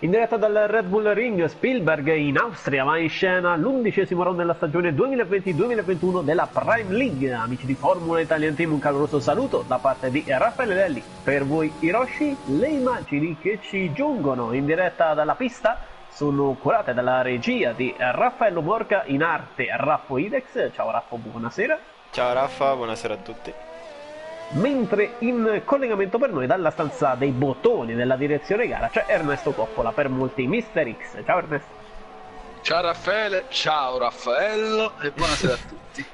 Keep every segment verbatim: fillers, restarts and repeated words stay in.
In diretta dal Red Bull Ring, Spielberg in Austria va in scena l'undicesimo round della stagione duemilaventi duemilaventuno della Prime League. Amici di Formula Italian Team, un caloroso saluto da parte di Raffaele Lelli. Per voi Hiroshi, le immagini che ci giungono in diretta dalla pista sono curate dalla regia di Raffaello Borca, in arte Raffo Idex. Ciao Raffo, buonasera. Ciao Raffa, buonasera a tutti. Mentre in collegamento per noi dalla stanza dei bottoni della direzione gara c'è Ernesto Coppola, per molti mister X. Ciao Ernesto. Ciao Raffaele, ciao Raffaello e buonasera a tutti.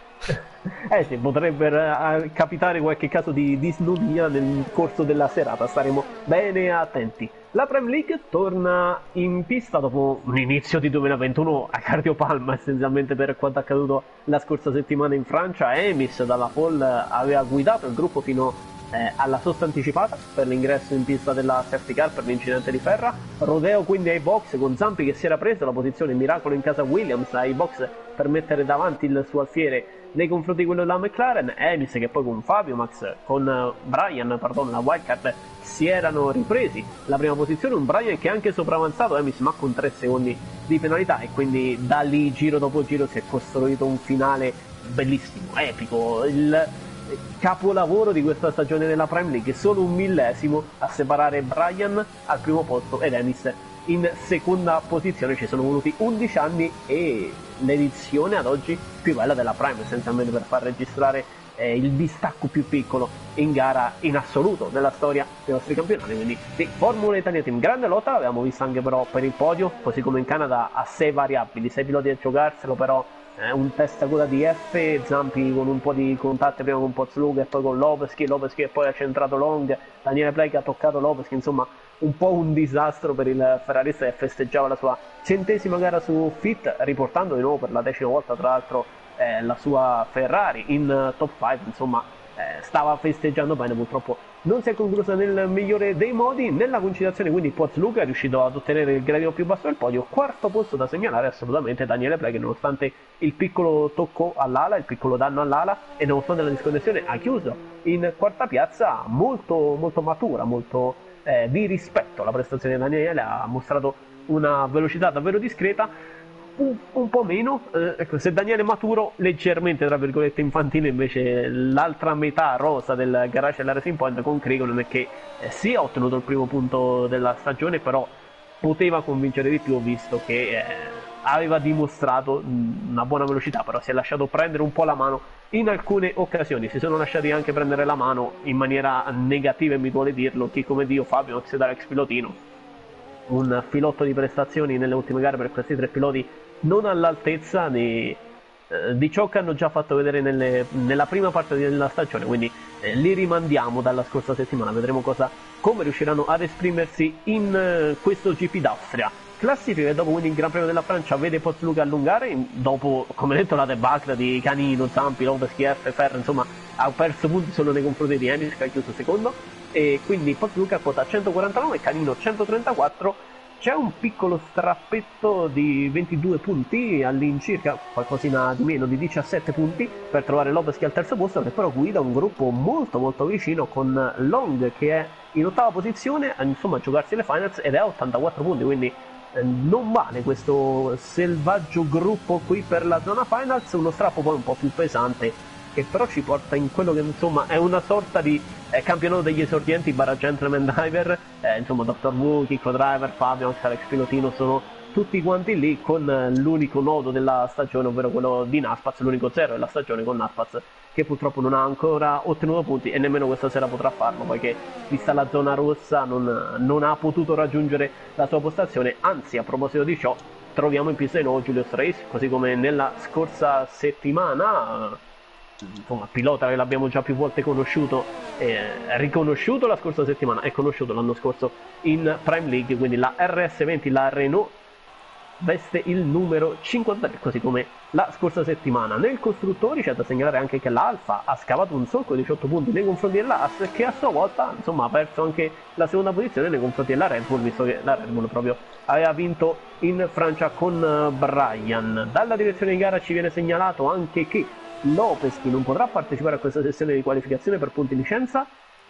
Eh sì, potrebbe uh, capitare qualche caso di disnonia nel corso della serata, staremo bene attenti. La Premier League torna in pista dopo un inizio di duemilaventuno a cardiopalma essenzialmente per quanto accaduto la scorsa settimana in Francia. Emis dalla pole aveva guidato il gruppo fino eh, alla sosta anticipata per l'ingresso in pista della safety car per l'incidente di Ferra. Rodeo quindi ai box con Zampi che si era preso la posizione miracolo in casa Williams ai box per mettere davanti il suo alfiere nei confronti di quello della McLaren. Emis che poi con Fabio Max, con Brian, pardon, la wildcard si erano ripresi la prima posizione, un Brian che è anche sopravanzato Emis ma con tre secondi di penalità, e quindi da lì giro dopo giro si è costruito un finale bellissimo, epico, il capolavoro di questa stagione della Prime League, solo un millesimo a separare Brian al primo posto ed Emis in seconda posizione. Ci sono voluti undici anni e l'edizione ad oggi più bella della Prime, essenzialmente per far registrare eh, il distacco più piccolo in gara in assoluto nella storia dei nostri campionati. Quindi sì, Formula Italia Team, grande lotta, l'abbiamo vista anche però per il podio, così come in Canada a sei variabili, sei piloti a giocarselo, però eh, un testa coda di F, Zampi con un po' di contatti prima con Pozzlug e poi con Lopeschi, Lopeschi e poi ha centrato Long, Daniele Play che ha toccato Lopeschi, insomma un po' un disastro per il ferrarista che festeggiava la sua centesima gara su Fit, riportando di nuovo per la decima volta tra l'altro eh, la sua Ferrari in uh, top cinque, insomma eh, stava festeggiando bene, purtroppo non si è conclusa nel migliore dei modi. Nella conciliazione quindi Pozzlug è riuscito ad ottenere il gradino più basso del podio, quarto posto da segnalare assolutamente Daniele Play, che nonostante il piccolo tocco all'ala, il piccolo danno all'ala e nonostante la disconnessione ha chiuso in quarta piazza, molto, molto matura, molto Eh, di rispetto. La prestazione di Daniele ha mostrato una velocità davvero discreta, un, un po' meno eh, ecco, se Daniele maturo leggermente tra virgolette infantile, invece l'altra metà rosa del garage della Racing Point con Cregonen è che eh, sì, ha ottenuto il primo punto della stagione, però poteva convincere di più, visto che eh, aveva dimostrato una buona velocità, però si è lasciato prendere un po' la mano in alcune occasioni. Si sono lasciati anche prendere la mano in maniera negativa, e mi duole dirlo, chi come Dio Fabio Max da ex pilotino, un filotto di prestazioni nelle ultime gare per questi tre piloti non all'altezza di, eh, di ciò che hanno già fatto vedere nelle, nella prima parte della stagione, quindi eh, li rimandiamo dalla scorsa settimana, vedremo cosa, come riusciranno ad esprimersi in eh, questo G P d'Austria. Classifica che dopo quindi il Gran Premio della Francia vede Pozzlug allungare, dopo come detto la debacle di Canino, Zampi, Lopeschi, F, Ferro, insomma ha perso punti solo nei confronti di Emis che ha chiuso secondo, e quindi Pozzlug a quota centoquarantanove, Canino centotrentaquattro. C'è un piccolo strappetto di ventidue punti all'incirca, qualcosina di meno, di diciassette punti per trovare Lopeschi al terzo posto, che però guida un gruppo molto molto vicino con Long che è in ottava posizione, insomma a giocarsi le finals ed è a ottantaquattro punti, quindi non vale questo selvaggio gruppo qui per la zona finals. Uno strappo poi un po' più pesante che però ci porta in quello che insomma è una sorta di eh, campionato degli esordienti barra gentleman diver, eh, insomma Doctor Wu, Kiko Driver, Fabio, Alex Pilotino sono tutti quanti lì, con l'unico nodo della stagione, ovvero quello di Naspaz, l'unico zero della stagione con Naspaz, che purtroppo non ha ancora ottenuto punti e nemmeno questa sera potrà farlo, poiché vista la zona rossa non, non ha potuto raggiungere la sua postazione. Anzi, a proposito di ciò, troviamo in pista di nuovo Julius Race, così come nella scorsa settimana, insomma pilota che l'abbiamo già più volte conosciuto, eh, riconosciuto la scorsa settimana e conosciuto l'anno scorso in Prime League, quindi la R S venti, la Renault, veste il numero cinquantatré, così come la scorsa settimana. Nel costruttori c'è da segnalare anche che l'Alfa ha scavato un solco di diciotto punti nei confronti dell'As, che a sua volta insomma ha perso anche la seconda posizione nei confronti della Red Bull, visto che la Red Bull proprio aveva vinto in Francia con Brian. Dalla direzione di gara ci viene segnalato anche che Lopeschi non potrà partecipare a questa sessione di qualificazione per punti licenza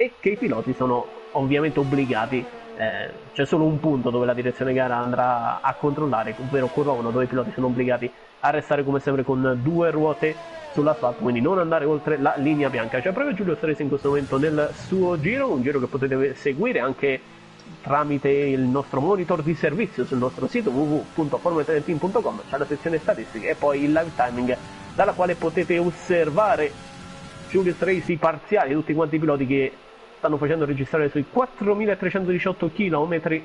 e che i piloti sono ovviamente obbligati, eh, c'è solo un punto dove la direzione gara andrà a controllare, ovvero curva uno, dove i piloti sono obbligati a restare come sempre con due ruote sull'asfalto, quindi non andare oltre la linea bianca. C'è proprio Giulio Stresi in questo momento nel suo giro, un giro che potete seguire anche tramite il nostro monitor di servizio sul nostro sito w w w punto formula italien team punto com. C'è la sezione statistiche e poi il live timing, dalla quale potete osservare Giulio Stresi parziali di tutti quanti i piloti che stanno facendo registrare sui quattromilatrecentodiciotto chilometri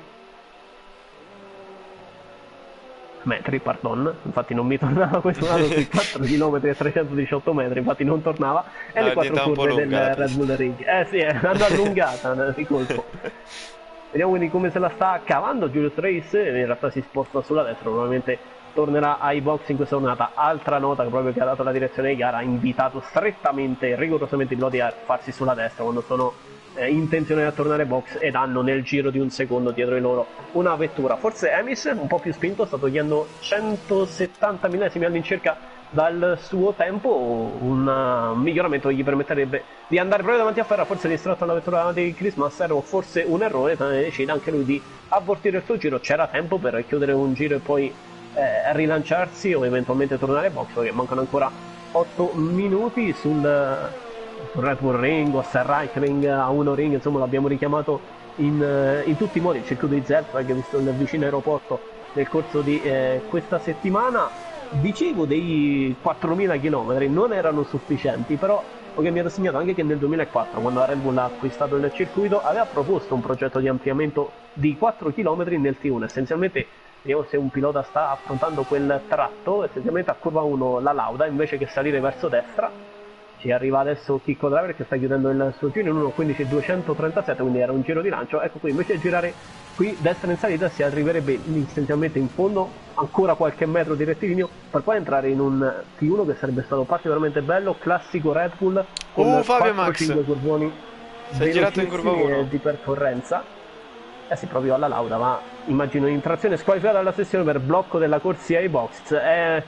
metri, pardon, infatti non mi tornava questo dato sui quattro chilometri e trecentodiciotto metri, infatti non tornava, e no, le quattro curve del Red Bull Ring. Eh sì, è andata allungata di colpo. Vediamo quindi come se la sta cavando Julius Race, in realtà si sposta sulla destra, probabilmente tornerà ai box in questa giornata. Altra nota che proprio che ha dato la direzione di gara, ha invitato strettamente, rigorosamente i piloti a farsi sulla destra quando sono eh, intenzionati a tornare ai box ed hanno nel giro di un secondo dietro di loro una vettura. Forse Emis, un po' più spinto, sta togliendo centosettanta millesimi all'incirca dal suo tempo, un miglioramento che gli permetterebbe di andare proprio davanti a Ferra, forse distratto alla vettura di Chris Master, o forse un errore, decide anche lui di abortire il suo giro. C'era tempo per chiudere un giro e poi eh, rilanciarsi o eventualmente tornare ai box, perché mancano ancora otto minuti sul, sul Red Bull Ring o Ring a uno Ring, insomma l'abbiamo richiamato in, in tutti i modi, il circuito di Zerfag, visto il vicino aeroporto nel corso di eh, questa settimana. Dicevo, dei quattromila chilometri non erano sufficienti, però che mi ha segnato anche che nel duemilaquattro, quando la Red Bull ha acquistato il circuito, aveva proposto un progetto di ampliamento di quattro chilometri nel T uno. Essenzialmente, vediamo se un pilota sta affrontando quel tratto, essenzialmente a curva uno la Lauda, invece che salire verso destra, ci arriva adesso Chicco Driver che sta chiudendo il suo giro in uno quindici duecentotrentasette, quindi era un giro di lancio. Ecco qui, invece di girare qui destra in salita, si arriverebbe essenzialmente in fondo, ancora qualche metro di rettilineo, per poi entrare in un T uno che sarebbe stato particolarmente bello, classico Red Bull, con uh, Fabio quattro cinque curvoni sei girato in curva uno di percorrenza. Eh sì, proprio alla Lauda, ma immagino in trazione squalificata dalla sessione per blocco della corsia ai box. È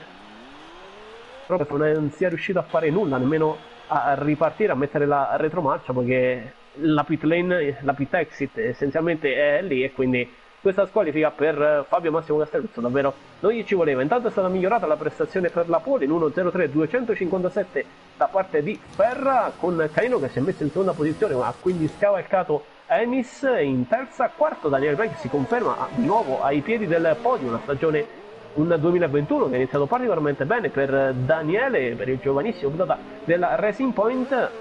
proprio non sia riuscito a fare nulla, nemmeno a ripartire, a mettere la retromarcia, poiché la pit lane, la pit exit essenzialmente è lì, e quindi questa squalifica per Fabio Massimo Castelluzzo davvero non gli ci voleva. Intanto è stata migliorata la prestazione per la pole in uno zero tre duecentocinquantasette da parte di Ferra, con Canino che si è messo in seconda posizione, ma ha quindi scavalcato Emis in terza. Quarto Daniel Beck si conferma di nuovo ai piedi del podio, una stagione, un duemilaventuno che è iniziato particolarmente bene per Daniele, per il giovanissimo pilota della Racing Point,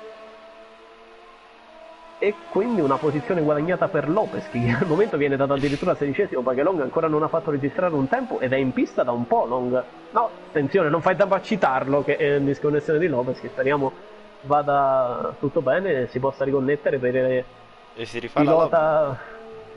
e quindi una posizione guadagnata per Lopez, che al momento viene dato addirittura sedicesimo, perché Long ancora non ha fatto registrare un tempo ed è in pista da un po'. Long, no, attenzione, non fai tempo a citarlo, che è in disconnessione di Lopez, che speriamo vada tutto bene, si possa riconnettere per il e si rifà pilota. la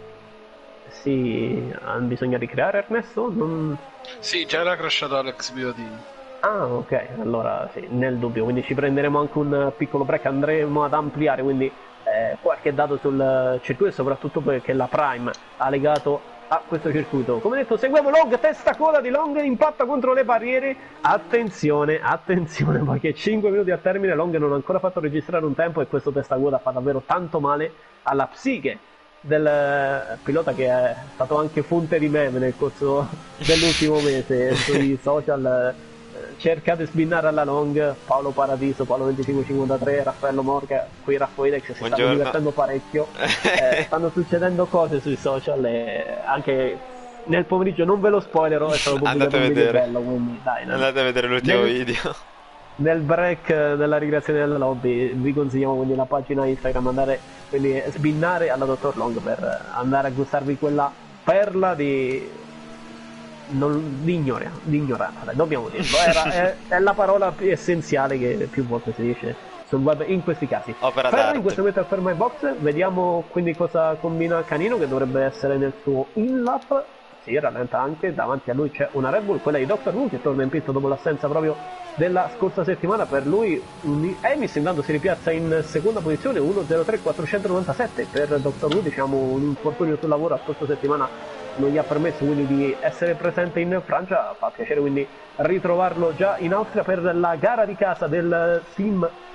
Sì, bisogna ricreare Ernesto? Non... Sì, già era crashato Alex Biodini. Ah, ok, allora sì, nel dubbio, quindi ci prenderemo anche un piccolo break, andremo ad ampliare quindi eh, qualche dato sul circuito, soprattutto perché la Prime ha legato a questo circuito. Come detto, seguiamo Long, testa coda di Long, impatta contro le barriere, attenzione, attenzione, perché cinque minuti al termine, Long non ha ancora fatto registrare un tempo, e questo testa coda fa davvero tanto male alla psiche del pilota, che è stato anche fonte di meme nel corso dell'ultimo mese sui social. Cerca di sbinnare alla Long Paolo Paradiso, Paolo venticinque cinquantatré, Raffaello Morga, qui Raffaele che si Buongiorno. stanno divertendo parecchio. eh, stanno succedendo cose sui social, e anche nel pomeriggio, non ve lo spoilerò, è stato pubblicato un video bello, quindi dai, andate a vedere l'ultimo nel, video. Nel break della ricreazione della lobby vi consigliamo quindi la pagina Instagram, andare quindi sbinnare alla Dottor Long per andare a gustarvi quella perla di non, di, ignoria, di ignoranza, dai, dobbiamo dirlo. Era, è, è la parola più essenziale che più volte si dice sul web in questi casi. Opera Ferro d'arte. in questo momento al fermo ai box, vediamo quindi cosa combina Canino, che dovrebbe essere nel suo in-lap. Sì, rallenta anche, davanti a lui c'è una Red Bull, quella di Doctor Who, che torna in pista dopo l'assenza proprio della scorsa settimana. Per lui Emis intanto si ripiazza in seconda posizione, uno zero tre quattrocentonovantasette per Doctor Who, diciamo un infortunio sul lavoro la scorsa settimana non gli ha permesso quindi di essere presente in Francia. Fa piacere quindi ritrovarlo già in Austria per la gara di casa del team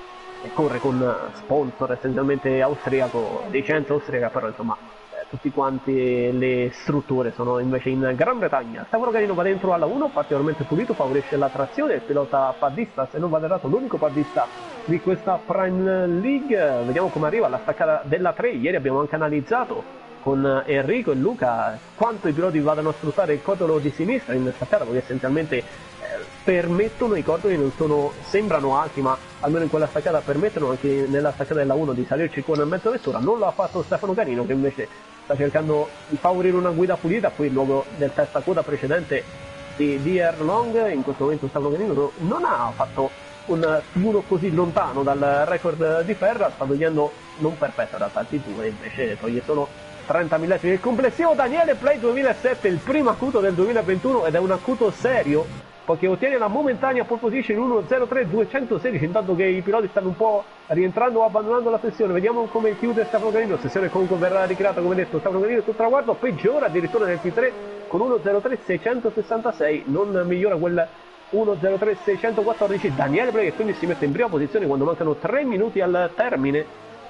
e corre con sponsor essenzialmente austriaco, licenza austriaca, però insomma eh, tutti quanti le strutture sono invece in Gran Bretagna. Stefano Canino va dentro alla uno, particolarmente pulito, favorisce la trazione, il pilota paddista, se non vado errato l'unico paddista di questa Prime League. Vediamo come arriva la staccata della tre. Ieri abbiamo anche analizzato con Enrico e Luca quanto i piloti vadano a sfruttare il cordolo di sinistra in staccata, perché essenzialmente eh, permettono, i cordoli non sono, sembrano alti, ma almeno in quella staccata permettono anche nella staccata della uno di salirci con mezzo vettura. Non lo ha fatto Stefano Canino, che invece sta cercando di favorire una guida pulita. Qui il luogo del testa coda precedente di D R Long. In questo momento Stefano Canino non ha fatto un T uno così lontano dal record di Ferra, sta togliendo non perfetto in realtà il T due, invece toglie solo trenta millesimi del complessivo. Daniele Play duemilasette, il primo acuto del duemilaventuno, ed è un acuto serio poiché ottiene la momentanea pole position uno zero tre duecentosedici, intanto che i piloti stanno un po' rientrando o abbandonando la sessione. Vediamo come chiude Stefano Canino, sessione comunque verrà ricreata come detto. Stefano Canino sul traguardo, peggiora addirittura nel T tre con uno zero tre seicentosessantasei, non migliora quel uno zero tre seicentoquattordici. Daniele Play, che quindi si mette in prima posizione quando mancano tre minuti al termine.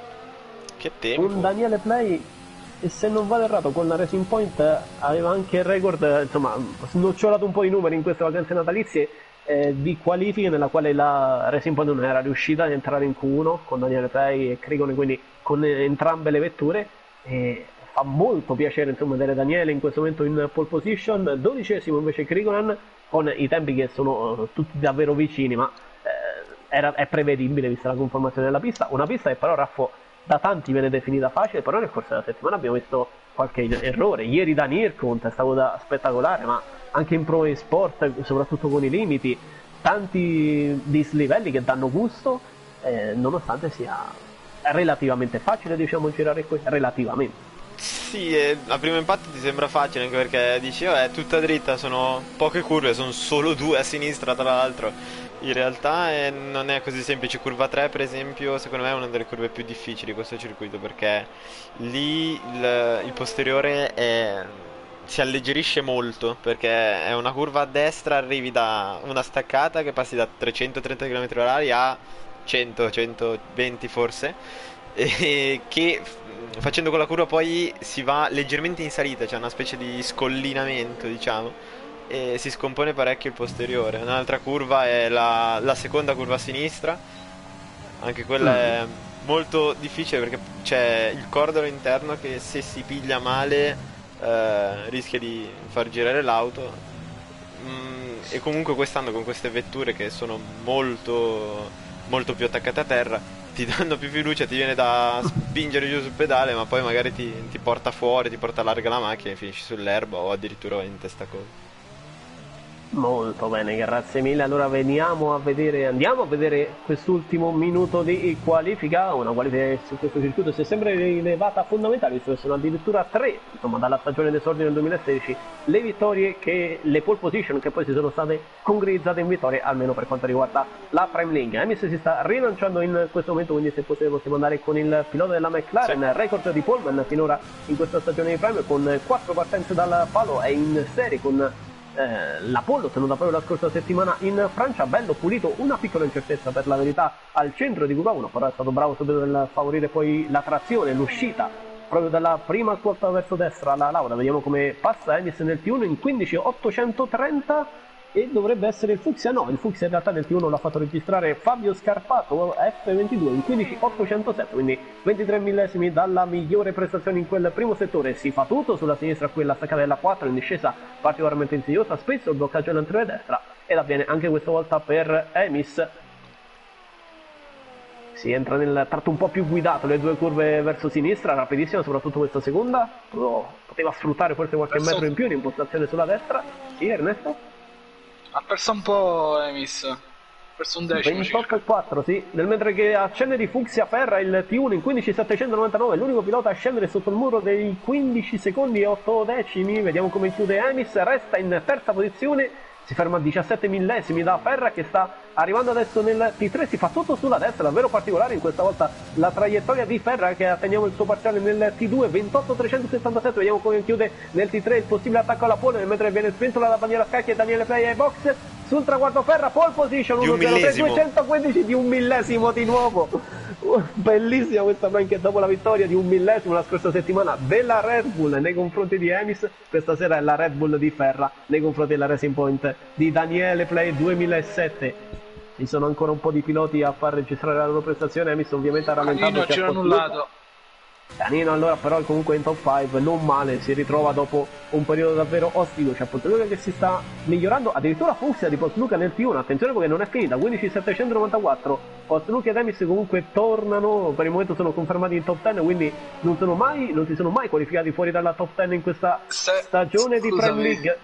Che tempo! Un Daniele Play, e se non vado errato con la Racing Point aveva anche il record, insomma snocciolato un po' i numeri in queste vacanze natalizie eh, di qualifiche, nella quale la Racing Point non era riuscita ad entrare in Q uno con Daniele Play e Crigone, quindi con entrambe le vetture. E fa molto piacere insomma vedere Daniele in questo momento in pole position, dodicesimo invece Krigonen, con i tempi che sono tutti davvero vicini, ma eh, era, è prevedibile vista la conformazione della pista, una pista che però Raffo da tanti viene definita facile, però nel corso della settimana abbiamo visto qualche errore. Ieri da Nirko un testa coda spettacolare, ma anche in Pro Sport, soprattutto con i limiti, tanti dislivelli che danno gusto, eh, nonostante sia relativamente facile, diciamo, girare qui, relativamente. Sì, eh, a primo impatto ti sembra facile, anche perché dici, oh, è tutta dritta, sono poche curve, sono solo due a sinistra tra l'altro. In realtà eh, non è così semplice. Curva tre per esempio secondo me è una delle curve più difficili di questo circuito, perché lì il, il posteriore è, si alleggerisce molto, perché è una curva a destra, arrivi da una staccata che passi da trecentotrenta chilometri orari a cento centoventi forse, e che facendo quella curva poi si va leggermente in salita, c'è una specie di scollinamento, diciamo, e si scompone parecchio il posteriore. Un'altra curva è la, la seconda curva a sinistra, anche quella mm. è molto difficile perché c'è il cordolo interno che se si piglia male eh, rischia di far girare l'auto. mm, e comunque quest'anno con queste vetture che sono molto molto più attaccate a terra ti danno più fiducia, ti viene da spingere giù sul pedale, ma poi magari ti, ti porta fuori, ti porta larga la macchina e finisci sull'erba o addirittura in testa coda. Molto bene, grazie mille. Allora veniamo a vedere, andiamo a vedere quest'ultimo minuto di qualifica, una qualifica che su questo circuito si è sempre rilevata fondamentale, visto che sono addirittura tre, insomma, dalla stagione d'esordio nel duemilasedici, le vittorie, che le pole position che poi si sono state concretizzate in vittorie, almeno per quanto riguarda la Prime League. Emis si sta rilanciando in questo momento, quindi se possiamo possiamo andare con il pilota della McLaren, sì. Record di Pullman finora in questa stagione di Prime, con quattro partenze dal palo, è in serie con Eh, l'Apollo, tenuta proprio la scorsa settimana in Francia, bello pulito, una piccola incertezza per la verità al centro di curva uno, però è stato bravo subito nel favorire poi la trazione, l'uscita proprio dalla prima svolta verso destra alla Lauda. Vediamo come passa Emis nel T uno in quindici ottocentotrenta e dovrebbe essere il Fucsia, no, il Fucsia in realtà nel T uno l'ha fatto registrare Fabio Scarpato, F ventidue in quindici ottocentosette, quindi ventitré millesimi dalla migliore prestazione in quel primo settore. Si fa tutto sulla sinistra, quella staccata della quattro in discesa particolarmente insidiosa, spesso il bloccaggio all'anteriore destra, ed avviene anche questa volta per Emis. Si entra nel tratto un po' più guidato, le due curve verso sinistra, rapidissima, soprattutto questa seconda, oh, poteva sfruttare forse qualche perso... metro in più in impostazione sulla destra. Sì, Ernesto? Ha perso un po' Emis, ha perso un decimo ventotto e quattro, sì, nel mentre che accende di Fucsia Ferra il T uno in quindici settecentonovantanove, l'unico pilota a scendere sotto il muro dei quindici secondi e otto decimi. Vediamo come chiude Emis, resta in terza posizione, si ferma a diciassette millesimi da Ferra, che sta arrivando adesso nel T tre, si fa tutto sulla destra, davvero particolare in questa volta la traiettoria di Ferra, che atteniamo il suo parziale nel T due, ventotto trecentosettantasette. Vediamo come chiude nel T tre il possibile attacco alla pole, nel mentre viene spento la bandiera a scacchi e Daniele Play ai box. sul traguardo Ferra, pole position Di un uno zero tre, millesimo. duecentoquindici di un millesimo di nuovo. Bellissima questa prank dopo la vittoria di un millesimo la scorsa settimana della Red Bull nei confronti di Emis. Questa sera è la Red Bull di Ferra nei confronti della Racing Point di Daniele Play duemilasette. Ci sono ancora un po' di piloti a far registrare la loro prestazione. Emis ovviamente ha rallentato. Canino ci ha annullato. Canino allora però comunque in top cinque non male, si ritrova dopo un periodo davvero ostico. C'è Pozzuca che si sta migliorando, addirittura fucsia di Pozzuca nel P uno, attenzione perché non è finita, quindici settecentonovantaquattro. Pozzuca ed Emis comunque tornano, per il momento sono confermati in top dieci, quindi non, sono mai, non si sono mai qualificati fuori dalla top dieci in questa Se, stagione di Premier League.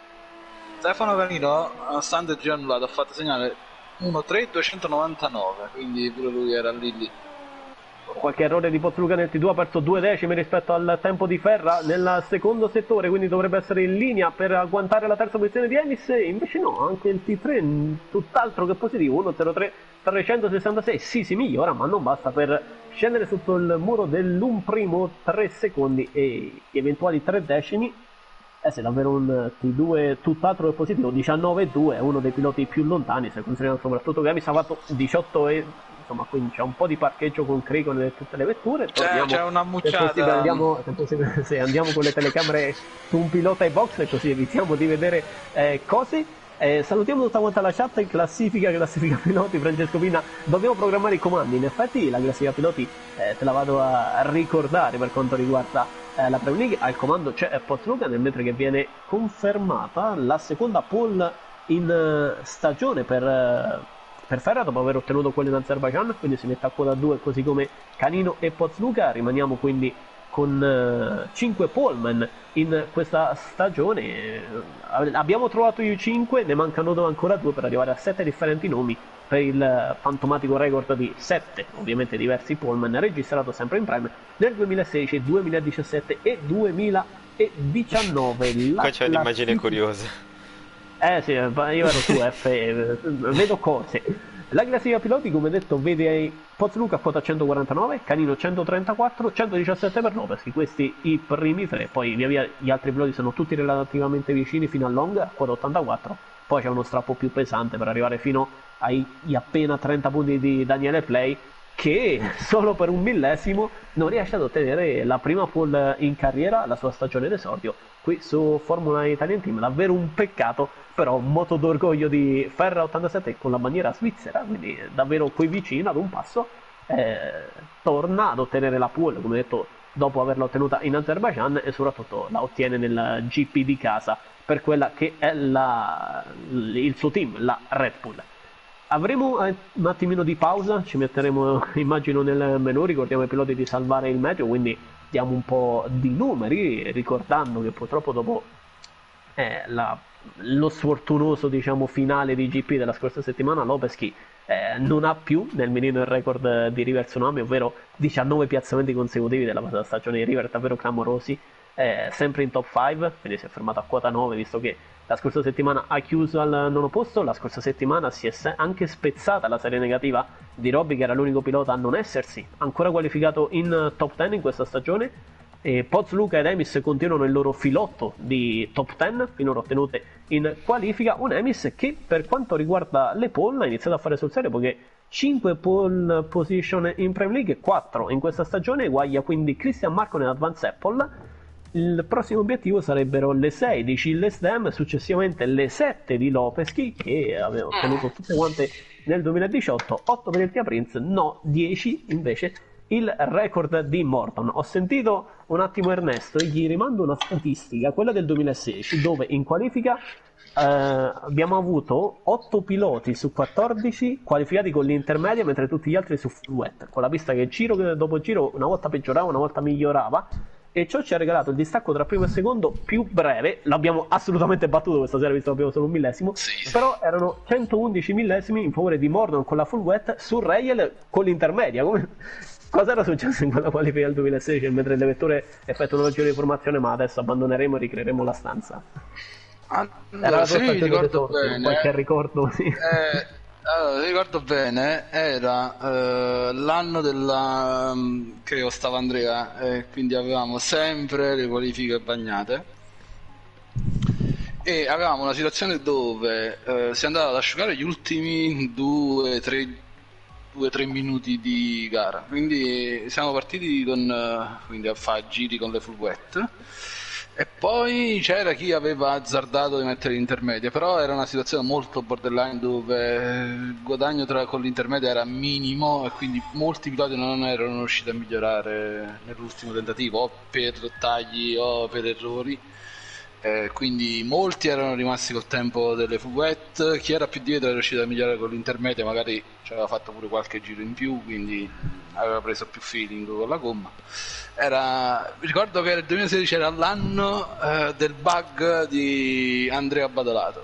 Stefano Canino, nonostante già annullato, ha fatto segnare uno tre duecentonovantanove, quindi pure lui era lì lì. Qualche errore di Pozzuca nel T due, ha perso due decimi rispetto al tempo di Ferra nel secondo settore, quindi dovrebbe essere in linea per agguantare la terza posizione di Emis. Invece no, anche il T tre tutt'altro che positivo, uno zero tre trecentosessantasei, sì si migliora ma non basta per scendere sotto il muro dell'un primo, tre secondi e gli eventuali tre decimi. Eh sì, davvero un T due tutt'altro che positivo, diciannove due, è uno dei piloti più lontani, se consideriamo soprattutto che Emis ha fatto diciotto e insomma, quindi c'è un po' di parcheggio con Cricon in tutte le vetture. C'è, c'è una mucciata. Se andiamo, se, se andiamo con le telecamere su un pilota ai box e così evitiamo di vedere eh, cose. Eh, salutiamo tutta quanta la chat in classifica, classifica piloti. Francesco Pina, dobbiamo programmare i comandi. In effetti la classifica piloti eh, te la vado a ricordare per quanto riguarda eh, la Premier League. Al comando c'è Pozzuca, nel mentre che viene confermata la seconda pole in uh, stagione per... Uh, per Ferra dopo aver ottenuto quello in Azerbaijan, quindi si mette a quota due così come Canino e Pozzuca. Rimaniamo quindi con uh, cinque poleman in questa stagione. Uh, abbiamo trovato i cinque, ne mancano ancora due per arrivare a sette differenti nomi per il uh, fantomatico record di sette, ovviamente diversi poleman, registrato sempre in Prime nel duemilasedici, duemiladiciassette e duemiladiciannove. Qua c'è un'immagine curiosa. Eh sì, io ero su F, eh, vedo cose. La classifica piloti, come detto, vede Pozzuca a quota centoquarantanove, Canino centotrentaquattro, centodiciassette per Lopez, questi i primi tre, poi via via gli altri piloti sono tutti relativamente vicini fino a Long, a quota ottantaquattro, poi c'è uno strappo più pesante per arrivare fino ai appena trenta punti di Daniele Play, che solo per un millesimo non riesce ad ottenere la prima pole in carriera, la sua stagione d'esordio qui su Formula Italian Team. Davvero un peccato, però un moto d'orgoglio di Ferra ottantasette con la bandiera svizzera, quindi davvero qui vicino ad un passo, eh, torna ad ottenere la pole, come detto, dopo averla ottenuta in Azerbaijan, e soprattutto la ottiene nel G P di casa per quella che è la, il suo team, la Red Bull. Avremo un attimino di pausa, ci metteremo immagino nel menu, ricordiamo ai piloti di salvare il meteo, quindi diamo un po' di numeri, ricordando che purtroppo dopo eh, la, lo sfortunoso diciamo finale di G P della scorsa settimana, Lopeschi eh, non ha più nel mirino il record di River Tsunami, ovvero diciannove piazzamenti consecutivi della passata stagione di River, davvero clamorosi, eh, sempre in top cinque, quindi si è fermato a quota nove, visto che la scorsa settimana ha chiuso al nono posto. La scorsa settimana si è anche spezzata la serie negativa di Robby, che era l'unico pilota a non essersi ancora qualificato in top dieci in questa stagione. E Pozzuca ed Emis continuano il loro filotto di top dieci finora ottenute in qualifica. Un Emis che per quanto riguarda le pole ha iniziato a fare sul serio, perché cinque pole position in Premier League, quattro in questa stagione, eguaglia quindi Christian Marco nell'Advanced Apple. Il prossimo obiettivo sarebbero le sei di Gilles Dem, successivamente le sette di Lopeschi, che aveva ottenuto tutte quante nel duemiladiciotto, otto per il Tia Prince, no, dieci invece il record di Morton. Ho sentito un attimo Ernesto e gli rimando una statistica, quella del duemilasedici, dove in qualifica eh, abbiamo avuto otto piloti su quattordici qualificati con l'intermedia, mentre tutti gli altri su full wet, con la pista che giro dopo giro una volta peggiorava, una volta migliorava, e ciò ci ha regalato il distacco tra primo e secondo più breve. L'abbiamo assolutamente battuto questa sera, visto che abbiamo solo un millesimo, sì. Però erano centoundici millesimi in favore di Morton con la full wet su Rail con l'intermedia. Come... cosa era successo in quella qualifica del duemilasedici, mentre le vetture effettuano il giro di formazione, ma adesso abbandoneremo e ricreeremo la stanza. Ah, allora, se mi ricordo bene, qualche ricordo, sì. eh... Allora, ricordo bene, era eh, l'anno della credo stava Andrea, e quindi avevamo sempre le qualifiche bagnate e avevamo una situazione dove eh, si andava ad asciugare gli ultimi due tre minuti di gara, quindi siamo partiti con, uh, quindi a fare giri con le full wet, e poi c'era chi aveva azzardato di mettere l'intermedia, però era una situazione molto borderline dove il guadagno tra, con l'intermedia era minimo, e quindi molti piloti non erano riusciti a migliorare nell'ultimo tentativo, o per tagli o per errori. Eh, quindi molti erano rimasti col tempo delle full wet, chi era più dietro era riuscito a migliorare con l'intermedia, magari ci aveva fatto pure qualche giro in più, quindi aveva preso più feeling con la gomma. Era, ricordo che nel duemilasedici era l'anno eh, del bug di Andrea Badolato.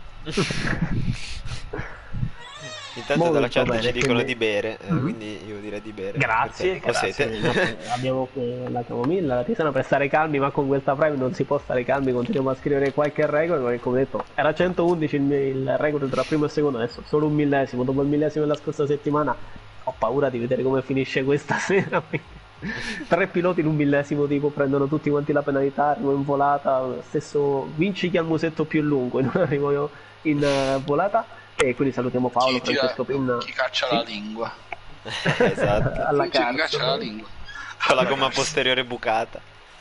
Intanto Molto dalla chat bene, ci dicono quindi- di bere, eh, Mhm. quindi io direi di bere. Grazie, perché ho grazie. sete. Abbiamo eh, la camomilla, la tisana per stare calmi, ma con questa Prime non si può stare calmi, continuiamo a scrivere qualche record, perché come detto era centoundici il, il record tra primo e secondo, adesso solo un millesimo, dopo il millesimo della scorsa settimana ho paura di vedere come finisce questa sera. Tre piloti in un millesimo tipo prendono tutti quanti la penalità, arrivo in volata, stesso vinci chi ha il musetto più lungo, in arrivo in uh, volata. E quindi salutiamo Paolo, Chi, tira- Francesco Pinna. chi caccia Sì? la lingua. Esatto, alla Chi caccia cazzo. la lingua. con la gomma posteriore bucata.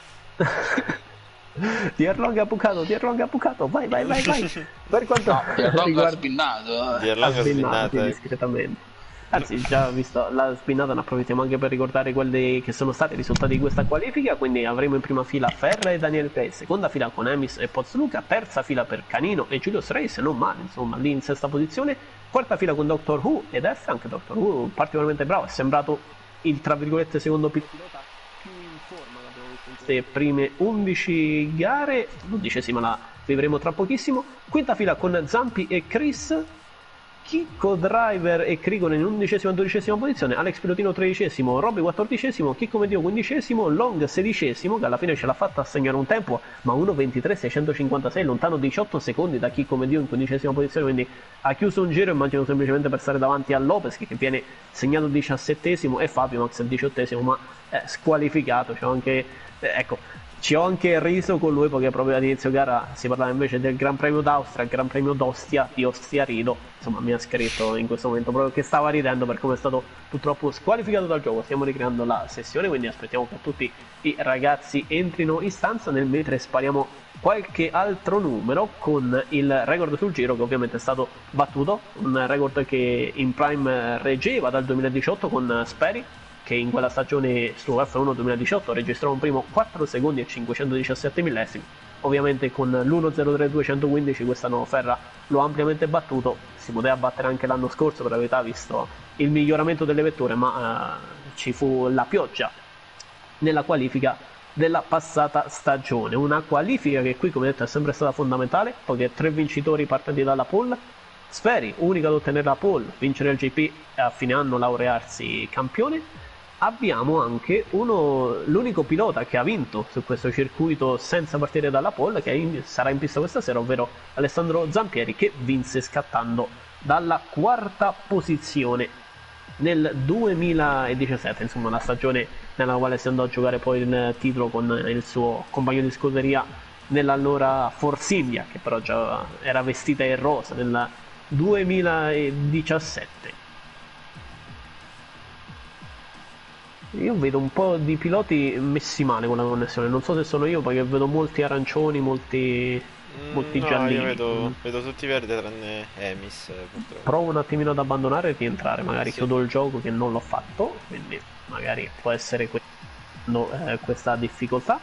Dierlong ha bucato, Dierlong ha bucato, vai vai vai vai. Per quanto No, Pierlong ha riguarda spinnato. eh. Di ha Erlang ha spinnato spinnato, eh. discretamente. Anzi, già visto la spinnata, ne approfittiamo anche per ricordare quelli che sono stati i risultati di questa qualifica. Quindi avremo in prima fila Ferra e Daniel Pace, seconda fila con Emis e Pozluca, terza fila per Canino e Julius Reis, non male, insomma, lì in sesta posizione, quarta fila con Doctor Who ed F, anche Doctor Who particolarmente bravo, è sembrato il tra virgolette secondo pilota più in forma che abbiamo visto in queste prime undici gare, l'undicesima la vivremo tra pochissimo. Quinta fila con Zampi e Chris, Chicco Driver e Crigonen in undicesima e dodicesima posizione, Alex Pilotino tredicesimo, Robby quattordicesimo, Chicco Medio quindicesimo, Long sedicesimo, che alla fine ce l'ha fatta a segnare un tempo, ma uno ventitré seicentocinquantasei, lontano diciotto secondi da Chicco Medio in quindicesima posizione, quindi ha chiuso un giro, immagino semplicemente per stare davanti a Lopez, che viene segnato diciassettesimo, e Fabio Max il diciottesimo, ma è squalificato. C'ho anche, eh, ecco, ci ho anche riso con lui, perché proprio all'inizio gara si parlava invece del Gran Premio d'Austria, il Gran Premio d'Ostia, di Ostia Rido. Insomma, mi ha scritto in questo momento proprio che stava ridendo per come è stato purtroppo squalificato dal gioco. Stiamo ricreando la sessione, quindi aspettiamo che tutti i ragazzi entrino in stanza, nel mentre spariamo qualche altro numero con il record sul giro, che ovviamente è stato battuto, un record che in Prime reggeva dal duemiladiciotto con Sperry, che in quella stagione su F uno duemiladiciotto registrò un primo quattro secondi e cinquecentodiciassette millesimi. Ovviamente con l'uno zero tre duecentoquindici quest'anno Ferra lo ha ampiamente battuto, si poteva battere anche l'anno scorso per la verità visto il miglioramento delle vetture, ma eh, ci fu la pioggia nella qualifica della passata stagione, una qualifica che qui come detto è sempre stata fondamentale, poiché tre vincitori partenti dalla pole, Sferi unica ad ottenere la pole, vincere il G P e a fine anno laurearsi campione. Abbiamo anche uno, l'unico pilota che ha vinto su questo circuito senza partire dalla pole, che in, sarà in pista questa sera, ovvero Alessandro Zampieri, che vinse scattando dalla quarta posizione nel duemiladiciassette, insomma la stagione nella quale si andò a giocare poi il titolo con il suo compagno di scuderia nell'allora Force India, che però già era vestita in rosa nel duemiladiciassette. Io vedo un po' di piloti messi male con la connessione, non so se sono io, perché vedo molti arancioni, molti, molti Mm, no, giallini. io vedo, vedo tutti verdi tranne Emis, eh, purtroppo. Provo un attimino ad abbandonare e rientrare, magari Sì. chiudo il gioco, che non l'ho fatto, quindi magari può essere que- no, eh, questa difficoltà.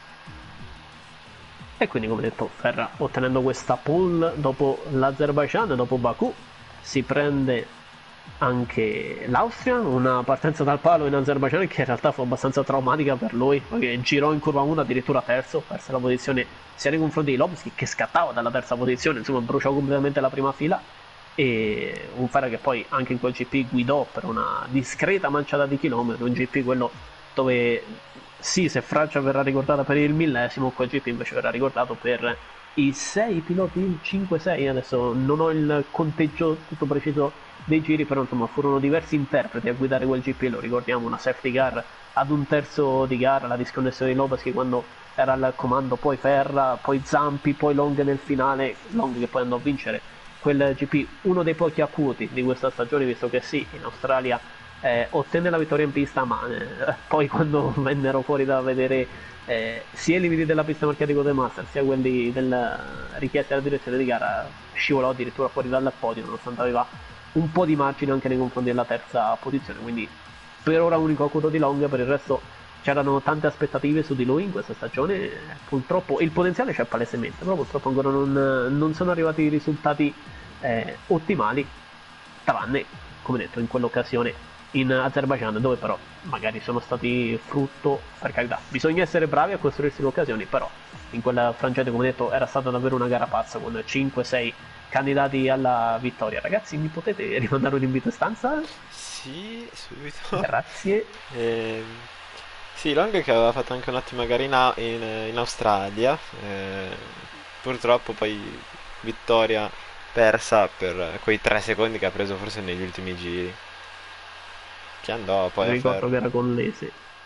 E quindi come detto Ferra ottenendo questa pole dopo l'Azerbaijan, dopo Baku, si prende anche l'Austria, una partenza dal palo in Azerbaijan che in realtà fu abbastanza traumatica per lui, perché girò in curva uno addirittura terzo, perse la posizione sia nei confronti di Lobski, che scattava dalla terza posizione, insomma bruciò completamente la prima fila, e un Ferra che poi anche in quel G P guidò per una discreta manciata di chilometri, un G P quello dove sì, se Francia verrà ricordata per il millesimo, quel G P invece verrà ricordato per i sei piloti, cinque sei, adesso non ho il conteggio tutto preciso dei giri, però insomma furono diversi interpreti a guidare quel G P, lo ricordiamo, una safety car ad un terzo di gara, la disconnessione di Lopez che quando era al comando, poi Ferra, poi Zampi, poi Long nel finale, Long che poi andò a vincere quel G P, uno dei pochi acuti di questa stagione, visto che sì, in Australia eh, ottenne la vittoria in pista, ma eh, poi quando vennero fuori da vedere eh, sia i limiti della pista marchiati con The Master, sia quelli del richiesti alla direzione di gara, scivolò addirittura fuori dal podio, nonostante aveva un po' di margine anche nei confronti della terza posizione, quindi per ora unico acuto di Long, per il resto c'erano tante aspettative su di lui in questa stagione, purtroppo il potenziale c'è palesemente, però purtroppo ancora non, non sono arrivati i risultati eh, ottimali, tranne, come detto, in quell'occasione in Azerbaijan, dove però magari sono stati frutto, per carità, bisogna essere bravi a costruirsi le occasioni, però in quella frangente, come detto, era stata davvero una gara pazza con cinque sei candidati alla vittoria. Ragazzi, mi potete rimandare un invito a stanza? Sì, subito. Grazie. Ehm, sì, Long che aveva fatto anche un'ottima gara in, Au- in- in Australia, eh, purtroppo poi vittoria persa per quei tre secondi che ha preso forse negli ultimi giri, che andò poi Mi a ricordo ferro. che era con Lesi.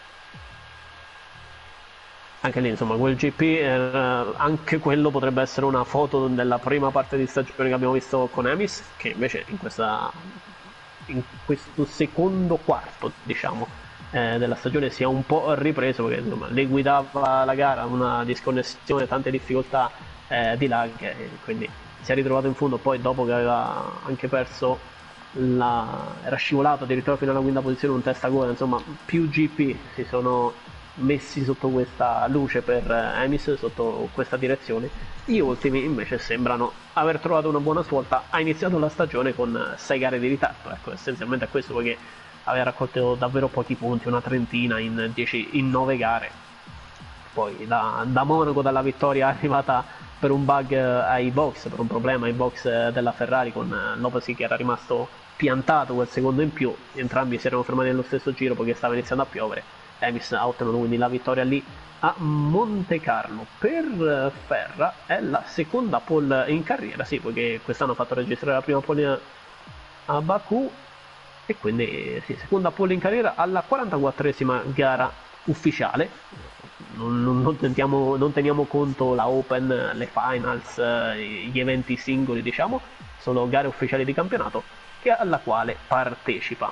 Anche lì, insomma, quel G P, era- anche quello potrebbe essere una foto della prima parte di stagione che abbiamo visto con Emis, che invece in questa in questo secondo quarto, diciamo, eh, della stagione si è un po' ripreso, perché insomma lei guidava la gara, una disconnessione, tante difficoltà eh, di lag, e quindi si è ritrovato in fondo. Poi dopo che aveva anche perso la... era scivolato addirittura fino alla quinta posizione, un testacoda, insomma più G P si sono messi sotto questa luce per eh, Emis, sotto questa direzione. Gli ultimi invece sembrano aver trovato una buona svolta. Ha iniziato la stagione con sei gare di ritardo, ecco, essenzialmente a questo, perché aveva raccolto davvero pochi punti, una trentina in, dieci, in nove gare. Poi da, da Monaco, dalla vittoria arrivata per un bug ai box, per un problema ai box della Ferrari con Lopez che era rimasto piantato quel secondo in più, entrambi si erano fermati nello stesso giro perché stava iniziando a piovere. Emis ha ottenuto quindi la vittoria lì a Monte Carlo. Per Ferra è la seconda pole in carriera, sì, perché quest'anno ha fatto registrare la prima pole a Baku, e quindi sì, seconda pole in carriera alla quarantaquattresima gara ufficiale. Non, non, non, tentiamo, non teniamo conto la Open, le Finals, eh, gli eventi singoli, diciamo, sono gare ufficiali di campionato che alla quale partecipa.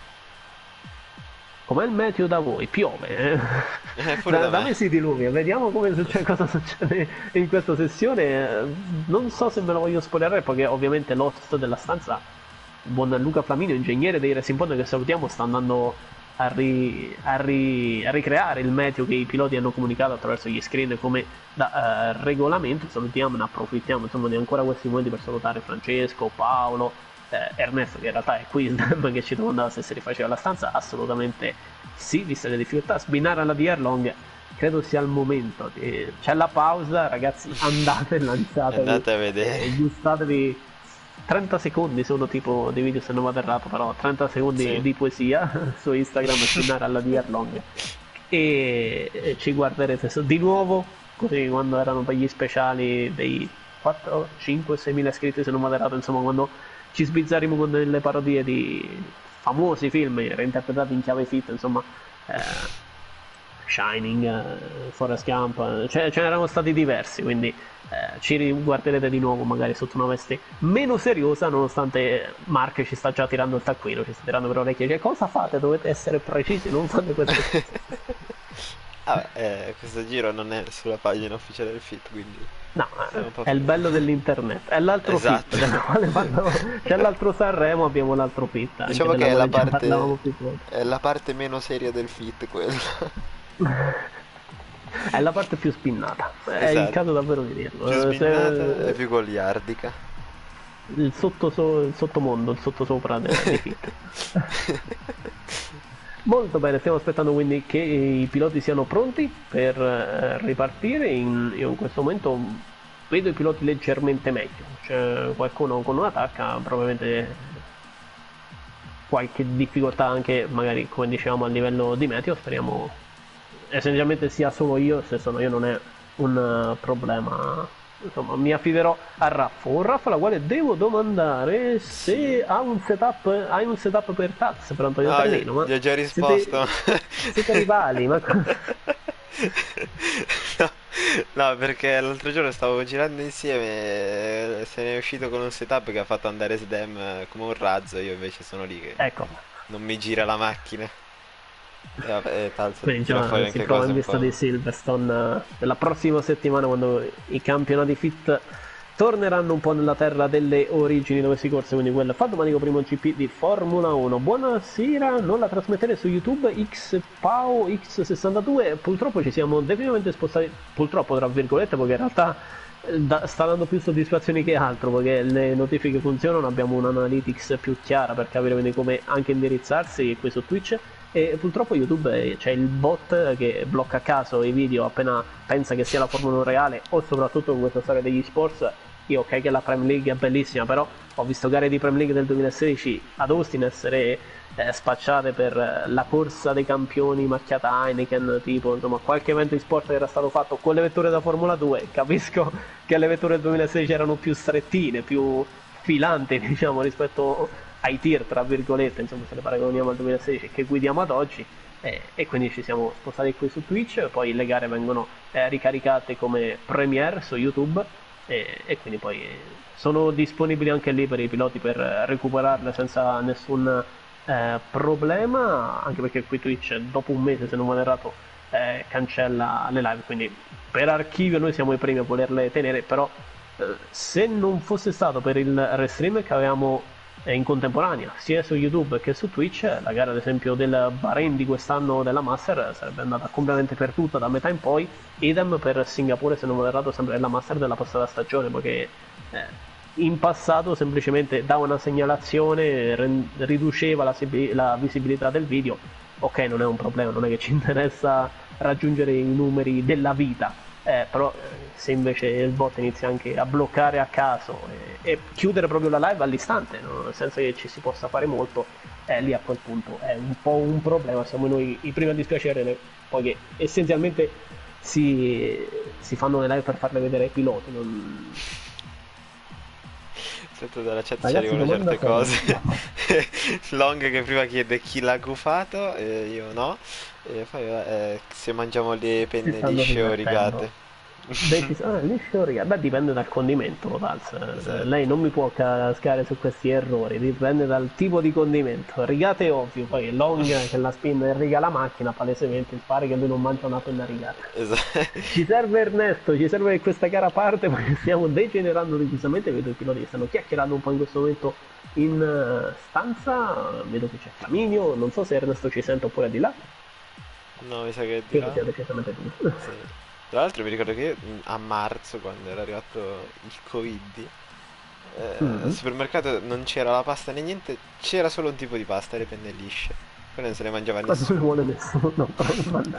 Com'è il meteo da voi? Piove, eh? Eh, pure da, da da me. me si diluvia, vediamo come succede, cosa succede in questa sessione. Non so se me lo voglio spoilerare, perché ovviamente l'host della stanza, buon Luca Flaminio, ingegnere dei Racing Point, che salutiamo, sta andando a, ri, a, ri, a ricreare il meteo che i piloti hanno comunicato attraverso gli screen come da uh, regolamento. Salutiamo, ne approfittiamo insomma di ancora questi momenti per salutare Francesco, Paolo, eh, Ernesto, che in realtà è qui, ma che ci domandava se si rifaceva la stanza. Assolutamente sì, viste le difficoltà. Sbinare alla D R Long credo sia il momento. Di... c'è la pausa, ragazzi, andate, lanciatevi, Andate a vedere. eh, gustatevi. trenta secondi sono tipo di video, se non vado errato, però trenta secondi Sì. di poesia su Instagram, sbinare alla D R Long, e, e ci guarderete so- di nuovo, così quando erano per gli speciali dei quattro, cinque, sei mila iscritti, se non vado errato, insomma, quando ci sbizzarrimo con delle parodie di famosi film reinterpretati in chiave fit, insomma, eh, Shining, eh, Forrest Gump, eh, ce, ce n'erano stati diversi, quindi eh, ci riguarderete di nuovo magari sotto una veste meno seriosa, nonostante Mark ci sta già tirando il taccuino, ci sta tirando per orecchie, cioè cosa fate? Dovete essere precisi, non fate queste cose. Vabbè, eh, questo giro non è sulla pagina ufficiale del Fit, quindi No, siamo eh, un po' è il più- bello dell'internet, è l'altro Esatto. fit, del quale parlo- c'è l'altro Sanremo, abbiamo l'altro fit, anche Diciamo della che è la quale già parlavamo parte, più volte. è la parte meno seria del Fit quella. È la parte più spinnata, è il Esatto. caso davvero di Più dirlo. Eh, sbinnata se- e più goliardica. il, sotto, il sottomondo, il sottosopra dei dei fit. Molto bene, stiamo aspettando quindi che i piloti siano pronti per eh, ripartire. In, io in questo momento vedo i piloti leggermente meglio, c'è qualcuno con una tacca, probabilmente qualche difficoltà anche magari, come dicevamo, a livello di meteo. Speriamo essenzialmente sia solo io, se sono io non è un eh, problema insomma mi affiderò a Raffo. Un Raffo alla quale devo domandare se Sì. ha un setup, hai un setup per Taz, per Antonio No, Carlino, ma gli ho già siete, risposto. siete rivali, ma No, no, perché l'altro giorno stavo girando insieme e se ne è uscito con un setup che ha fatto andare Sdem eh, come un razzo, io invece sono lì che ecco, non mi gira la macchina. E vabbè, e Talz quindi tira fuori già si anche trova cose in un vista po'. di Silverstone eh, della prossima settimana quando i campionati fit torneranno un po' nella terra delle origini dove si corse, quindi quel fantomatico primo G P di Formula uno. Buonasera, non la trasmettete su YouTube Xpao X sessantadue, purtroppo ci siamo definitivamente spostati, purtroppo tra virgolette, perché in realtà eh, da- sta dando più soddisfazioni che altro, perché le notifiche funzionano, abbiamo un'analytics più chiara per capire quindi come anche indirizzarsi qui su Twitch. E purtroppo YouTube eh, c'è il bot che blocca a caso i video appena pensa che sia la Formula uno reale, o soprattutto con questa storia degli sports. Io ok che la Premier League è bellissima, però ho visto gare di Premier League del duemilasedici ad Austin essere eh, spacciate per eh, la corsa dei campioni macchiata Heineken, tipo insomma qualche evento di sport che era stato fatto con le vetture da Formula due. Capisco che le vetture del duemilasedici erano più strettine, più filanti diciamo rispetto ai tir tra virgolette, insomma se le paragoniamo al duemilasedici che guidiamo ad oggi, eh, e quindi ci siamo spostati qui su Twitch. Poi le gare vengono eh, ricaricate come premiere su YouTube, e, e quindi poi eh, sono disponibili anche lì per i piloti per eh, recuperarle senza nessun eh, problema, anche perché qui Twitch dopo un mese, se non vado errato, eh, cancella le live, quindi per archivio noi siamo i primi a volerle tenere. Però eh, se non fosse stato per il restream che avevamo eh, in contemporanea sia su YouTube che su Twitch, la gara ad esempio del Bahrain di quest'anno della Master sarebbe andata completamente perduta da metà in poi. Idem per Singapore, se non vado errato, sempre la Master della passata stagione, perché eh, in passato semplicemente dava una segnalazione, ren- riduceva la, sibi- la visibilità del video. Ok, non è un problema, non è che ci interessa raggiungere i numeri della vita, eh, però eh, se invece il bot inizia anche a bloccare a caso e, e chiudere proprio la live all'istante, no? Senza che ci si possa fare molto, eh, lì a quel punto è un po' un problema. Siamo noi i primi a dispiacere, poi che essenzialmente si, si fanno le live per farle vedere ai piloti. Non... Sento dalla chat ci Ragazzi, arrivano domanda certe cose. seria. Long che prima chiede chi l'ha gufato, e io no. E poi eh, se mangiamo le Si penne stanno lisce o divertendo. rigate. Deci- ah, lisce o rigate? Beh, dipende dal condimento, Tals. Esatto. Lei non mi può cascare su questi errori, dipende dal tipo di condimento. Rigate è ovvio, poi Long che la spin e riga la macchina, palesemente pare che lui non mangia una penna rigata. Esatto. Ci serve Ernesto, ci serve che questa gara parte, perché stiamo degenerando decisamente. Vedo i piloti che stanno chiacchierando un po' in questo momento in eh, stanza. Vedo che c'è Flaminio, non so se Ernesto ci sente oppure è di là. No, mi sa che è di Credo là. sia decisamente di là. Sì. Tra l'altro mi ricordo che io, mh, a marzo, quando era arrivato il Covid, eh, Mm. al supermercato non c'era la pasta né niente, c'era solo un tipo di pasta, le penne lisce. Quelle non se le mangiava Ma non nessuno. ne vuole nessuno, no, guarda.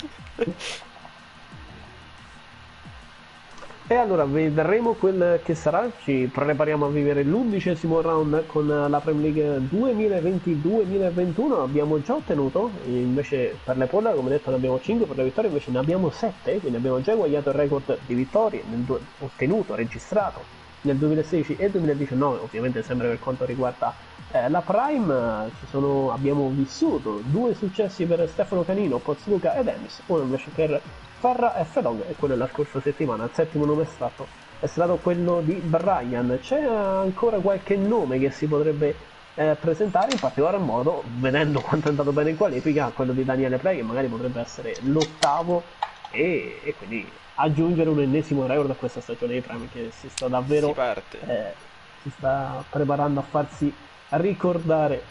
E allora vedremo quel che sarà, ci prepariamo a vivere l'undicesimo round con la Premier League duemilaventi duemilaventuno. Abbiamo già ottenuto, invece per le pole come detto ne abbiamo cinque, per le vittorie invece ne abbiamo sette, quindi abbiamo già eguagliato il record di vittorie nel du- ottenuto, registrato nel duemilasedici e duemiladiciannove, ovviamente sempre per quanto riguarda eh, la Prime. Ci sono, abbiamo vissuto due successi per Stefano Canino, Pozzuca ed Emis, uno invece per Farra e Fedong, e quello della scorsa settimana. Il settimo nome estratto è stato quello di Brian. C'è ancora qualche nome che si potrebbe eh, presentare, in particolar modo, vedendo quanto è andato bene in qualifica, quello di Daniele Play, che magari potrebbe essere l'ottavo e, e quindi aggiungere un ennesimo record a questa stagione di Prime, che si sta davvero Si parte. eh, si sta preparando a farsi ricordare.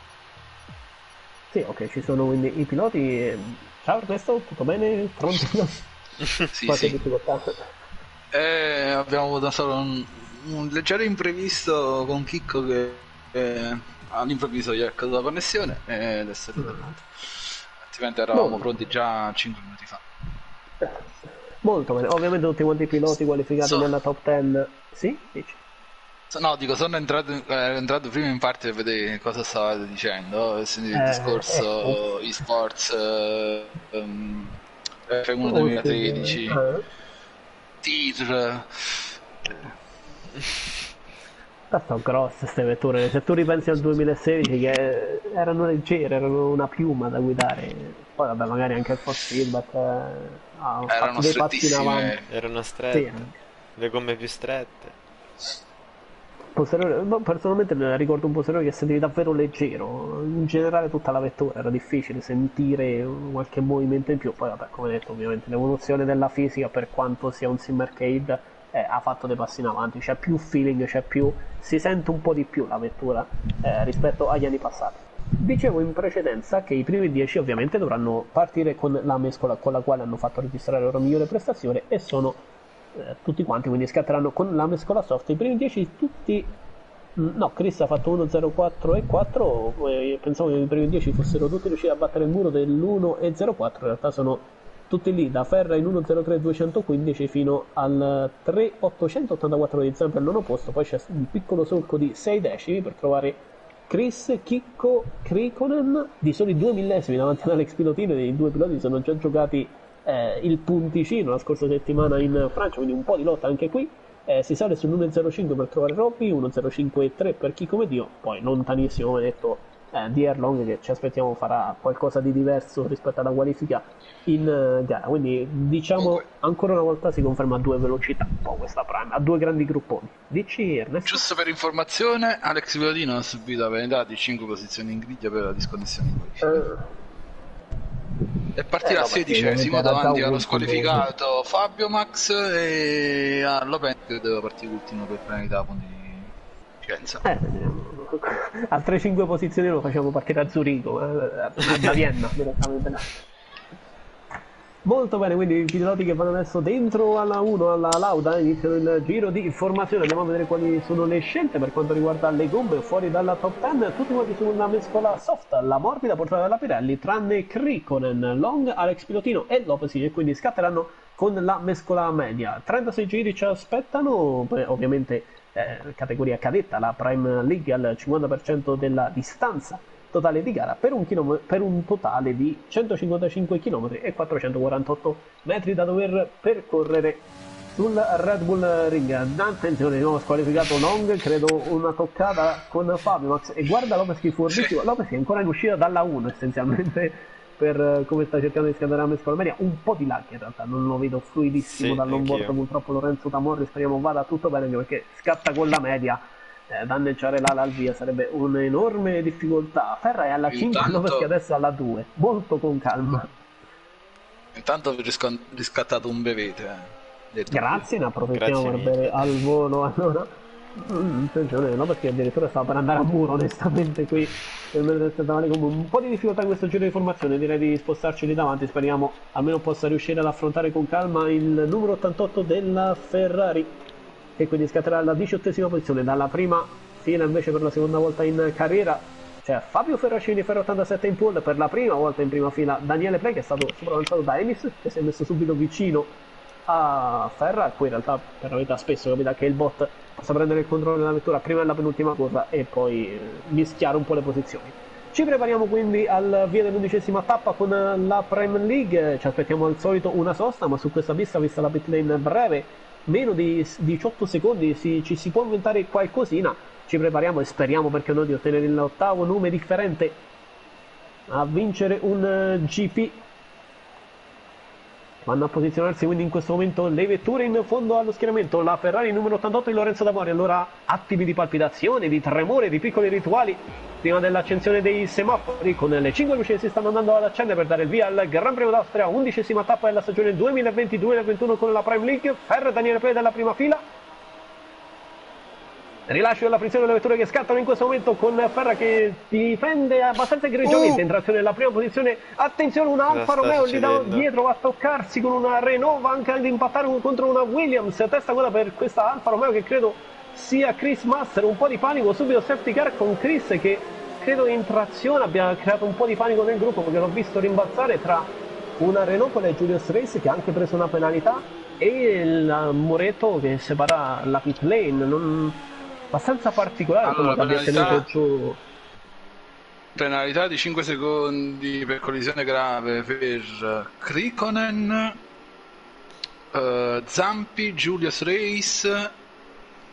Sì, ok, ci sono quindi i piloti. Ciao Ernesto, tutto bene? Pronto? Sì, Qualche sì. difficoltà? Eh, abbiamo avuto solo un, un leggero imprevisto con Chicco che eh, all'improvviso gli è caduta la connessione e adesso è ritornato. Altrimenti eravamo Molto. pronti già cinque minuti fa. Molto bene, ovviamente tutti quanti i piloti qualificati So- nella top dieci. Sì? Dici? So- No, dico, sono entrato, eh, ero entrato prima in parte per vedere cosa stavate dicendo, ho sentito il Eh, discorso eSports, eh, um, F uno duemilatredici, Eh, tir, Sono grosse queste vetture, se tu ripensi al duemilasedici che erano leggere, erano una piuma da guidare, poi vabbè magari anche il Force Feedback eh, ha Erano fatto dei passi in avanti. strettissime. Erano strette, Sì. le gomme più strette. Posteriore, no, personalmente ricordo un posteriore che sentivi davvero leggero, in generale tutta la vettura era difficile sentire qualche movimento in più, poi vabbè come detto ovviamente l'evoluzione della fisica per quanto sia un sim arcade eh, ha fatto dei passi in avanti, c'è più feeling, c'è più, si sente un po' di più la vettura eh, rispetto agli anni passati. Dicevo in precedenza che i primi dieci ovviamente dovranno partire con la mescola con la quale hanno fatto registrare la loro migliore prestazione e sono eh, tutti quanti, quindi scatteranno con la mescola soft. I primi dieci tutti, no, Chris ha fatto uno, zero, quattro e quattro, eh, pensavo che i primi dieci fossero tutti riusciti a battere il muro dell'uno e zero quattro, in realtà sono tutti lì, da Ferra in uno zero tre duecentoquindici fino al tre ottocentottantaquattro di Zampa al nono posto, poi c'è un piccolo solco di sei decimi per trovare Chris, Chicco, Krikonen di soli due millesimi davanti ad Alex Pilotino. I due piloti sono già giocati eh, il punticino la scorsa settimana in Francia, quindi un po' di lotta anche qui. Eh, si sale sull'uno zero cinque per trovare Robby, uno zero cinque tre per Chi come Dio, poi lontanissimo come detto eh, di Erlong che ci aspettiamo farà qualcosa di diverso rispetto alla qualifica in uh, gara, quindi diciamo ancora una volta si conferma a due velocità un po' questa Prime, a due grandi grupponi. Dici Ernesto? Giusto per informazione, Alex Pilotino ha subito la penalità di cinque posizioni in griglia per la disconnessione di qualifica. Uh, e partirà eh, al no, sedicesimo davanti allo ultimo. squalificato Fabio Max e all'Open che doveva partire l'ultimo per penalità con di Pienza. Eh, altre cinque posizioni lo facciamo partire a Zurigo, eh, da Vienna direttamente. Molto bene, quindi i piloti che vanno adesso dentro alla uno, alla Lauda, iniziano il giro di formazione. Andiamo a vedere quali sono le scelte per quanto riguarda le gomme fuori dalla top dieci. Tutti quanti su una mescola soft, la morbida portata dalla Pirelli, tranne Krikonen, Long, Alex Pilotino e Lopez, e quindi scatteranno con la mescola media. trentasei giri ci aspettano, beh, ovviamente eh, categoria cadetta, la Prime League al cinquanta per cento della distanza totale di gara per un, chilom- per un totale di centocinquantacinque chilometri e quattrocentoquarantotto metri da dover percorrere sul Red Bull Ring. Attenzione, di nuovo squalificato Long, credo una toccata con Fabio Max, e guarda Lopez che furbissimo. Lopez è ancora in uscita dalla uno essenzialmente per come sta cercando di scadere la mescola media, un po' di lag in realtà, non lo vedo fluidissimo sì, dall'onboard purtroppo Lorenzo Tamorri, speriamo vada tutto bene perché scatta con la media. Eh, danneggiare l'ala al via sarebbe un'enorme difficoltà. Ferra è alla cinque, perché adesso è alla due, molto con calma. Intanto vi ho riscattato un bevete. Eh. Grazie, ne approfittiamo per bere al volo allora. Mm, attenzione, no, perché addirittura stava per andare a muro onestamente qui. Un po' di difficoltà in questo giro di formazione, direi di spostarci lì davanti, speriamo almeno possa riuscire ad affrontare con calma il numero ottantotto della Ferrari, e quindi scatterà alla diciottesima posizione. Dalla prima fila invece per la seconda volta in carriera c'è Fabio Ferracini, Ferro ottantasette in pole, per la prima volta in prima fila Daniele Play, che è stato sopravanzato da Enis, che si è messo subito vicino a Ferra, e poi in realtà per la verità spesso capita che il bot possa prendere il controllo della vettura prima della penultima curva e poi mischiare un po' le posizioni. Ci prepariamo quindi al via dell'undicesima tappa con la Premier League, ci aspettiamo al solito una sosta, ma su questa pista, vista la pit lane breve, meno di diciotto secondi, si, ci si può inventare qualcosina. Ci prepariamo e speriamo, perché no, di ottenere l'ottavo nome differente a vincere un uh, G P. Vanno a posizionarsi quindi in questo momento le vetture in fondo allo schieramento. La Ferrari numero ottantotto di Lorenzo Tamori, allora attimi di palpitazione, di tremore, di piccoli rituali prima dell'accensione dei semafori, con le cinque luci che si stanno andando ad accendere per dare il via al Gran Premio d'Austria, undicesima tappa della stagione duemilaventi duemilaventuno con la Prime League. Ferra, Daniele Play dalla prima fila, rilascio della frizione delle vetture che scattano in questo momento, con Ferra che difende abbastanza egregiamente uh. in trazione nella prima posizione. Attenzione, un Alfa Romeo lì da dietro va a toccarsi con una Renault, va anche ad impattare contro una Williams, testa quella per questa Alfa Romeo che credo sia Chris Master. Un po' di panico, subito safety car con Chris che credo in trazione abbia creato un po' di panico nel gruppo, perché l'ho visto rimbalzare tra una Renault con la Julius Race che ha anche preso una penalità e il muretto che separa la pit lane. Non... abbastanza particolare, allora, come abbia tenuto giù. Penalità di cinque secondi per collisione grave per Krikonen, uh, Zampi, Julius Race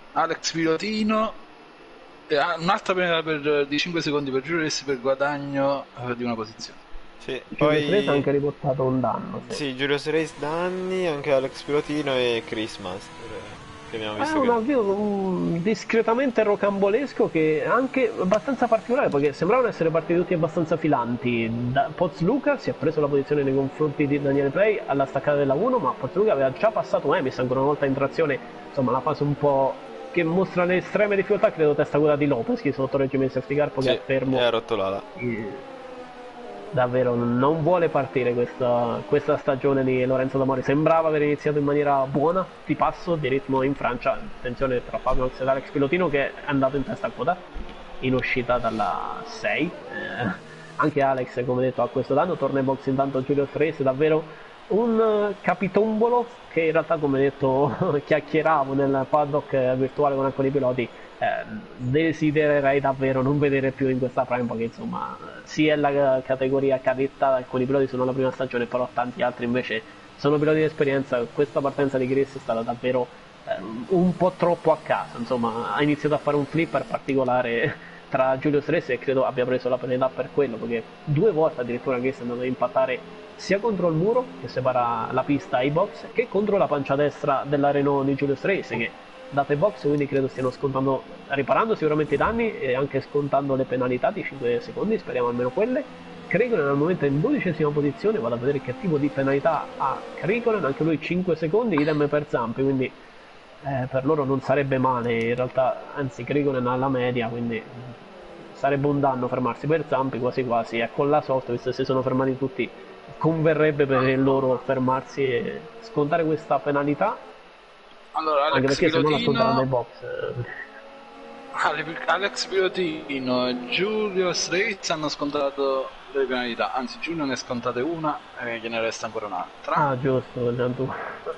Alex Pilotino e un'altra penalità per, di cinque secondi per Giulio Rossi per guadagno eh, di una posizione. Sì, Poi poi ha anche riportato un danno. Sì, sì, Julius Race danni, anche Alex Pilotino e Chris Master, che abbiamo è visto un che... avvio um, discretamente rocambolesco che è anche abbastanza particolare perché sembravano essere partiti tutti abbastanza filanti. Da, Pozluca si è preso la posizione nei confronti di Daniele Play alla staccata della uno, ma Pozluca aveva già passato Emis ancora una volta in trazione, insomma la fase un po' che mostra le estreme difficoltà, credo testa quella di Lopez che sotto regime di safety car poi Sì, è fermo. e ha rotto l'ala. E davvero non vuole partire questa, questa stagione di Lorenzo D'Amori. Sembrava aver iniziato in maniera buona, di passo, di ritmo in Francia. Attenzione tra Fabio Max ed Alex Pilotino che è andato in testa a coda in uscita dalla sei. Eh, anche Alex, come detto, ha questo danno. Torna in box intanto Julius Race, davvero un capitombolo che in realtà, come detto, chiacchieravo nel paddock virtuale con alcuni piloti. Eh, desidererei davvero non vedere più in questa Prime perché insomma sì è la categoria cadetta, alcuni piloti sono la prima stagione, però tanti altri invece sono piloti di esperienza. Questa partenza di Chris è stata davvero eh, un po' troppo a caso, insomma ha iniziato a fare un flipper particolare tra Julius Race e credo abbia preso la penalità per quello, perché due volte addirittura Chris è andato ad impattare sia contro il muro che separa la pista ai box che contro la pancia destra della Renault di Julius Race che date box, quindi credo stiano scontando, riparando sicuramente i danni e anche scontando le penalità di cinque secondi, speriamo almeno quelle. Krikonen al momento è in dodicesima posizione, vado a vedere che tipo di penalità ha Krikonen, anche lui cinque secondi, idem per Zampi, quindi eh, per loro non sarebbe male in realtà, anzi Krikonen ha la media, quindi sarebbe un danno fermarsi per Zampi quasi quasi, e con la soft, visto che si sono fermati tutti, converrebbe per loro fermarsi e scontare questa penalità. Allora, Alex anche perché se no la Pilotino, sconteranno ai box. Alex Pilotino e Julius Race hanno scontato le penalità, anzi Giulio ne ha scontate una e gliene resta ancora un'altra. Ah, giusto, tu.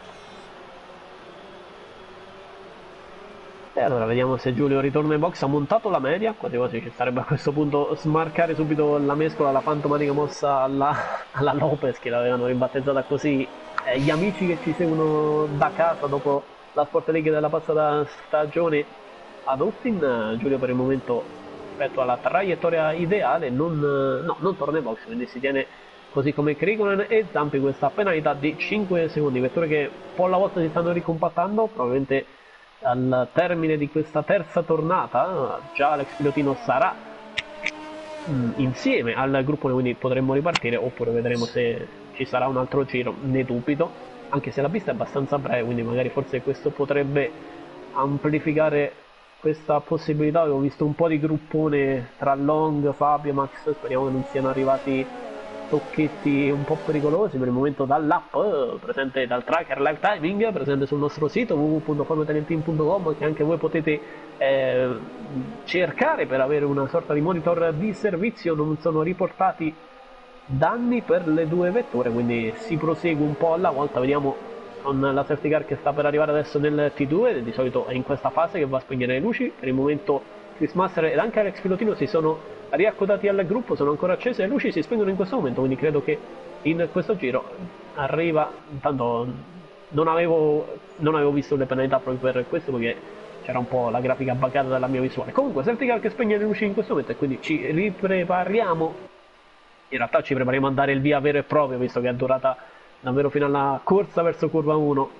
E allora vediamo se Giulio ritorna in box. Ha montato la media, quasi quasi ci sarebbe a questo punto smarcare subito la mescola, la fantomatica mossa alla, alla Lopez, che l'avevano ribattezzata così eh, gli amici che ci seguono da casa dopo la Sport League della passata stagione ad Austin. Giulio per il momento, rispetto alla traiettoria ideale, non, no, non torna in box, quindi si tiene così come Krikonen e Zampi questa penalità di cinque secondi, vetture che un po' alla volta si stanno ricompattando, probabilmente al termine di questa terza tornata già Alex Pilotino sarà mh, insieme al gruppo, quindi potremmo ripartire, oppure vedremo se ci sarà un altro giro, ne dubito, anche se la pista è abbastanza breve, quindi magari forse questo potrebbe amplificare questa possibilità. Avevo visto un po' di gruppone tra Long, Fabio, Max, speriamo che non siano arrivati tocchetti un po' pericolosi per il momento dall'app eh, presente, dal tracker live timing presente sul nostro sito w w w punto formulateam punto com, che anche voi potete eh, cercare per avere una sorta di monitor di servizio. Non sono riportati danni per le due vetture, quindi si prosegue un po' alla volta. Vediamo con la safety car che sta per arrivare adesso nel T due, di solito è in questa fase che va a spegnere le luci. Per il momento Chris Master ed anche Alex Pilotino si sono riaccodati al gruppo, sono ancora accese, le luci si spengono in questo momento, quindi credo che in questo giro arriva. Intanto non avevo, non avevo visto le penalità proprio per questo, perché c'era un po' la grafica buggata dalla mia visuale. Comunque safety car che spegne le luci in questo momento, e quindi ci riprepariamo, in realtà ci prepariamo a dare il via vero e proprio, visto che è durata davvero fino alla corsa verso curva uno,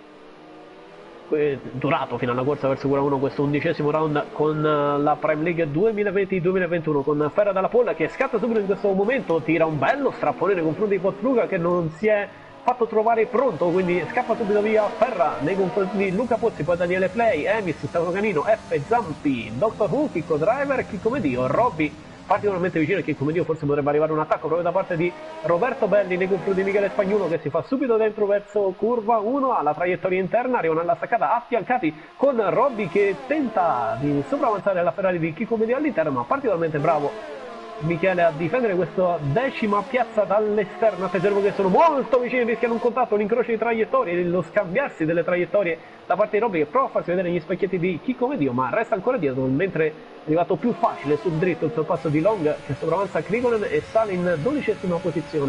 durato fino alla corsa verso curva uno questo undicesimo round con la Prime League duemilaventi duemilaventuno, con Ferra dalla pole che scatta subito in questo momento, tira un bello strappone nei confronti di Pozluca che non si è fatto trovare pronto, quindi scappa subito via Ferra nei confronti di Luca Pozzi, poi Daniele Play, Emis, Stefano Canino, F, Zampi, Doctor Who, Chicco Driver, Chicco Medio, Robby particolarmente vicino, che come Dio forse potrebbe arrivare un attacco proprio da parte di Roberto Belli nei confronti di Michele Spagnuolo, che si fa subito dentro verso curva uno alla traiettoria interna, arrivano alla staccata affiancati con Robby che tenta di sopravanzare la Ferrari di Chico Medio all'interno, ma particolarmente bravo Michele a difendere questa decima piazza dall'esterno. Attenzione che sono molto vicini, rischiano un contatto, un incrocio di traiettorie, lo scambiarsi delle traiettorie da parte di Robby, che prova a farsi vedere gli specchietti di Chico Medio, ma resta ancora dietro, mentre è arrivato più facile sul dritto il sorpasso di Long che sopravanza Krikonen e sale in dodicesima posizione.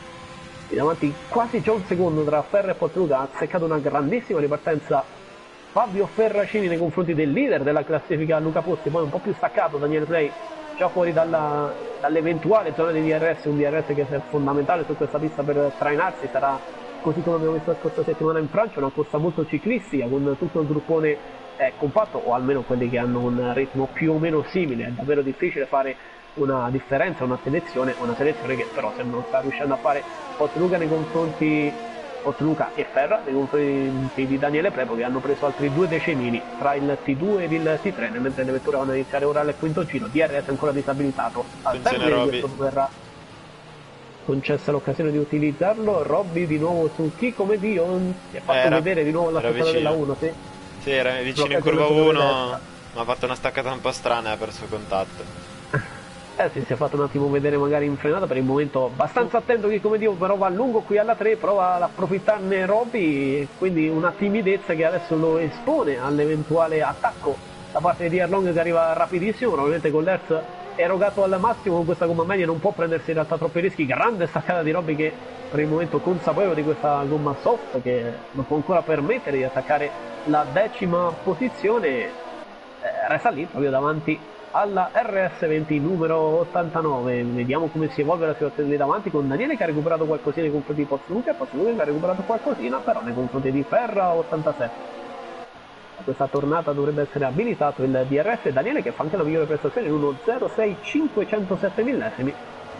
In avanti quasi già un secondo tra Ferra e Pozluca, ha seccato una grandissima ripartenza Fabio Ferracini nei confronti del leader della classifica Luca Pozzi, poi un po' più staccato Daniele Play, già fuori dalla, dall'eventuale zona di D R S, un D R S che è fondamentale su questa pista per trainarsi. Sarà, così come abbiamo visto la scorsa settimana in Francia, una corsa molto ciclistica con tutto il gruppone eh, compatto, o almeno quelli che hanno un ritmo più o meno simile. È davvero difficile fare una differenza, una selezione, una selezione che però se non sta riuscendo a fare Pozzuoluca nei confronti Pozzuoluca e Ferra nei confronti di Daniele Prepo, che hanno preso altri due decimini tra il T due ed il T tre, mentre le vetture vanno a iniziare ora al quinto giro. D R S ancora disabilitato, al termine di questo verrà concessa l'occasione di utilizzarlo. Robby di nuovo su chi come Dio si è fatto era, vedere di nuovo la staccata della uno. Sì, sì, era vicino in curva uno, ma ha fatto una staccata un po' strana e ha perso contatto. Eh sì, si è fatto un attimo vedere magari in frenata, per il momento abbastanza attento chi come Dio, però va a lungo qui alla tre, prova ad approfittarne Robby, quindi una timidezza che adesso lo espone all'eventuale attacco da parte di Erlong, che arriva rapidissimo, probabilmente con l'Hertz erogato al massimo con questa gomma media non può prendersi in realtà troppi rischi. Grande staccata di Robby, che per il momento consapevole di questa gomma soft che non può ancora permettere di attaccare la decima posizione, eh, resta lì proprio davanti alla R S venti numero ottantanove. Vediamo come si evolve la situazione lì davanti, con Daniele che ha recuperato qualcosina nei confronti di Pozzuoluca, e Pozzuoluca che ha recuperato qualcosina però nei confronti di Ferra ottantasette. A questa tornata dovrebbe essere abilitato il D R S. Daniele che fa anche la migliore prestazione in uno zero sei cinquecentosette millesimi,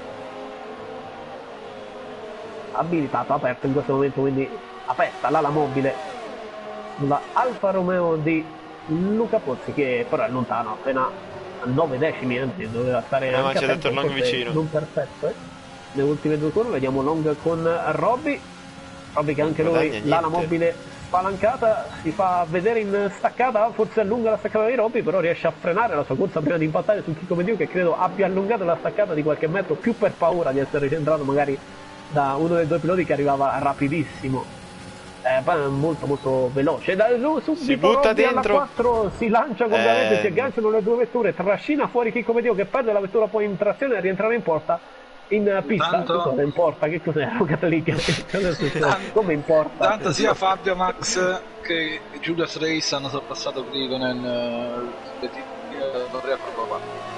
abilitato, aperto in questo momento, quindi aperta l'ala mobile sulla Alfa Romeo di Luca Pozzi, che però è lontano, appena a nove decimi, anzi doveva stare eh, anche ma c'è detto Long vicino, non perfetto, eh. Le ultime due curve vediamo Long con Robby Robby che anche lui l'ala mobile spalancata, si fa vedere in staccata, forse allunga la staccata di Robby, però riesce a frenare la sua corsa prima di impattare su Chico Medio, che credo abbia allungato la staccata di qualche metro, più per paura di essere ricentrato magari da uno dei due piloti che arrivava rapidissimo. Eh, molto molto veloce, da, subito si butta Robby dentro alla quattro, si lancia completamente, eh... si agganciano le due vetture, trascina fuori Chicco Medio che perde la vettura poi in trazione e rientrare in porta in pista. Tanto... Cosa in porta? Che cos'è? Come in porta? Tanto sia Fabio Max che Julius Race hanno sorpassato Grigonen, uh, vorrei approvare.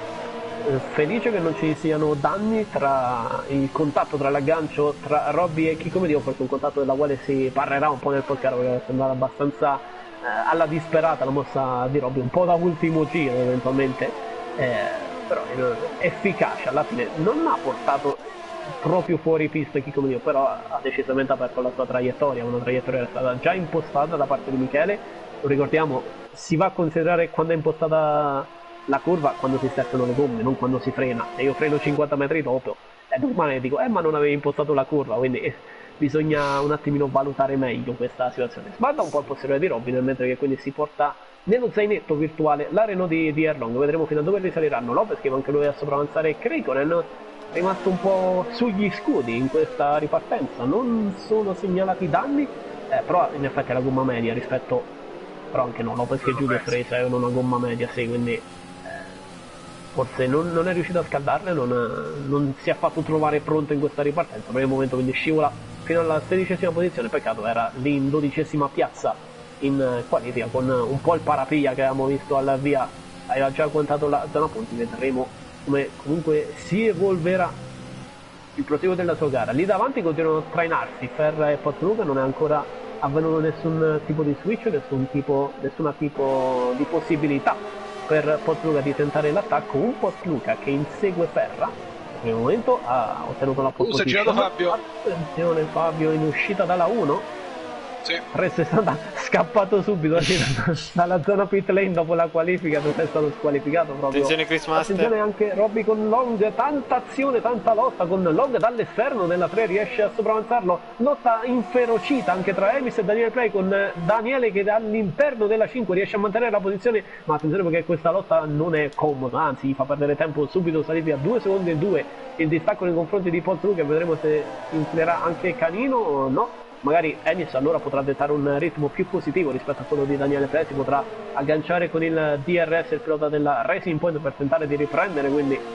Felice che non ci siano danni tra il contatto, tra l'aggancio tra Robby e Chicco Medio, forse un contatto della quale si parlerà un po' nel podcast, perché è sembrata abbastanza eh, alla disperata la mossa di Robby, un po' da ultimo giro eventualmente, eh, però è efficace, alla fine non ha portato proprio fuori pista Chicco Medio, però ha decisamente aperto la sua traiettoria, una traiettoria che è stata già impostata da parte di Michele. Lo ricordiamo, si va a considerare quando è impostata la curva quando si stercono le gomme, non quando si frena. Se io freno cinquanta metri dopo è normale che dico eh ma non avevi impostato la curva, quindi eh, bisogna un attimino valutare meglio questa situazione. Sbalda un po' il posteriore di Robby, nel mentre che quindi si porta nello zainetto virtuale la Renault di, di Erlong. Vedremo fino a dove risaliranno. Lopez che va anche lui a sopravanzare Creikonen, rimasto un po' sugli scudi in questa ripartenza. Non sono segnalati danni, eh, però in effetti è la gomma media rispetto, però anche no, Lopez che Giulio Fresa è una gomma media, sì, quindi forse non, non è riuscito a scaldarle, non, non si è fatto trovare pronto in questa ripartenza. Per il momento quindi scivola fino alla sedicesima posizione, peccato era lì in dodicesima piazza in qualifica, con un po' il parapiglia che avevamo visto al via, aveva già contato la zona punti. Vedremo come comunque si evolverà il proseguo della sua gara. Lì davanti continuano a trainarsi Ferra e Pozzuoluca, non è ancora avvenuto nessun tipo di switch, nessun tipo, nessuna tipo di possibilità per Pozzuoluca di tentare l'attacco. Un Pozzuoluca che insegue Ferra, in questo momento ha ottenuto la pole position. Fabio. Attenzione Fabio in uscita dalla uno, sì. trecentosessanta scappato subito dalla zona pit lane dopo la qualifica, dove è stato squalificato proprio. Attenzione Chris Master. Attenzione anche Robby con Long, tanta azione, tanta lotta con Long dall'esterno della tre, riesce a sopravanzarlo, lotta inferocita anche tra Elvis e Daniele Play, con Daniele che all'interno della cinque riesce a mantenere la posizione, ma attenzione perché questa lotta non è comoda, anzi gli fa perdere tempo. Subito saliti a due secondi e due il distacco nei confronti di Pozzuoluca, vedremo se inflerà anche Canino o no. Magari Ennis allora potrà dettare un ritmo più positivo rispetto a quello di Daniele Play, si potrà agganciare con il D R S, il pilota della Racing Point, per tentare di riprendere quindi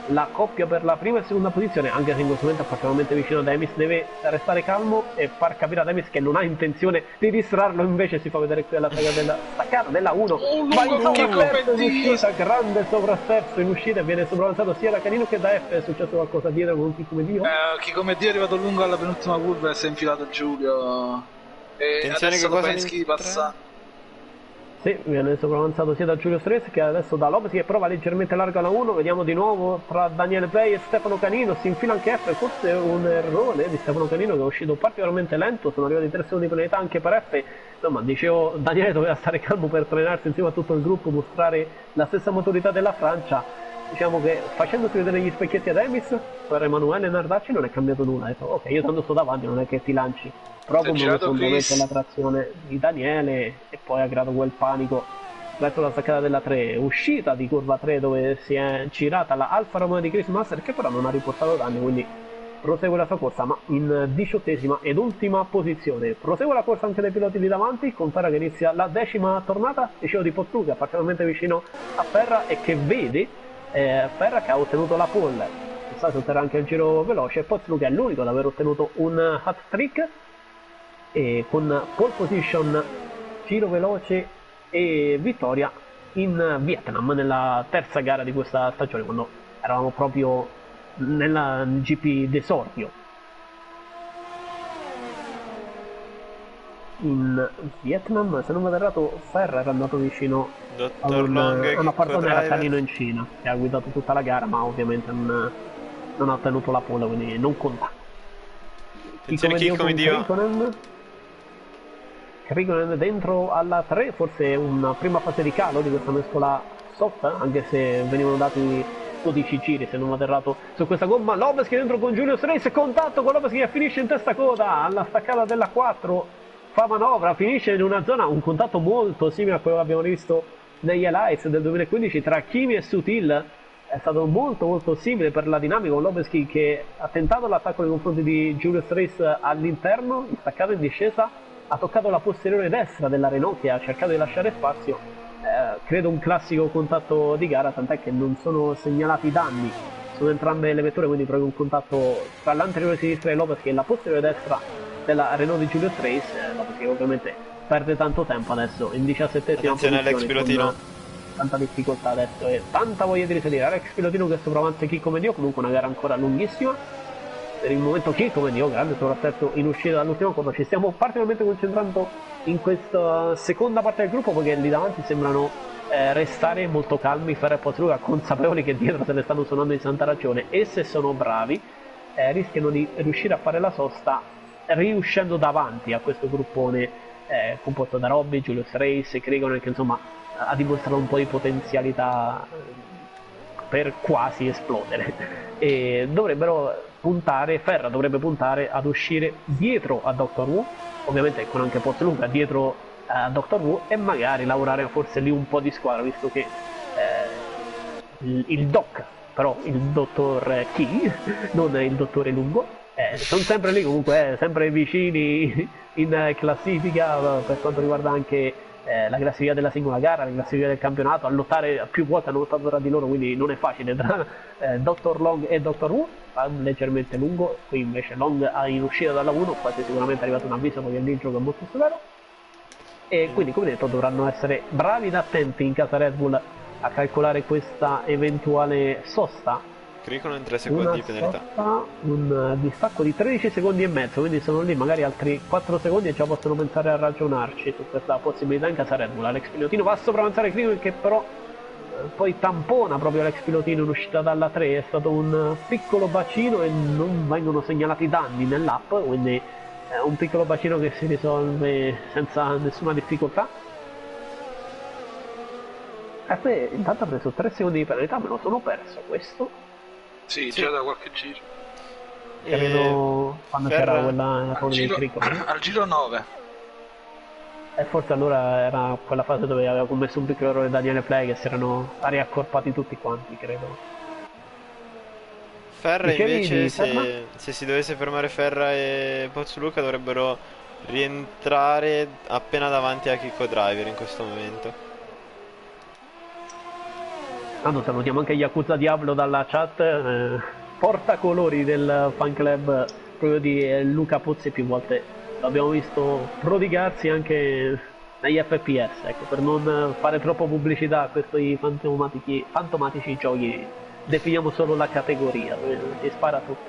la coppia per la prima e seconda posizione, anche se in questo momento è particolarmente vicino a Demis, deve restare calmo e far capire a Demis che non ha intenzione di distrarlo, invece si fa vedere qui alla saga della staccata della uno, Oh, va in lungo sovrasterzo in Dio. uscita, grande sovrasterzo in uscita e viene sopravanzato sia da Canino che da F. È successo qualcosa dietro con un chi come Dio? Eh, chi come Dio è arrivato lungo alla penultima curva e si è infilato Giulio. E Attenzione adesso che cosa Lopensky entra? passa. Sì, viene sopravanzato sia da Giulio Stress che adesso da Lopez che prova leggermente larga la uno. Vediamo di nuovo tra Daniele Play e Stefano Canino, si infila anche F, forse un errore di Stefano Canino che è uscito particolarmente lento, sono arrivati tre secondi di penalità anche per F. Insomma, dicevo, Daniele doveva stare calmo per trenarsi insieme a tutto il gruppo, mostrare la stessa maturità della Francia. Diciamo che facendosi vedere gli specchietti ad Emis, per Emanuele Nardacci non è cambiato nulla, ha detto ok, io tanto sto davanti, non è che ti lanci. Proprio come fondamento la trazione di Daniele e poi ha creato quel panico verso la staccata della tre, uscita di curva tre dove si è girata la Alfa Romeo di Chris Master, che però non ha riportato danni, quindi prosegue la sua corsa, ma in diciottesima ed ultima posizione. Prosegue la corsa anche dei piloti di davanti, con Ferra che inizia la decima tornata, dicevo di Pozzuga, particolarmente vicino a Ferra e che vede eh, Ferra che ha ottenuto la pole, sa otterrà anche il giro veloce. Pozzuga è l'unico ad aver ottenuto un hat trick, e con pole position, giro veloce e vittoria in Vietnam nella terza gara di questa stagione, quando eravamo proprio nella G P d'esordio. In Vietnam, se non vado errato, Ferra era andato vicino a un, una partner Canino in Cina, che ha guidato tutta la gara, ma ovviamente non, non ha ottenuto la pole, quindi non conta. Attenzione chi come Dio. Riconen dentro alla tre, forse una prima fase di calo di questa mescola soft, anche se venivano dati dodici giri se non vado errato su questa gomma. Lopez che dentro con Giulio Streis, contatto con Lopez che finisce in testa coda alla staccata della quattro, fa manovra, finisce in una zona, un contatto molto simile a quello che abbiamo visto negli highlights del duemilaquindici tra Kimi e Sutil. È stato molto molto simile per la dinamica, con Lopez che ha tentato l'attacco nei confronti di Giulio Streis all'interno, staccato in discesa, ha toccato la posteriore destra della Renault che ha cercato di lasciare spazio, eh, credo un classico contatto di gara, tant'è che non sono segnalati danni su entrambe le vetture, quindi proprio un contatto tra l'anteriore sinistra di Lopez e la posteriore destra della Renault di Giulio Streis. eh, Lopez che ovviamente perde tanto tempo adesso in diciassettesima posizione, Alex Pilotino, tanta difficoltà adesso e tanta voglia di risalire. Alex Pilotino che sopravanza chi come Dio, comunque una gara ancora lunghissima. Per il momento chi come Dio, grande sovrappeso in uscita dall'ultima curva. Ci stiamo particolarmente concentrando in questa seconda parte del gruppo, perché lì davanti sembrano eh, restare molto calmi Ferra e Pozzuga, consapevoli che dietro se ne stanno suonando in santa ragione, e se sono bravi eh, rischiano di riuscire a fare la sosta riuscendo davanti a questo gruppone eh, composto da Robby, Giulio Streis e Krigonen, che insomma ha dimostrato un po' di potenzialità per quasi esplodere, e dovrebbero puntare, Ferra dovrebbe puntare ad uscire dietro a Doctor Who, ovviamente con anche Pozzuga dietro a Doctor Who, e magari lavorare forse lì un po' di squadra, visto che eh, il, il Doc, però il dottor Chi, non il dottore Lungo, eh, sono sempre lì comunque, eh, sempre vicini in classifica per quanto riguarda anche Eh, la classifica della singola gara, la classifica del campionato, a lottare più volte hanno lottato tra di loro, quindi non è facile tra eh, Doctor Long e Doctor Who. Va leggermente lungo, qui invece Long ha in uscita dalla uno, quasi sicuramente è arrivato un avviso perché lì il gioco è molto severo, e quindi come detto dovranno essere bravi ed attenti in casa Red Bull a calcolare questa eventuale sosta. Krigonen tre secondi di penalità, sosta, un distacco di tredici secondi e mezzo, quindi sono lì magari altri quattro secondi e già possono pensare a ragionarci su questa possibilità in casa Red Bull. Alex Pilotino va a sopravanzare Krigonen, che però eh, poi tampona proprio Alex Pilotino in uscita dalla tre. È stato un piccolo bacino e non vengono segnalati danni nell'app, quindi è un piccolo bacino che si risolve senza nessuna difficoltà. E poi intanto ha preso tre secondi di penalità, me lo sono perso questo. Sì, sì, già da qualche giro. Credo quando Ferra... c'era quella al giro, al giro nove. E forse allora era quella fase dove aveva commesso un piccolo errore Daniele Play, che si erano riaccorpati tutti quanti, credo. Ferra invece, se, se si dovesse fermare Ferra e Pozzuga dovrebbero rientrare appena davanti a Kiko Driver in questo momento. Tanto salutiamo anche Yakuza Diablo dalla chat, eh, portacolori del fan club proprio di eh, Luca Pozzi, più volte l'abbiamo visto prodigarsi anche negli F P S, ecco, per non fare troppo pubblicità a questi fantomatici, fantomatici giochi, definiamo solo la categoria, dove si spara tutto.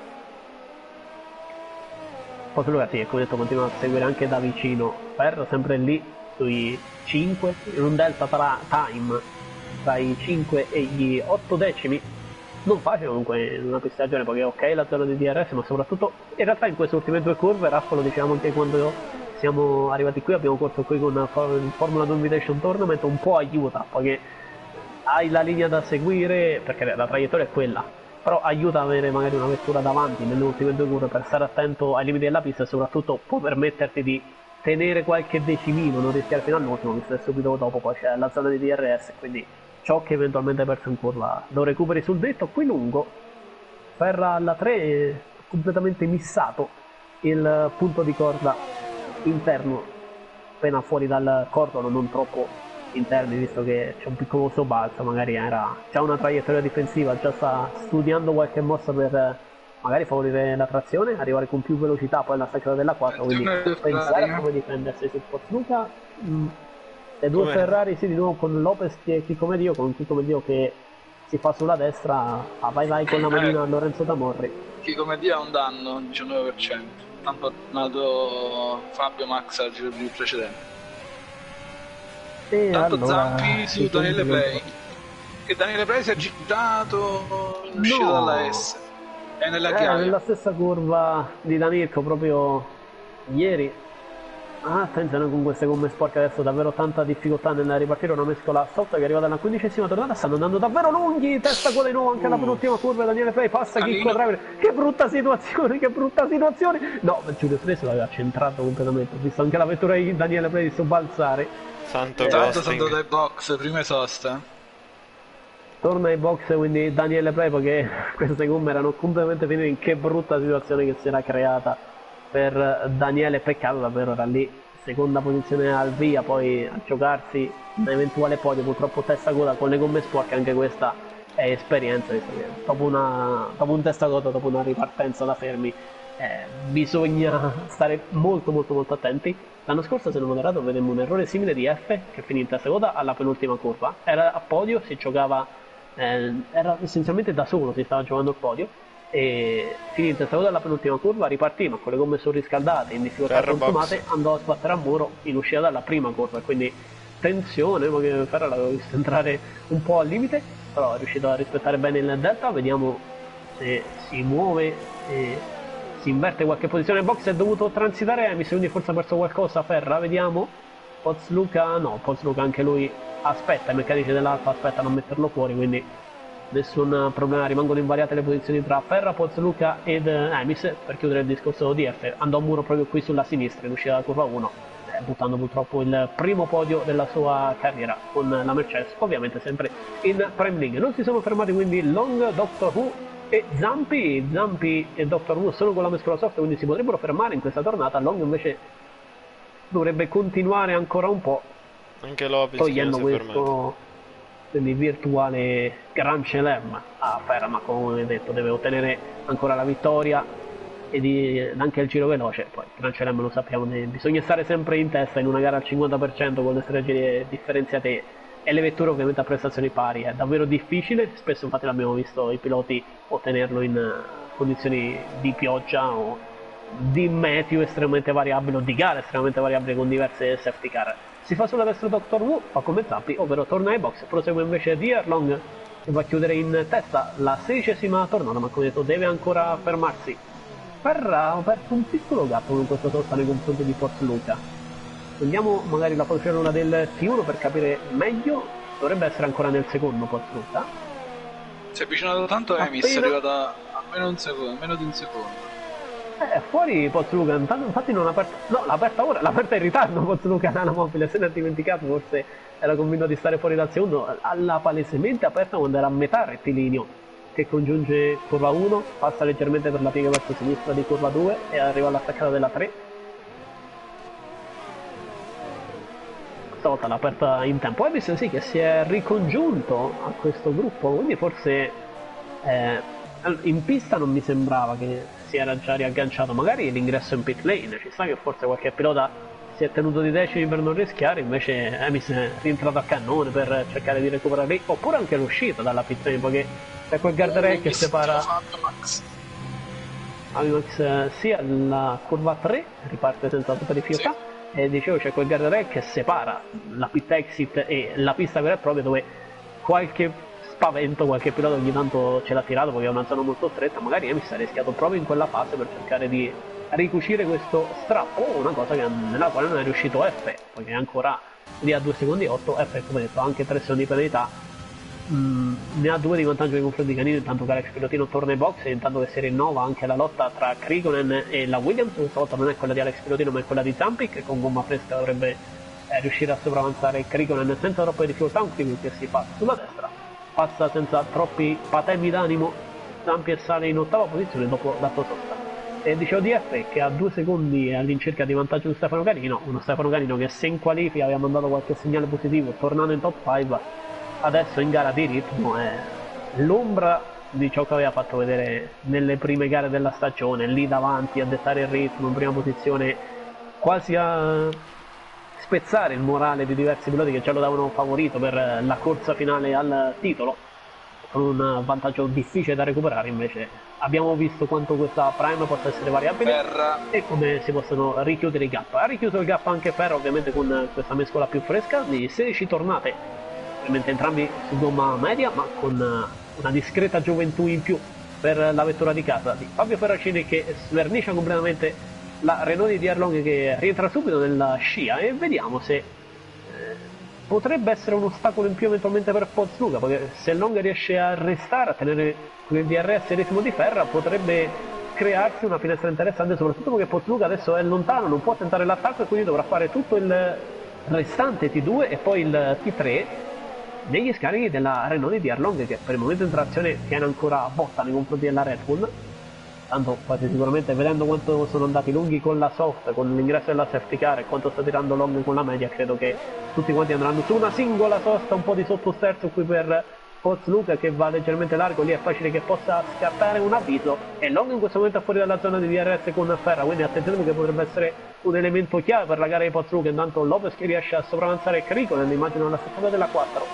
Poi Luca sì, come detto, continua a seguire anche da vicino Ferro, sempre lì sui cinque, in un delta tra time tra i cinque e gli otto decimi, non facile comunque in una pista stagione, perché ok la zona di D R S, ma soprattutto in realtà in queste ultime due curve, Raffa lo dicevamo anche quando siamo arrivati qui, abbiamo corso qui con il Formula due Invitation Tournament, un po' aiuta, perché hai la linea da seguire, perché la traiettoria è quella, però aiuta ad avere magari una vettura davanti nelle ultime due curve per stare attento ai limiti della pista e soprattutto può permetterti di tenere qualche decimino, non rischiare fino all'ultimo, visto che subito dopo poi c'è la zona di D R S, quindi ciò che eventualmente hai perso in curva lo recuperi sul dritto. Qui lungo Ferra alla tre, completamente missato il punto di corda interno appena fuori dal cordolo, non troppo interni visto che c'è un piccolo sobbalzo, magari era già una traiettoria difensiva, già sta studiando qualche mossa per magari favorire la trazione, arrivare con più velocità poi alla stacchetta della quattro, quindi pensare a come difendersi sul Forza. Le due Come? Ferrari sì, di nuovo con Lopez che chi come Dio, con chi come Dio che si fa sulla destra, ah, vai vai con la manina a Lorenzo Tamorri. Chi come Dio ha un danno, diciannove per cento, tanto ha tornato Fabio Max al giro più precedente. E Tanto allora, Zampi su Daniele Play, che Daniele Play si è agitato in uscita no. dalla S, è nella eh, chiave. nella stessa curva di Danirco proprio ieri. Ah, attenzione con queste gomme sporche, adesso davvero tanta difficoltà nel ripartire, una mescola soft che arriva dalla quindicesima tornata, stanno andando davvero lunghi, testa coda di nuovo anche alla penultima curva, Daniele Play passa Chicco Driver, che brutta situazione, che brutta situazione, no, Giulio Freso l'aveva centrato completamente, ho visto anche la vettura di Daniele Play di sobbalzare. Santo Tanto sono ghosting. andato dai box, prima sosta. Torna ai box quindi Daniele Play, perché queste gomme erano completamente finite, in che brutta situazione che si era creata per Daniele, peccato davvero, era lì seconda posizione al via, poi a giocarsi un eventuale podio, purtroppo testa coda con le gomme sporche, anche questa è esperienza, visto che dopo, una, dopo un testa coda, dopo una ripartenza da fermi, eh, bisogna stare molto molto molto attenti. L'anno scorso, se non ho errato, vedemmo un errore simile di F che finì in testa coda alla penultima curva, era a podio, si giocava, eh, era essenzialmente da solo, si stava giocando il podio, e finì in testa coda alla penultima curva, ripartì ma con le gomme surriscaldate, in difficoltà Ferro consumate, box. andò a sbattere a muro in uscita dalla prima curva, quindi tensione, perché Ferro l'avevo visto entrare un po' al limite, però è riuscito a rispettare bene il delta. Vediamo se si muove e si inverte qualche posizione. Il box è dovuto transitare, mi sembra forse ha perso qualcosa Ferra, vediamo. Pozluca, no, Pozluca anche lui aspetta, i meccanici dell'Alfa aspettano a metterlo fuori, quindi nessun problema, rimangono invariate le posizioni tra Ferra, Pozluca ed Emis per chiudere il discorso di F. Andò a muro proprio qui sulla sinistra in uscita dalla curva uno, eh, buttando purtroppo il primo podio della sua carriera con la Mercedes, ovviamente sempre in Prime League. Non si sono fermati quindi Long, Doctor Who e Zampi. Zampi e Doctor Who sono con la mescola soft, quindi si potrebbero fermare in questa tornata. Long invece dovrebbe continuare ancora un po', Anche Lopez togliendo che non si è fermato. questo quindi virtuale Grand Chelem a Ferra, ma come detto deve ottenere ancora la vittoria e di, anche il giro veloce. Poi Grand Chelem lo sappiamo, bisogna stare sempre in testa in una gara al cinquanta per cento con le strategie differenziate e le vetture ovviamente a prestazioni pari, è davvero difficile, spesso infatti l'abbiamo visto i piloti ottenerlo in condizioni di pioggia o di meteo estremamente variabile o di gare estremamente variabili con diverse safety car. Si fa sulla destra Doctor Who, fa come Zampi, ovvero torna ai box, prosegue invece Dear Long che va a chiudere in testa la sedicesima tornata, ma come detto deve ancora fermarsi. Ferra ha aperto un piccolo gap con questa sosta nei confronti di Forza Luca. Prendiamo magari la posizione del T uno per capire meglio, dovrebbe essere ancora nel secondo Forza Luca. Si è avvicinato tanto Emis, Appena... è arrivata a meno, un secondo, meno di un secondo. Eh, fuori Pozzuca, infatti non l'ha aperta, no, l'ha aperta ora, l'ha aperta in ritardo Pozzuca nella mobile, se ne è dimenticato, forse era convinto di stare fuori dal secondo, l'ha palesemente aperta quando era a metà rettilineo, che congiunge curva uno, passa leggermente per la piega verso sinistra di curva due e arriva alla staccata della tre. stavolta l'ha aperta in tempo. Emis sì che si è ricongiunto a questo gruppo, quindi forse eh, in pista non mi sembrava che si era già riagganciato, magari l'ingresso in pit lane, ci sta che forse qualche pilota si è tenuto di decimi per non rischiare, invece Emis è rientrato a cannone per cercare di recuperare lì, oppure anche l'uscita dalla pit lane, perché c'è quel guardrail che separa Avimax sia alla curva tre, riparte senza tutta difficoltà, sì. E dicevo c'è quel guardrail che separa la pit exit e la pista vera e propria, dove qualche spavento, qualche pilota ogni tanto ce l'ha tirato perché è una zona molto stretta, magari Emis ha rischiato proprio in quella fase per cercare di ricucire questo strappo, una cosa che, nella quale non è riuscito F, perché è ancora lì a due secondi otto, F come detto anche tre secondi di penalità, mm, ne ha due di vantaggio nei confronti di Canino, intanto che Alex Pilotino torna in box e intanto che si rinnova anche la lotta tra Krikonen e la Williams, questa volta non è quella di Alex Pilotino ma è quella di Zampi, che con gomma fresca dovrebbe eh, riuscire a sopravanzare Krikonen senza troppe difficoltà, un Krikonen che si fa sulla destra, passa senza troppi patemi d'animo Zampi e sale in ottava posizione dopo la sua sosta. E dicevo di F che ha due secondi all'incirca di vantaggio di Stefano Canino, uno Stefano Canino che se in qualifica aveva mandato qualche segnale positivo tornando in top cinque, adesso in gara di ritmo è l'ombra di ciò che aveva fatto vedere nelle prime gare della stagione, lì davanti a dettare il ritmo in prima posizione, quasi a spezzare il morale di diversi piloti che già lo davano favorito per la corsa finale al titolo, con un vantaggio difficile da recuperare. Invece abbiamo visto quanto questa prime possa essere variabile Ferra. E come si possono richiudere i gap. Ha richiuso il gap anche Ferra, ovviamente con questa mescola più fresca di sedici tornate, ovviamente entrambi su gomma media ma con una discreta gioventù in più per la vettura di casa di Fabio Ferracini, che svernicia completamente la Renault di Arlong, che rientra subito nella scia, e vediamo se potrebbe essere un ostacolo in più eventualmente per Pozzuga, perché se Long riesce a restare, a tenere il D R S il ritmo di Ferra, potrebbe crearsi una finestra interessante, soprattutto perché Pozzuga adesso è lontano, non può tentare l'attacco e quindi dovrà fare tutto il restante T due e poi il T tre negli scarichi della Renault di Arlong, che per il momento in trazione tiene ancora botta nei confronti della Red Bull. Tanto quasi sicuramente, vedendo quanto sono andati lunghi con la soft, con l'ingresso della safety car e quanto sta tirando Long con la media, credo che tutti quanti andranno su una singola sosta un po' di sottosterzo qui per Pozzuga, che va leggermente largo, lì è facile che possa scattare un avviso, e Long in questo momento è fuori dalla zona di D R S con Ferra, quindi attenzione perché potrebbe essere un elemento chiave per la gara di Pozzuga. Intanto Lopez che riesce a sopravanzare Krikonen, immagino alla seconda della quattro.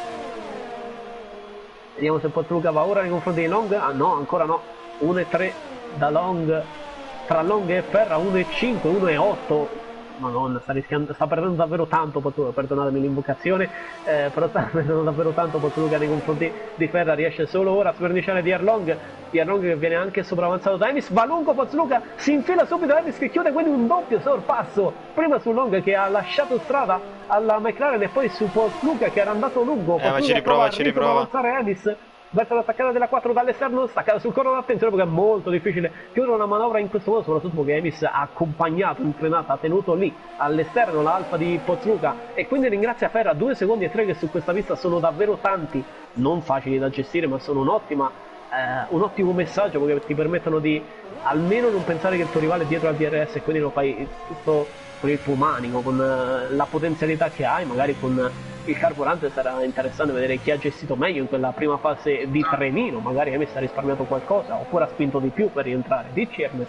Vediamo se Pozzuga va ora nei confronti di Long. Ah no, ancora no, uno e tre da Long, tra Long e Ferra, uno e cinque, uno e otto. Madonna, sta rischiando, sta perdendo davvero tanto Pozzuga, perdonatemi l'invocazione, eh, però sta perdendo davvero tanto Pozzuga nei confronti di Ferra. Riesce solo ora a sverniciare di Arlong, di Arlong che viene anche sopravanzato da Emis, va lungo Pozzuga, si infila subito Emis che chiude, quindi un doppio sorpasso, prima su Long che ha lasciato strada alla McLaren e poi su Pozzuga che era andato lungo. Eh, ma ci riprova, ci riprova. Emis verso l'attaccata della quattro dall'esterno, staccata sul corno, attenzione perché è molto difficile chiudere una manovra in questo modo, soprattutto perché Emis ha accompagnato in frenata, ha tenuto lì all'esterno la Alfa di Pozzuga, e quindi ringrazia Ferra. Due secondi e tre che su questa pista sono davvero tanti, non facili da gestire, ma sono un'ottima eh, un ottimo messaggio perché ti permettono di almeno non pensare che il tuo rivale è dietro al D R S e quindi lo fai tutto con il tuo manico, con uh, la potenzialità che hai, magari con uh, il carburante. Sarà interessante vedere chi ha gestito meglio in quella prima fase di trenino, magari Hermes ha risparmiato qualcosa oppure ha spinto di più per rientrare. Dici Hermes?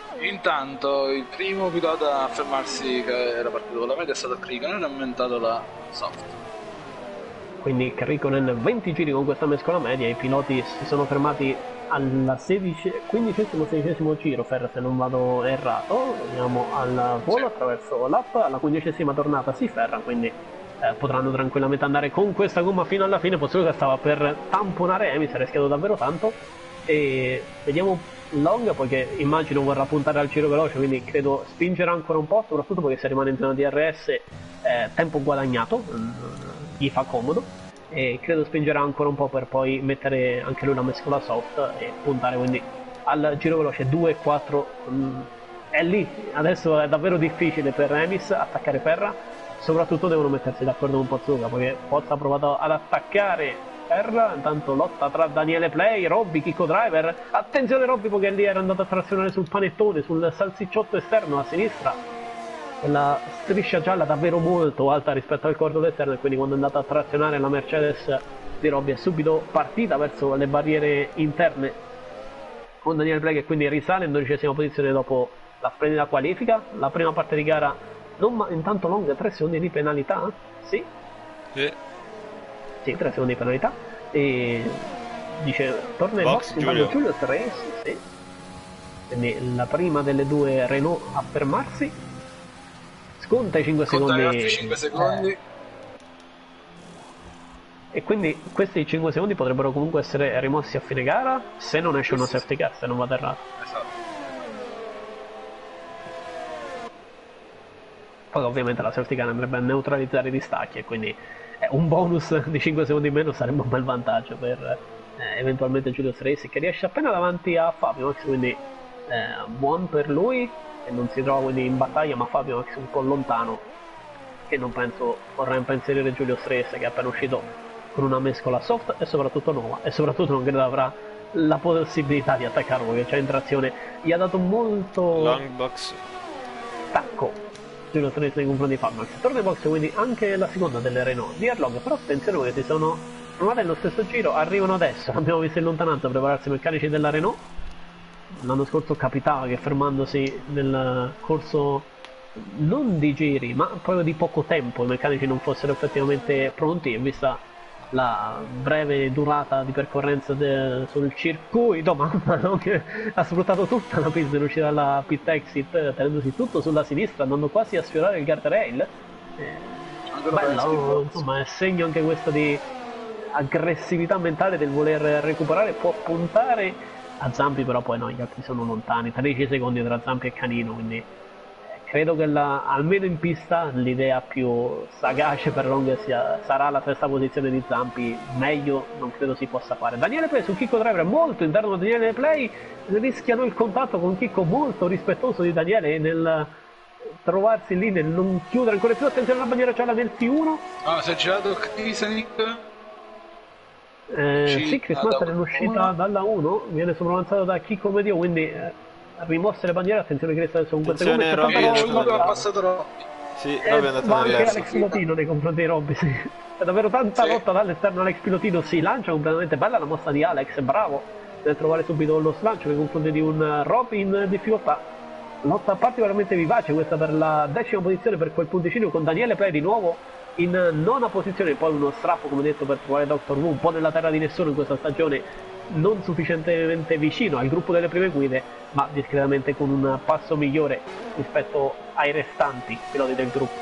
Intanto il primo pilota a fermarsi che era partito con la media è stato Krikonen e ha aumentato la soft. Quindi Krikonen venti giri con questa mescola media, i piloti si sono fermati al quindicesimo sedicesimo giro, Ferra se non vado errato. Andiamo al volo attraverso l'app, alla quindicesima tornata si ferra, quindi eh, potranno tranquillamente andare con questa gomma fino alla fine. Pozzuga stava per tamponare Emi, si è rischiato davvero tanto, e vediamo Long poiché immagino vorrà puntare al giro veloce, quindi credo spingerà ancora un po', soprattutto perché se rimane in zona D R S eh, tempo guadagnato, mh, gli fa comodo, e credo spingerà ancora un po' per poi mettere anche lui la mescola soft e puntare quindi al giro veloce. Due quattro mh, è lì, adesso è davvero difficile per Emis attaccare Ferra, soprattutto devono mettersi d'accordo con Pozzuga, perché Pozza ha provato ad attaccare Ferra. Intanto lotta tra Daniele Play, Robby, Kiko Driver, attenzione Robby perché lì era andato a trazionare sul panettone, sul salsicciotto esterno a sinistra, quella striscia gialla davvero molto alta rispetto al cordo esterno, e quindi quando è andata a trazionare la Mercedes di Robby è subito partita verso le barriere interne con Daniele Play, che quindi risale in dodicesima posizione dopo la splendida qualifica. La prima parte di gara non ma intanto Long tre secondi di penalità, sì? Sì. Sì, tre secondi di penalità. E dice torna in box, box Giulio. Giulio tre, sì. Quindi la prima delle due Renault a fermarsi. Sconta i cinque Sconta secondi. cinque secondi. Eh. E quindi questi cinque secondi potrebbero comunque essere rimossi a fine gara se non esce una safety car, se non vado errato. Esatto. Poi ovviamente la safety car andrebbe a neutralizzare i distacchi, e quindi eh, un bonus di cinque secondi in meno sarebbe un bel vantaggio per eh, eventualmente Julius Racing, che riesce appena davanti a Fabio Max, quindi eh, buon per lui, e non si trova quindi in battaglia, ma Fabio Max un po' lontano, che non penso vorrà impensierire Julius Racing, che è appena uscito con una mescola soft e soprattutto nuova, e soprattutto non credo avrà la possibilità di attaccarlo, perché c'è in trazione, gli ha dato molto long box tacco Julius Racing nei confronti di Fabio Max. Torna in box quindi anche la seconda delle Renault di Erlong, però attenzione che si sono trovate nello stesso giro, arrivano adesso, abbiamo visto in lontananza prepararsi i meccanici della Renault. L'anno scorso capitava che fermandosi nel corso non di giri ma proprio di poco tempo i meccanici non fossero effettivamente pronti, e vista la breve durata di percorrenza de- sul circuito, mamma no, che ha sfruttato tutta la pista in uscita dalla pit exit, tenendosi tutto sulla sinistra, andando quasi a sfiorare il guardrail. Eh, bello, insomma è segno anche questo di aggressività mentale del voler recuperare. Può puntare a Zampi, però poi no, gli altri sono lontani, tredici secondi tra Zampi e Canino, quindi credo che la, almeno in pista l'idea più sagace per Long sia, sarà la terza posizione di Zampi, meglio non credo si possa fare. Daniele Play su Chicco Driver molto interno a Daniele Play, rischiano il contatto con Chicco, molto rispettoso di Daniele nel trovarsi lì, nel non chiudere ancora più. Attenzione alla bandiera gialla nel T uno. Ah, si è girato Krisanik. Eh, sì, Chris Master è in uscita dalla uno, viene sopravanzato da Chicco Medio, quindi eh, rimosse le bandiere. Attenzione che resta adesso un quattro secondi. Ha passato Robby. Sì, eh, Robby è andato ma anche nell'est. Alex Pilotino nei confronti di Robby, sì. È davvero tanta Sì. lotta dall'esterno. Alex Pilotino si lancia completamente, bella la mossa di Alex, bravo nel trovare subito lo slancio nei confronti di un Robby in difficoltà. Lotta particolarmente vivace questa per la decima posizione, per quel punticino, con Daniele Play di nuovo in nona posizione. Poi uno strappo, come detto, per trovare Doctor Who un po' nella terra di nessuno in questa stagione, non sufficientemente vicino al gruppo delle prime guide, ma discretamente con un passo migliore rispetto ai restanti piloti del gruppo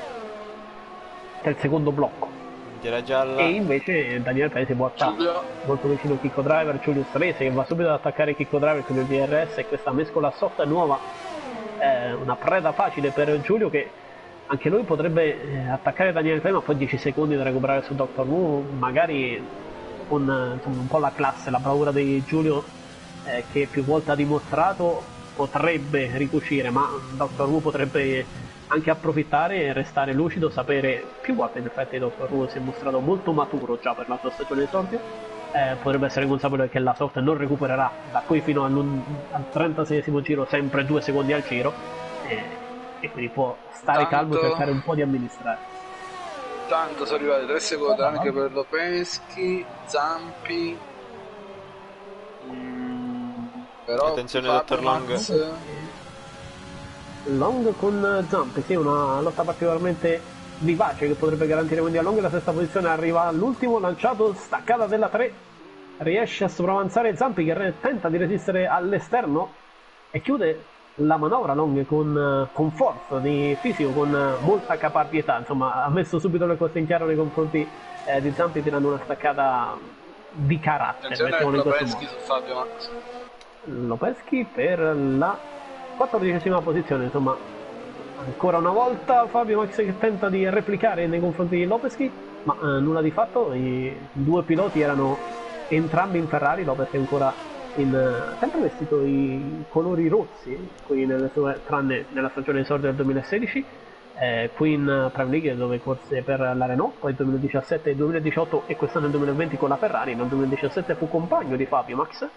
del secondo blocco. Bandiera gialla. E invece Daniele Play si porta molto vicino Chicco Driver, Julius Racing, che va subito ad attaccare Chicco Driver con il D R S, e questa mescola soft nuova è una preda facile per Giulio, che anche lui potrebbe eh, attaccare Daniele Play, ma poi dieci secondi da recuperare su Doctor Who, magari con insomma, un po' la classe, la bravura di Giulio, eh, che più volte ha dimostrato, potrebbe ricucire, ma Doctor Who potrebbe anche approfittare e restare lucido, sapere, più volte in effetti Doctor Who si è mostrato molto maturo già per la sua stagione di esordio, eh, potrebbe essere consapevole che la sorte non recupererà da qui fino al trentaseiesimo giro sempre due secondi al giro, eh, e quindi può stare Tanto... calmo e cercare un po' di amministrare. Tanto sono arrivati tre secondi anche per Lopeschi, Zampi, mm, però attenzione dottor Long. Long con Zampi, sì, una lotta particolarmente vivace che potrebbe garantire quindi a Long la sesta posizione. Arriva all'ultimo lanciato, staccata della tre, riesce a sopravanzare Zampi, che tenta di resistere all'esterno e chiude la manovra Long con, con forza di fisico, con molta caparbietà, insomma ha messo subito le cose in chiaro nei confronti eh, di Zampi, tirando una staccata di carattere. Attenzione Lopeschi su Fabio Max. Lopeschi per la quattordicesima posizione, insomma ancora una volta Fabio Max che tenta di replicare nei confronti di Lopeschi, ma eh, nulla di fatto. I due piloti erano entrambi in Ferrari, Lopeschi ancora in, sempre vestito i colori rossi qui nelle sue, tranne nella stagione esordio del duemilasedici, eh, qui in Prime League dove corse per la Renault, poi duemiladiciassette e duemiladiciotto, e quest'anno nel duemilaventi con la Ferrari. Nel duemiladiciassette fu compagno di Fabio Max,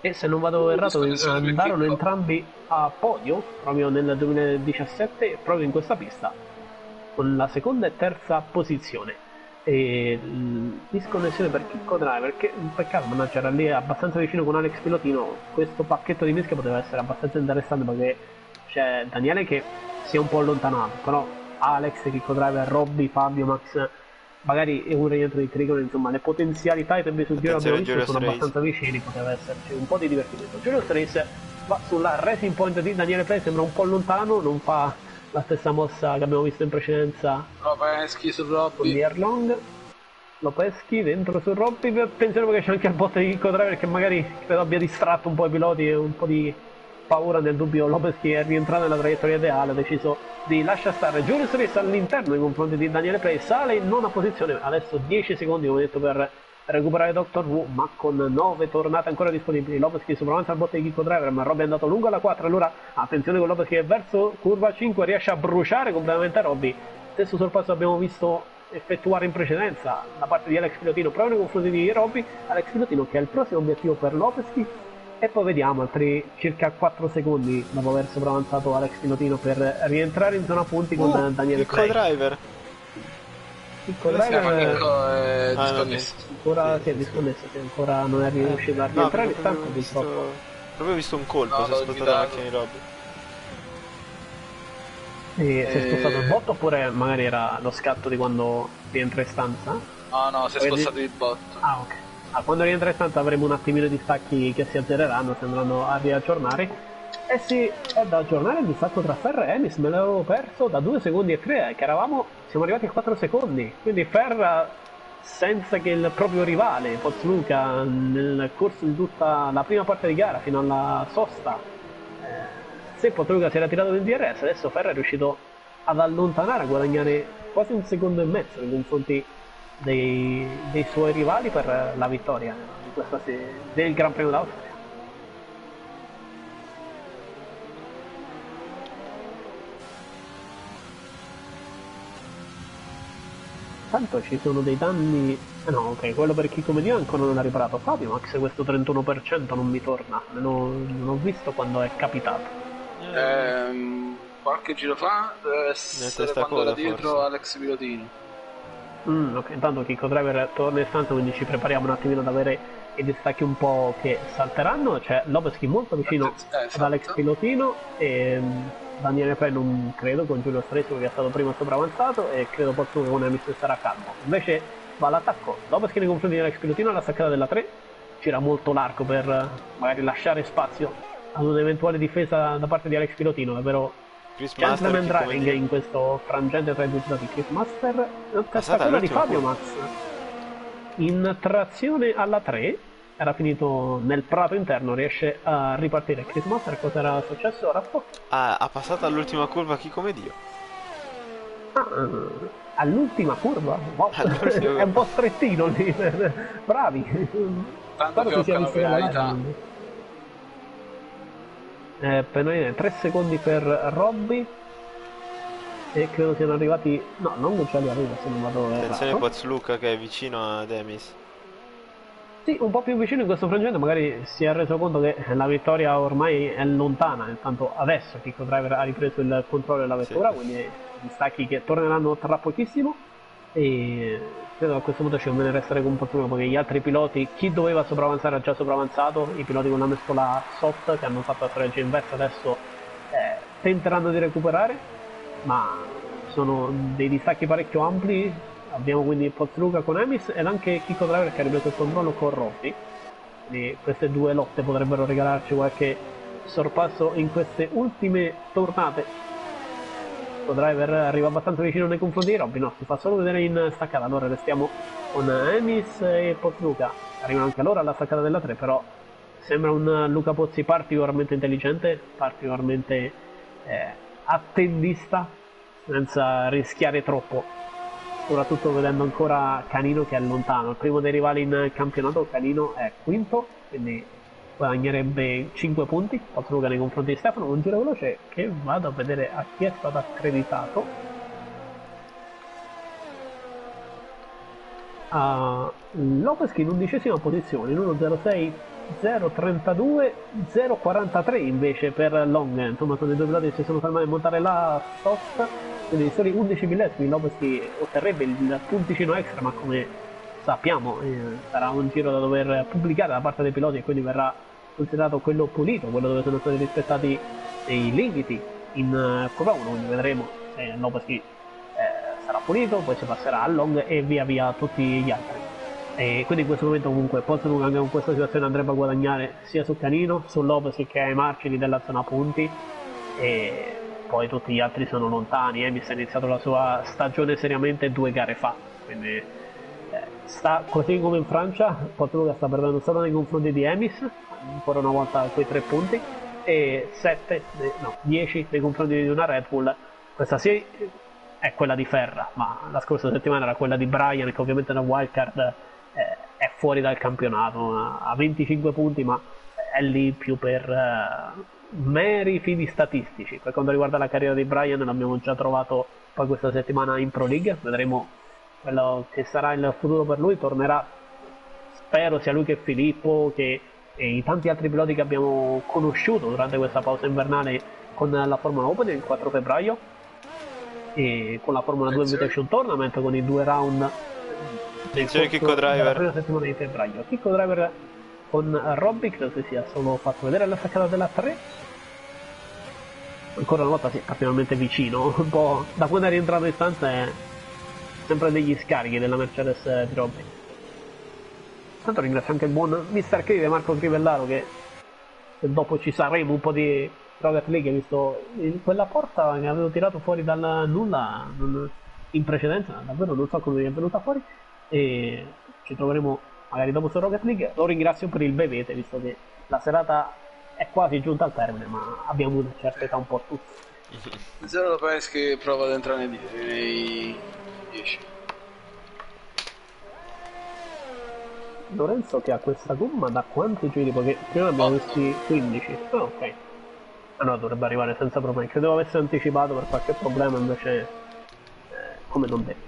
E se non vado errato andarono entrambi a podio proprio nel duemiladiciassette proprio in questa pista con la seconda e terza posizione. E disconnessione per Chicco Driver, che un peccato, mannaggia, era lì abbastanza vicino con Alex Pilotino. Questo pacchetto di mischia poteva essere abbastanza interessante perché c'è Daniele che si è un po' allontanato, però Alex, Chicco Driver, Robby, Fabio, Max, magari è un rientro di Trigono, insomma le potenzialità e i tempi sul giro abbiamo visto sono abbastanza vicini, poteva esserci un po' di divertimento. Julius Race va sulla Racing Point di Daniele Play, sembra un po' lontano, non fa la stessa mossa che abbiamo visto in precedenza. Lopeschi su Robby, Long Lopeschi dentro su Robby, attenzione perché c'è anche il bot di Chicco Driver che magari credo abbia distratto un po' i piloti e un po' di paura nel dubbio. Lopeschi è rientrato nella traiettoria ideale, ha deciso di lasciare stare Julius Race all'interno nei confronti di Daniele Play, sale in nona posizione, adesso dieci secondi come detto per recuperare Doctor Who, ma con nove tornate ancora disponibili. Lopeschi sopravanza al botte di Chicco Driver, ma Robby è andato lungo alla quattro, allora attenzione con Lopeschi che verso curva cinque riesce a bruciare completamente Robby. Stesso sorpasso abbiamo visto effettuare in precedenza da parte di Alex Pilotino proprio nei confronti di Robby. Alex Pilotino che è il prossimo obiettivo per Lopeschi, e poi vediamo altri circa quattro secondi dopo aver sopravanzato Alex Pilotino per rientrare in zona punti con uh, Daniele Chicco Driver. Chicco Driver Chicco è Ah, disconnesso. ancora si è disconnesso, che ancora non è riuscito a rientrare, no, intanto proprio visto... visto, proprio visto un colpo, No, si è l'ho spostato la guidato. macchina di Robby. E si è Eh, spostato il botto oppure magari era lo scatto di quando rientra in stanza? No, no, si è Vedi? spostato il botto. Ah, ok. Ah, quando rientra in stanza avremo un attimino di stacchi che si azzereranno, si andranno a riaggiornare. Eh sì, è da aggiornare il distacco tra Ferra e Ennis, me l'avevo perso da due secondi e tre, che eravamo, siamo arrivati a quattro secondi. Quindi Ferra, senza che il proprio rivale, Pozzuca, nel corso di tutta la prima parte di gara fino alla sosta, eh, se Pozzuca si era tirato del D R S, adesso Ferra è riuscito ad allontanare, a guadagnare quasi un secondo e mezzo nei confronti dei, dei suoi rivali per la vittoria di questa se- del Gran Premio d'Austria. Tanto ci sono dei danni. Eh no, ok, quello per chi come Dio ancora non ha riparato. Fabio Max questo trentuno per cento non mi torna, non ho, non ho visto quando è capitato. Ehm, qualche giro fa deve essere testa quando era coda, dietro forse. Alex Pilotino. Mm, ok, intanto Chicco Driver torna in stanza, quindi ci prepariamo un attimino ad avere i distacchi un po' che salteranno. C'è Lopeschi molto vicino Eh, ad esatto. Alex Pilotino e mm, Daniele Play non credo con Giulio Stresso che è stato prima sopravanzato, e credo Pozzo che con Emis sarà calmo. Invece va all'attacco Lopeschi nei confronti di Alex Pilotino alla staccata della tre, gira molto l'arco per eh, magari lasciare spazio ad un'eventuale difesa da parte di Alex Pilotino, davvero. Chris Gentleman Master, chi come driving dire. in questo frangente tra i due piloti. Chris Master, testa Passata quella di all'ultima Fabio curva. Max in trazione alla tre, era finito nel prato interno, riesce a ripartire. Chris Master, cosa era successo? Raffo? Ah, ha passato all'ultima curva chi come Dio. Ah, all'ultima curva? Wow. All'ultima È un po' strettino lì. Bravi. Tanto Spero che si sia occano visto dalla penalità. live. Eh, penalità, tre secondi per Robby e credo siano arrivati, no, non già li arriva se non vado Attenzione errato. Pozzuca che è vicino a Demis. Sì, un po' più vicino in questo frangente, magari si è reso conto che la vittoria ormai è lontana, intanto adesso Chicco Driver ha ripreso il controllo della vettura, Sì. quindi gli stacchi che torneranno tra pochissimo, e credo che a questo punto ci conviene restare con fortuna perché gli altri piloti, chi doveva sopravanzare ha già sopravanzato, i piloti con la mescola soft che hanno fatto la strategia inversa adesso eh, tenteranno di recuperare, ma sono dei distacchi parecchio ampli. Abbiamo quindi Pozzuca con Emis ed anche Chicco Driver che ha ripreso il controllo con Robby, quindi queste due lotte potrebbero regalarci qualche sorpasso in queste ultime tornate. Chicco Driver arriva abbastanza vicino nei confronti di Robby, no, si fa solo vedere in staccata, allora restiamo con Emis e Pozzuca, arrivano anche loro alla staccata della tre, però sembra un Luca Pozzi particolarmente intelligente, particolarmente eh, attendista, senza rischiare troppo, soprattutto vedendo ancora Canino che è lontano. Il primo dei rivali in campionato, Canino, è quinto, quindi guadagnerebbe cinque punti. Pozzuca nei confronti di Stefano, un giro veloce che vado a vedere a chi è stato accreditato. A Lopeschi in undicesima posizione, in uno zero sei zero trentadue zero quarantatré invece per Long, insomma sono i due piloti che si sono fermati a montare la sosta, quindi soli undici millesimi Lopez che otterrebbe il punticino extra, ma come sappiamo eh, sarà un giro da dover pubblicare da parte dei piloti e quindi verrà considerato quello pulito, quello dove sono stati rispettati i limiti in uh, Curva uno, quindi vedremo se Lopez eh, sarà pulito, poi si passerà a Long e via via tutti gli altri. E quindi in questo momento comunque Pozzonuc anche con questa situazione andrebbe a guadagnare sia su Canino, su Lopez che ai margini della zona punti, e poi tutti gli altri sono lontani. Emis ha iniziato la sua stagione seriamente due gare fa, quindi eh, sta così come in Francia. Pozzonuc sta perdendo solo nei confronti di Emis, ancora una volta quei tre punti, e sette, no, dieci nei confronti di una Red Bull. Questa sì è quella di Ferra, ma la scorsa settimana era quella di Brian, che ovviamente è una wildcard, eh, è fuori dal campionato, ha venticinque punti, ma è lì più per eh, meri fini statistici. Per quanto riguarda la carriera di Brian, l'abbiamo già trovato poi questa settimana in Pro League, vedremo quello che sarà il futuro per lui. Tornerà, spero sia lui che Filippo, che e i tanti altri piloti che abbiamo conosciuto durante questa pausa invernale con la Formula Open il quattro febbraio e con la Formula due Invitation Tournament, con i due round del Kicko Driver, della prima settimana di febbraio. Kicko Driver con Robby, credo che sia solo fatto vedere alla staccata della tre, ancora una volta sì, particolarmente vicino, un po' da quando è rientrato in stanza è sempre degli scarichi della Mercedes di Robby. Tanto ringrazio anche il buon mister Crive, Marco Crivellaro, che dopo ci saremo un po' di Rocket League, visto quella porta che avevo tirato fuori dal nulla non, in precedenza, davvero non so come mi è venuta fuori, e ci troveremo magari dopo su Rocket League. Lo ringrazio per il bevete, visto che la serata è quasi giunta al termine, ma abbiamo una certa età un po' tutti. Zero Lopez che prova ad entrare nei dieci. Lorenzo che ha questa gomma da quanti giri? Perché prima abbiamo visti quindici. Ah, ok. Ah no, dovrebbe arrivare senza problemi. Credevo avesse anticipato per qualche problema, invece eh, come non detto.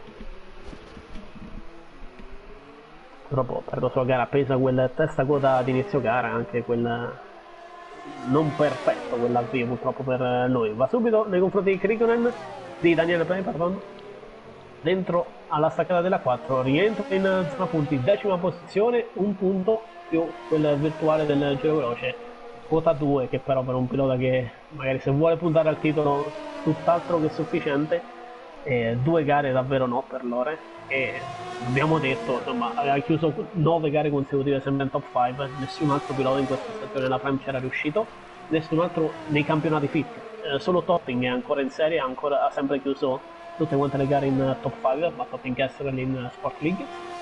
Purtroppo per la sua gara pesa quel testa quota di inizio gara, anche quel non perfetto quell'avvio purtroppo per lui. Va subito nei confronti di Krikonen, di Daniele Play, pardon. Dentro alla staccata della quattro, rientro in zona punti, decima posizione, un punto più quel virtuale del giro veloce, quota due, che però per un pilota che magari se vuole puntare al titolo tutt'altro che sufficiente, eh, due gare davvero no per Lore, e abbiamo detto, insomma, aveva chiuso nove gare consecutive sempre in top cinque, nessun altro pilota in questa stagione della Prime c'era riuscito, nessun altro nei campionati fit, eh, solo Topping è ancora in serie, ancora, ha sempre chiuso tutte quante le gare in top cinque, ma Topping Castle in Sport League,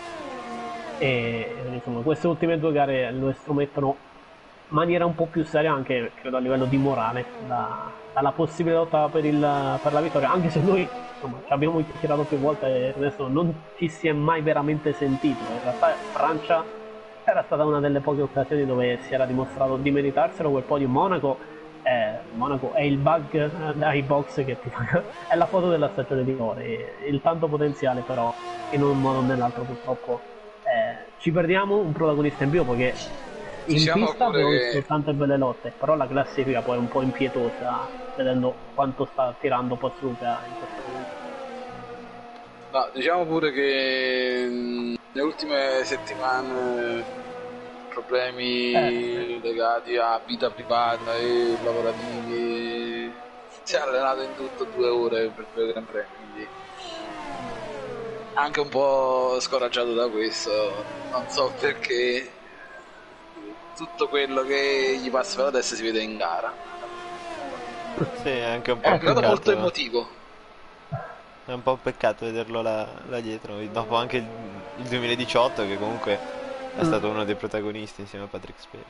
e insomma queste ultime due gare lo estromettono in maniera un po' più seria, anche credo a livello di morale, da, dalla possibile lotta per, il, per la vittoria, anche se noi insomma ci abbiamo chiacchierato più volte e adesso non ci si è mai veramente sentito. In realtà Francia era stata una delle poche occasioni dove si era dimostrato di meritarselo quel podio. Monaco Eh, Monaco è il bug eh, ai box che ti fa, è la foto della stagione di Lore, il tanto potenziale, però in un modo o nell'altro purtroppo eh, ci perdiamo un protagonista in più, perché in diciamo pista abbiamo che... visto tante belle lotte, però la classifica poi è un po' impietosa vedendo quanto sta tirando Pozzuca in questo momento. No, diciamo pure che mh, nelle ultime settimane problemi eh. legati a vita privata e lavorativi, si è allenato in tutto due ore per due Gran Premi, quindi anche un po' scoraggiato da questo, non so perché tutto quello che gli passa per la testa si vede in gara. Sì, è anche un po' è un peccato, molto emotivo, è un po' un peccato vederlo là, là dietro, dopo anche il, il duemiladiciotto, che comunque è stato uno dei protagonisti insieme a Patrick Spear.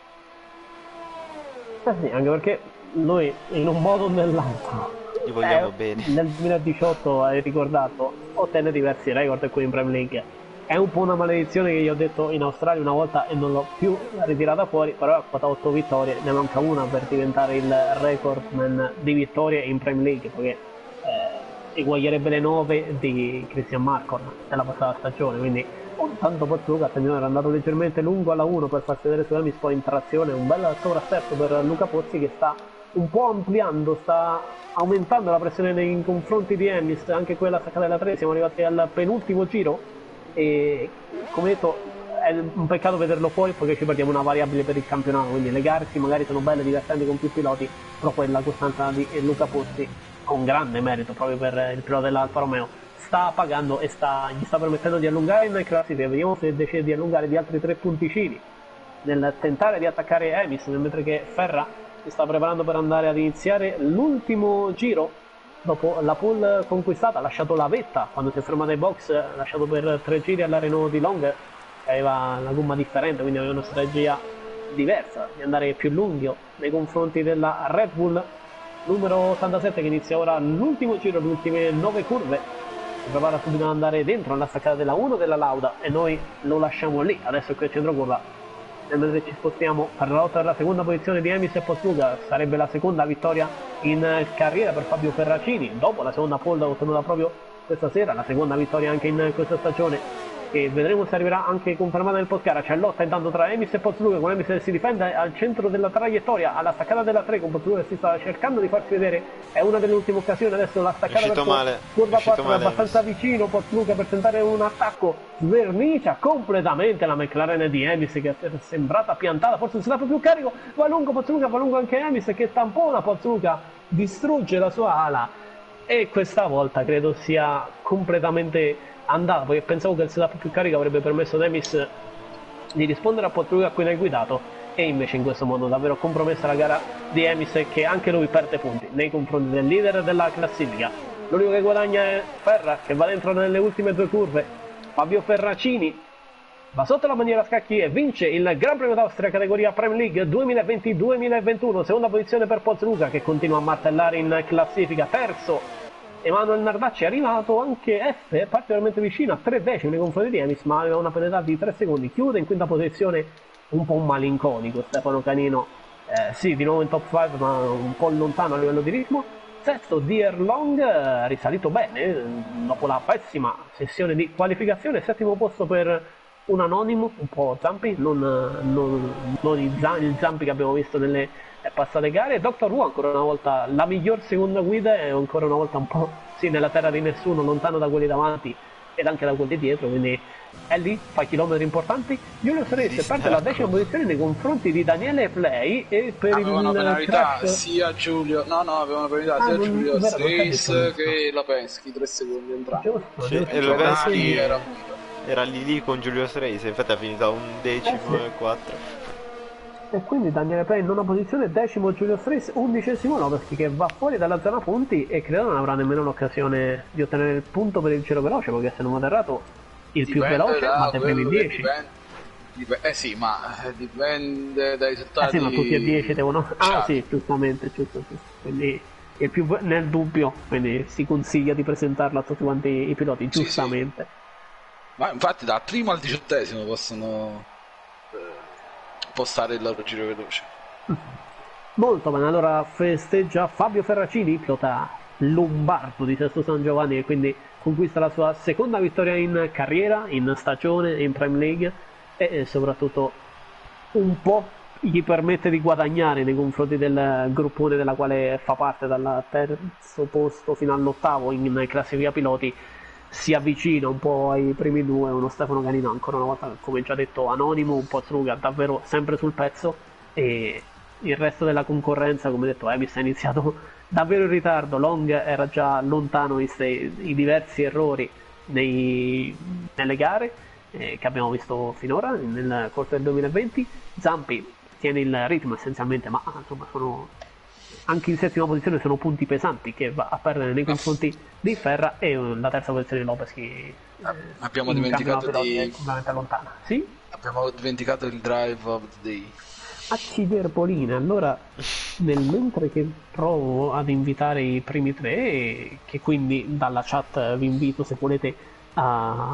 Eh sì, anche perché noi in un modo o nell'altro gli vogliamo eh, bene. Nel duemiladiciotto, hai ricordato, ottenne diversi record qui in Premier League. È un po' una maledizione che io ho detto in Australia una volta e non l'ho più ritirata fuori, però ha fatto otto vittorie, ne manca una per diventare il recordman di vittorie in Premier League, perché eh, eguaglierebbe le nove di Christian Marcon nella passata stagione, quindi Oh, tanto Pozzuga, attenzione, era andato leggermente lungo alla uno per farsi vedere su Emis, poi in trazione, un bel sovrassetto per Luca Pozzi che sta un po' ampliando, sta aumentando la pressione nei confronti di Emis, anche quella staccata della tre, siamo arrivati al penultimo giro e come detto è un peccato vederlo fuori perché ci perdiamo una variabile per il campionato, quindi le gare sì magari sono belle, divertenti con più piloti, però quella costanza di Luca Pozzi con grande merito proprio per il pilota dell'Alfa Romeo sta pagando e sta, gli sta permettendo di allungare in classifica. Vediamo se decide di allungare di altri tre punticini nel tentare di attaccare Emis, mentre che Ferra si sta preparando per andare ad iniziare l'ultimo giro dopo la pole conquistata. Ha lasciato la vetta quando si è fermato ai box, ha lasciato per tre giri alla Renault di Long che aveva la gomma differente, quindi aveva una strategia diversa di andare più lungo nei confronti della Red Bull numero ottantasette, che inizia ora l'ultimo giro, le ultime nove curve. Si prepara subito ad andare dentro alla staccata della uno della Lauda e noi lo lasciamo lì. Adesso qui al centro curva, mentre ci spostiamo per la lotta della seconda posizione di Emis e Pozzuga, sarebbe la seconda vittoria in carriera per Fabio Ferracini dopo la seconda pole ottenuta proprio questa sera, la seconda vittoria anche in questa stagione, e vedremo se arriverà anche confermata nel post gara. C'è lotta intanto tra Emis e Pozzuga, con Emis che si difende al centro della traiettoria alla staccata della tre, con Pozzuga che si sta cercando di farsi vedere, è una delle ultime occasioni. Adesso la staccata verso male. curva quattro è male, abbastanza Emis. vicino Pozzuga per tentare un attacco, svernicia completamente la McLaren di Emis che è sembrata piantata, forse si dà più carico, va lungo Pozzuga, va lungo anche Emis che tampona Pozzuga, distrugge la sua ala e questa volta credo sia completamente andata, perché pensavo che il setup più carico avrebbe permesso ad Emis di rispondere a Pozzuga a cui ne ha guidato, e invece in questo modo davvero compromessa la gara di Emis, che anche lui perde punti nei confronti del leader della classifica. L'unico che guadagna è Ferra, che va dentro nelle ultime due curve. Fabio Ferracini va sotto la bandiera a scacchi e vince il Gran Premio d'Austria categoria Premier League duemilaventi duemilaventuno. Seconda posizione per Pozzuga, che continua a martellare in classifica. Terzo Emanuele Nardacci, è arrivato anche F, particolarmente vicino a tre decimi nei confronti di Emis, ma aveva una penalità di tre secondi. Chiude in quinta posizione un po' un malinconico Stefano Canino, eh, sì, di nuovo in top cinque ma un po' lontano a livello di ritmo. Sesto Dier Long, eh, risalito bene eh, dopo la pessima sessione di qualificazione. Settimo posto per un anonimo, un po' Zampi, non, non, non il, il Zampi che abbiamo visto nelle passate gare. Doctor Who ancora una volta la miglior seconda guida e ancora una volta un po' sì nella terra di nessuno, lontano da quelli davanti ed anche da quelli dietro, quindi è lì, fa chilometri importanti. Giulio Race perde la decima posizione nei confronti di Daniele Play e per aveva il una penalità crash... sia Giulio no no aveva una penalità ah, sia non, Giulio vero, Race che la Peschi, tre secondi entrambi. Giusto, Sì, giusto. e lo Peschi era, era lì lì con Julius Race, infatti ha finito a un decimo Eh sì. e quattro. E quindi Daniele Play in nona posizione, decimo Giulio Race, undicesimo Lopeschi, che va fuori dalla zona punti e credo non avrà nemmeno l'occasione di ottenere il punto per il giro veloce, perché se non vado errato il più dipende veloce da batte i primi quello che dieci. dipende, dipende, eh sì, ma dipende dai Eh risultati. sì, ma tutti e dieci devono... Ah Ciao. sì, giustamente, giusto, giusto. Quindi è più nel dubbio, quindi si consiglia di presentarlo a tutti quanti i piloti, Sì, giustamente. sì. Ma infatti dal primo al diciottesimo possono eh, postare il loro giro veloce. Molto bene, allora festeggia Fabio Ferracini, pilota lombardo di Sesto San Giovanni, e quindi conquista la sua seconda vittoria in carriera, in stagione, in Premier League, e soprattutto un po' gli permette di guadagnare nei confronti del gruppone della quale fa parte, dal terzo posto fino all'ottavo in classifica piloti. Si avvicina un po' ai primi due, uno Stefano Canino ancora una volta, come già detto, anonimo, un po' Struga, davvero sempre sul pezzo, e il resto della concorrenza, come detto, Emis ha iniziato davvero in ritardo. Long era già lontano i, i diversi errori nei, nelle gare eh, che abbiamo visto finora nel corso del duemilaventi. Zampi tiene il ritmo essenzialmente, ma insomma sono anche in settima posizione, sono punti pesanti che va a perdere nei confronti di Ferra, e la terza posizione di Lopez che abbiamo dimenticato di è completamente lontana. Sì? abbiamo dimenticato il drive of the day. Acciderboline. Allora, nel mentre che provo ad invitare i primi tre, che quindi dalla chat vi invito, se volete, a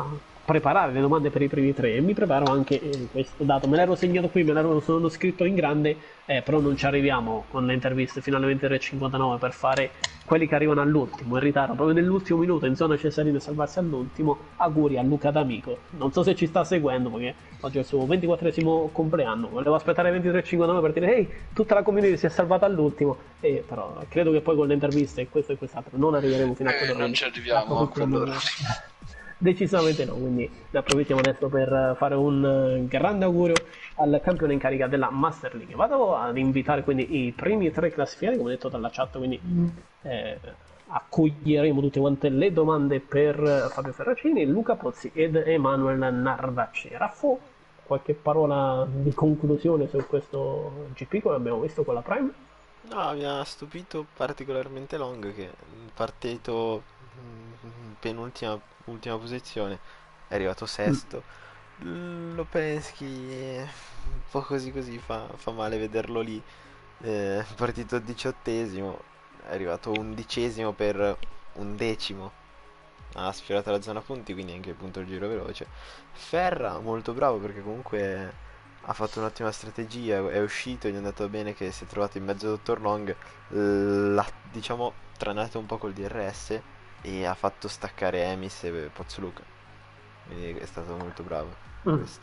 preparare le domande per i primi tre e mi preparo anche eh, questo dato. Me l'ero segnato qui, me l'ero sono scritto in grande, eh, però non ci arriviamo con le interviste fino alle ventitré e cinquantanove per fare quelli che arrivano all'ultimo, in ritardo, proprio nell'ultimo minuto in zona Cesarino e salvarsi all'ultimo. Auguri a Luca D'Amico. Non so se ci sta seguendo perché oggi è il suo ventiquattresimo compleanno. Volevo aspettare le ventitré e cinquantanove per dire ehi, tutta la community si è salvata all'ultimo. E però credo che poi con le interviste e questo e quest'altro non arriveremo fino a quello. Eh, non ci arriviamo a quello. Decisamente no, quindi ne approfittiamo adesso per fare un grande augurio al campione in carica della Master League. Vado ad invitare quindi i primi tre classificati, come detto dalla chat, quindi eh, accoglieremo tutte quante le domande per Fabio Ferracini, Luca Pozzi ed Emanuele Nardacci. Raffo, qualche parola di conclusione su questo G P come abbiamo visto con la Prime? No, mi ha stupito particolarmente Long che partito mm, penultima ultima posizione è arrivato sesto. Mm. Lopensky eh, un po' così così fa, fa male vederlo lì, eh, partito diciottesimo, è arrivato undicesimo per un decimo, ha sfiorato la zona punti, quindi anche appunto il giro veloce. Ferra molto bravo perché comunque ha fatto un'ottima strategia, è uscito, gli è andato bene che si è trovato in mezzo a Dottor Long, l'ha diciamo tranato un po' col D R S e ha fatto staccare Emis e Pozzoluca, quindi è stato molto bravo Mm. questo.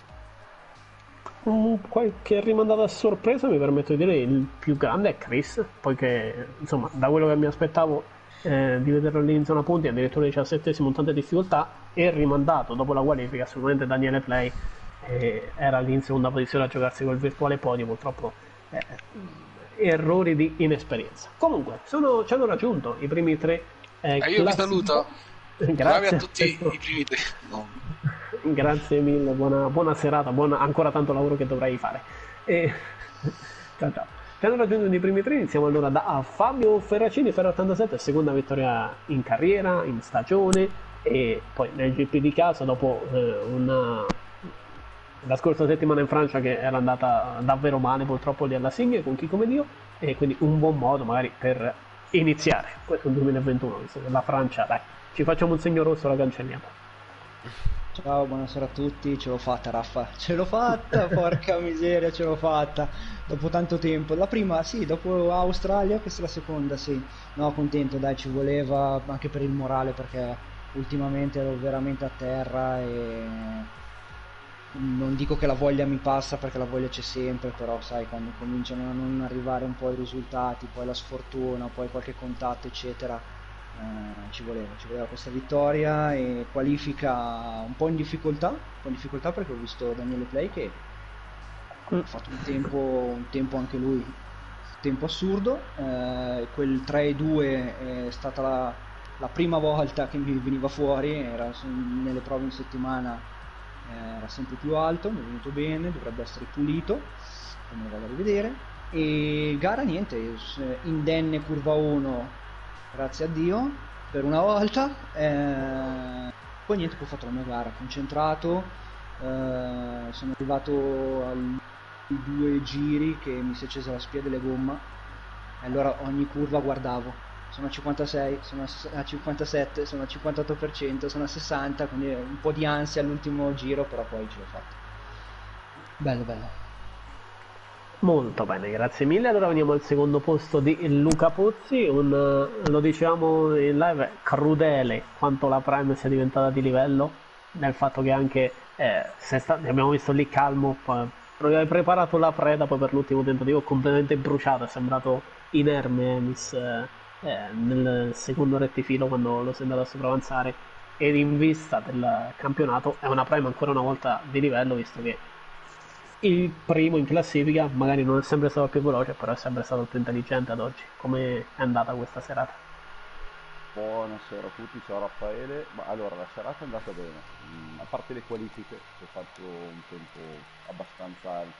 Mm, qualche rimandata a sorpresa, mi permetto di dire il più grande è Chris, poiché insomma da quello che mi aspettavo eh, di vederlo lì in zona punti addirittura diciassettesimo in tante difficoltà e rimandato dopo la qualifica assolutamente Daniele Play eh, era lì in seconda posizione a giocarsi col virtuale podio, purtroppo eh, errori di inesperienza. Comunque sono, ci hanno raggiunto i primi tre eh, Eh, io vi saluto. Bravi grazie a tutti i primi tre. No. Grazie mille, buona, buona serata, buona, ancora tanto lavoro che dovrai fare. E... ciao ciao. Ci hanno raggiunto i primi tre, iniziamo allora da Fabio Ferracini, Ferro ottantasette, seconda vittoria in carriera, in stagione e poi nel G P di casa dopo eh, una... la scorsa settimana in Francia che era andata davvero male purtroppo lì alla Signe con chi come Dio e quindi un buon modo magari per iniziare questo duemilaventuno, visto che la Francia, dai, ci facciamo un segno rosso, la cancelliamo. Ciao, buonasera a tutti, ce l'ho fatta Raffa, ce l'ho fatta, porca miseria, ce l'ho fatta, dopo tanto tempo, la prima sì, dopo Australia, questa è la seconda, sì, no, contento, dai, ci voleva anche per il morale perché ultimamente ero veramente a terra e non dico che la voglia mi passa perché la voglia c'è sempre, però sai, quando cominciano a non arrivare un po' i risultati, poi la sfortuna, poi qualche contatto eccetera. Eh, ci voleva, ci voleva questa vittoria e qualifica un po' in difficoltà, un po' in difficoltà perché ho visto Daniele Play che ha fatto un tempo, un tempo anche lui, un tempo assurdo, eh, quel tre due è stata la, la prima volta che mi veniva fuori, era nelle prove in settimana, eh, era sempre più alto, mi è venuto bene, dovrebbe essere pulito, come lo vado a rivedere, e gara niente, indenne curva uno, grazie a Dio per una volta, eh, poi niente, poi ho fatto la mia gara concentrato, eh, sono arrivato ai due giri che mi si è accesa la spia delle gomma e allora ogni curva guardavo, sono a cinquantasei, sono a cinquantasette, sono al cinquantotto per cento, sono a sessanta, quindi un po' di ansia all'ultimo giro, però poi ce l'ho fatta. Bello bello. Molto bene, grazie mille. Allora veniamo al secondo posto di Luca Pozzi, un, lo diciamo in live, crudele quanto la Prime sia diventata di livello, nel fatto che anche eh, se sta, abbiamo visto lì calmo, poi, hai preparato la preda, poi per l'ultimo tentativo completamente bruciato, è sembrato inerme Emis eh, eh, nel secondo rettifilo quando lo si è andato a sopravanzare ed in vista del campionato è una Prime ancora una volta di livello, visto che il primo in classifica magari non è sempre stato il più veloce, però è sempre stato il più intelligente ad oggi. Come è andata questa serata? Buonasera a tutti, ciao Raffaele. Ma allora la serata è andata bene, mm, a parte le qualifiche ho fatto un tempo abbastanza alto,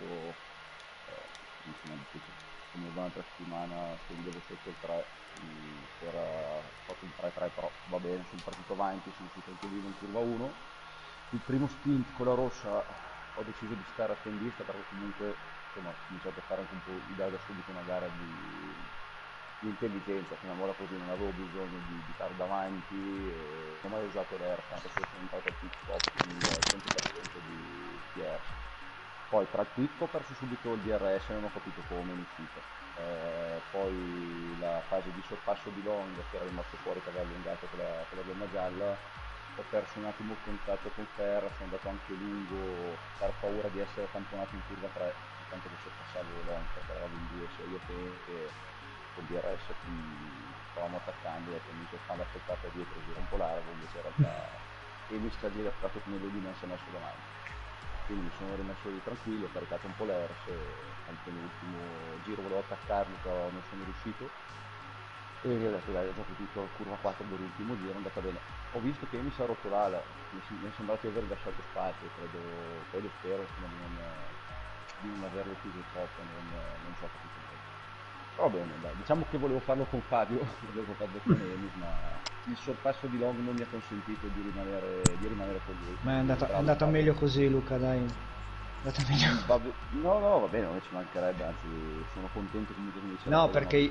eh, insomma, come un'altra settimana scendevo sotto il tre, mm, era ho fatto un tre tre, però va bene, sono partito avanti, sono uscito anche lì in curva uno. Il primo stint con la rossa ho deciso di stare a tendista perché comunque insomma, ho cominciato a fare anche un po' idea da subito una gara di, di intelligenza, fino a ora così non avevo bisogno di, di stare davanti, e non ho mai usato l'air, tanto che sono entrato al pit stop con il cento per cento di T R. Poi tra il quick ho perso subito il D R S e non ho capito come in uscita. Eh, poi la fase di sorpasso di Long, che era rimasto fuori, che aveva allungato con la, con la gomma gialla, ho perso un attimo il contatto con Ferra, sono andato anche lungo per paura di essere tamponato in curva tre, tanto che sorpassavo Long perché eravamo in due sia io che, che col D R S stavamo attaccando e mi sono fatto aspettata dietro, giro un po' largo, invece in realtà e lui sta girato come lui non si è messo davanti. Quindi mi sono rimesso lì tranquillo, ho caricato un po' l'Ers e anche l'ultimo giro volevo attaccarmi però non sono riuscito e ho detto dai, ho già potuto curva quattro dell'ultimo giro, è andata bene. Ho visto che mi si è rotto l'ala, mi, mi è sembrato di aver lasciato spazio, credo, credo spero insomma, di, non, di non averlo chiuso troppo, non, non so capito bene. Però bene, dai, diciamo che volevo farlo con Fabio, volevo farlo con Emis, ma il sorpasso di Long non mi ha consentito di rimanere, di rimanere con lui. Ma è andata, è andata meglio così, Luca, dai. È andata meglio. Vabbè, no, no, va bene, non ci mancherebbe, anzi sono contento comunque che mi sia no, perché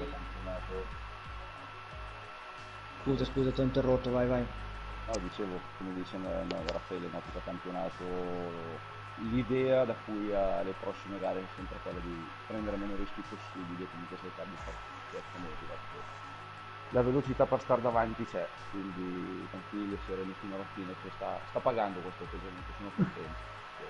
scusa, scusa, ti ho interrotto, vai, vai. No, dicevo, come dice no, Raffaele, Nautica campionato, l'idea da cui alle prossime gare è sempre quella di prendere meno rischi possibili e comunque cercare di fare la velocità per stare davanti c'è, quindi tranquilli e sereni fino alla fine, che sta, sta pagando questo atteggiamento, sono contento.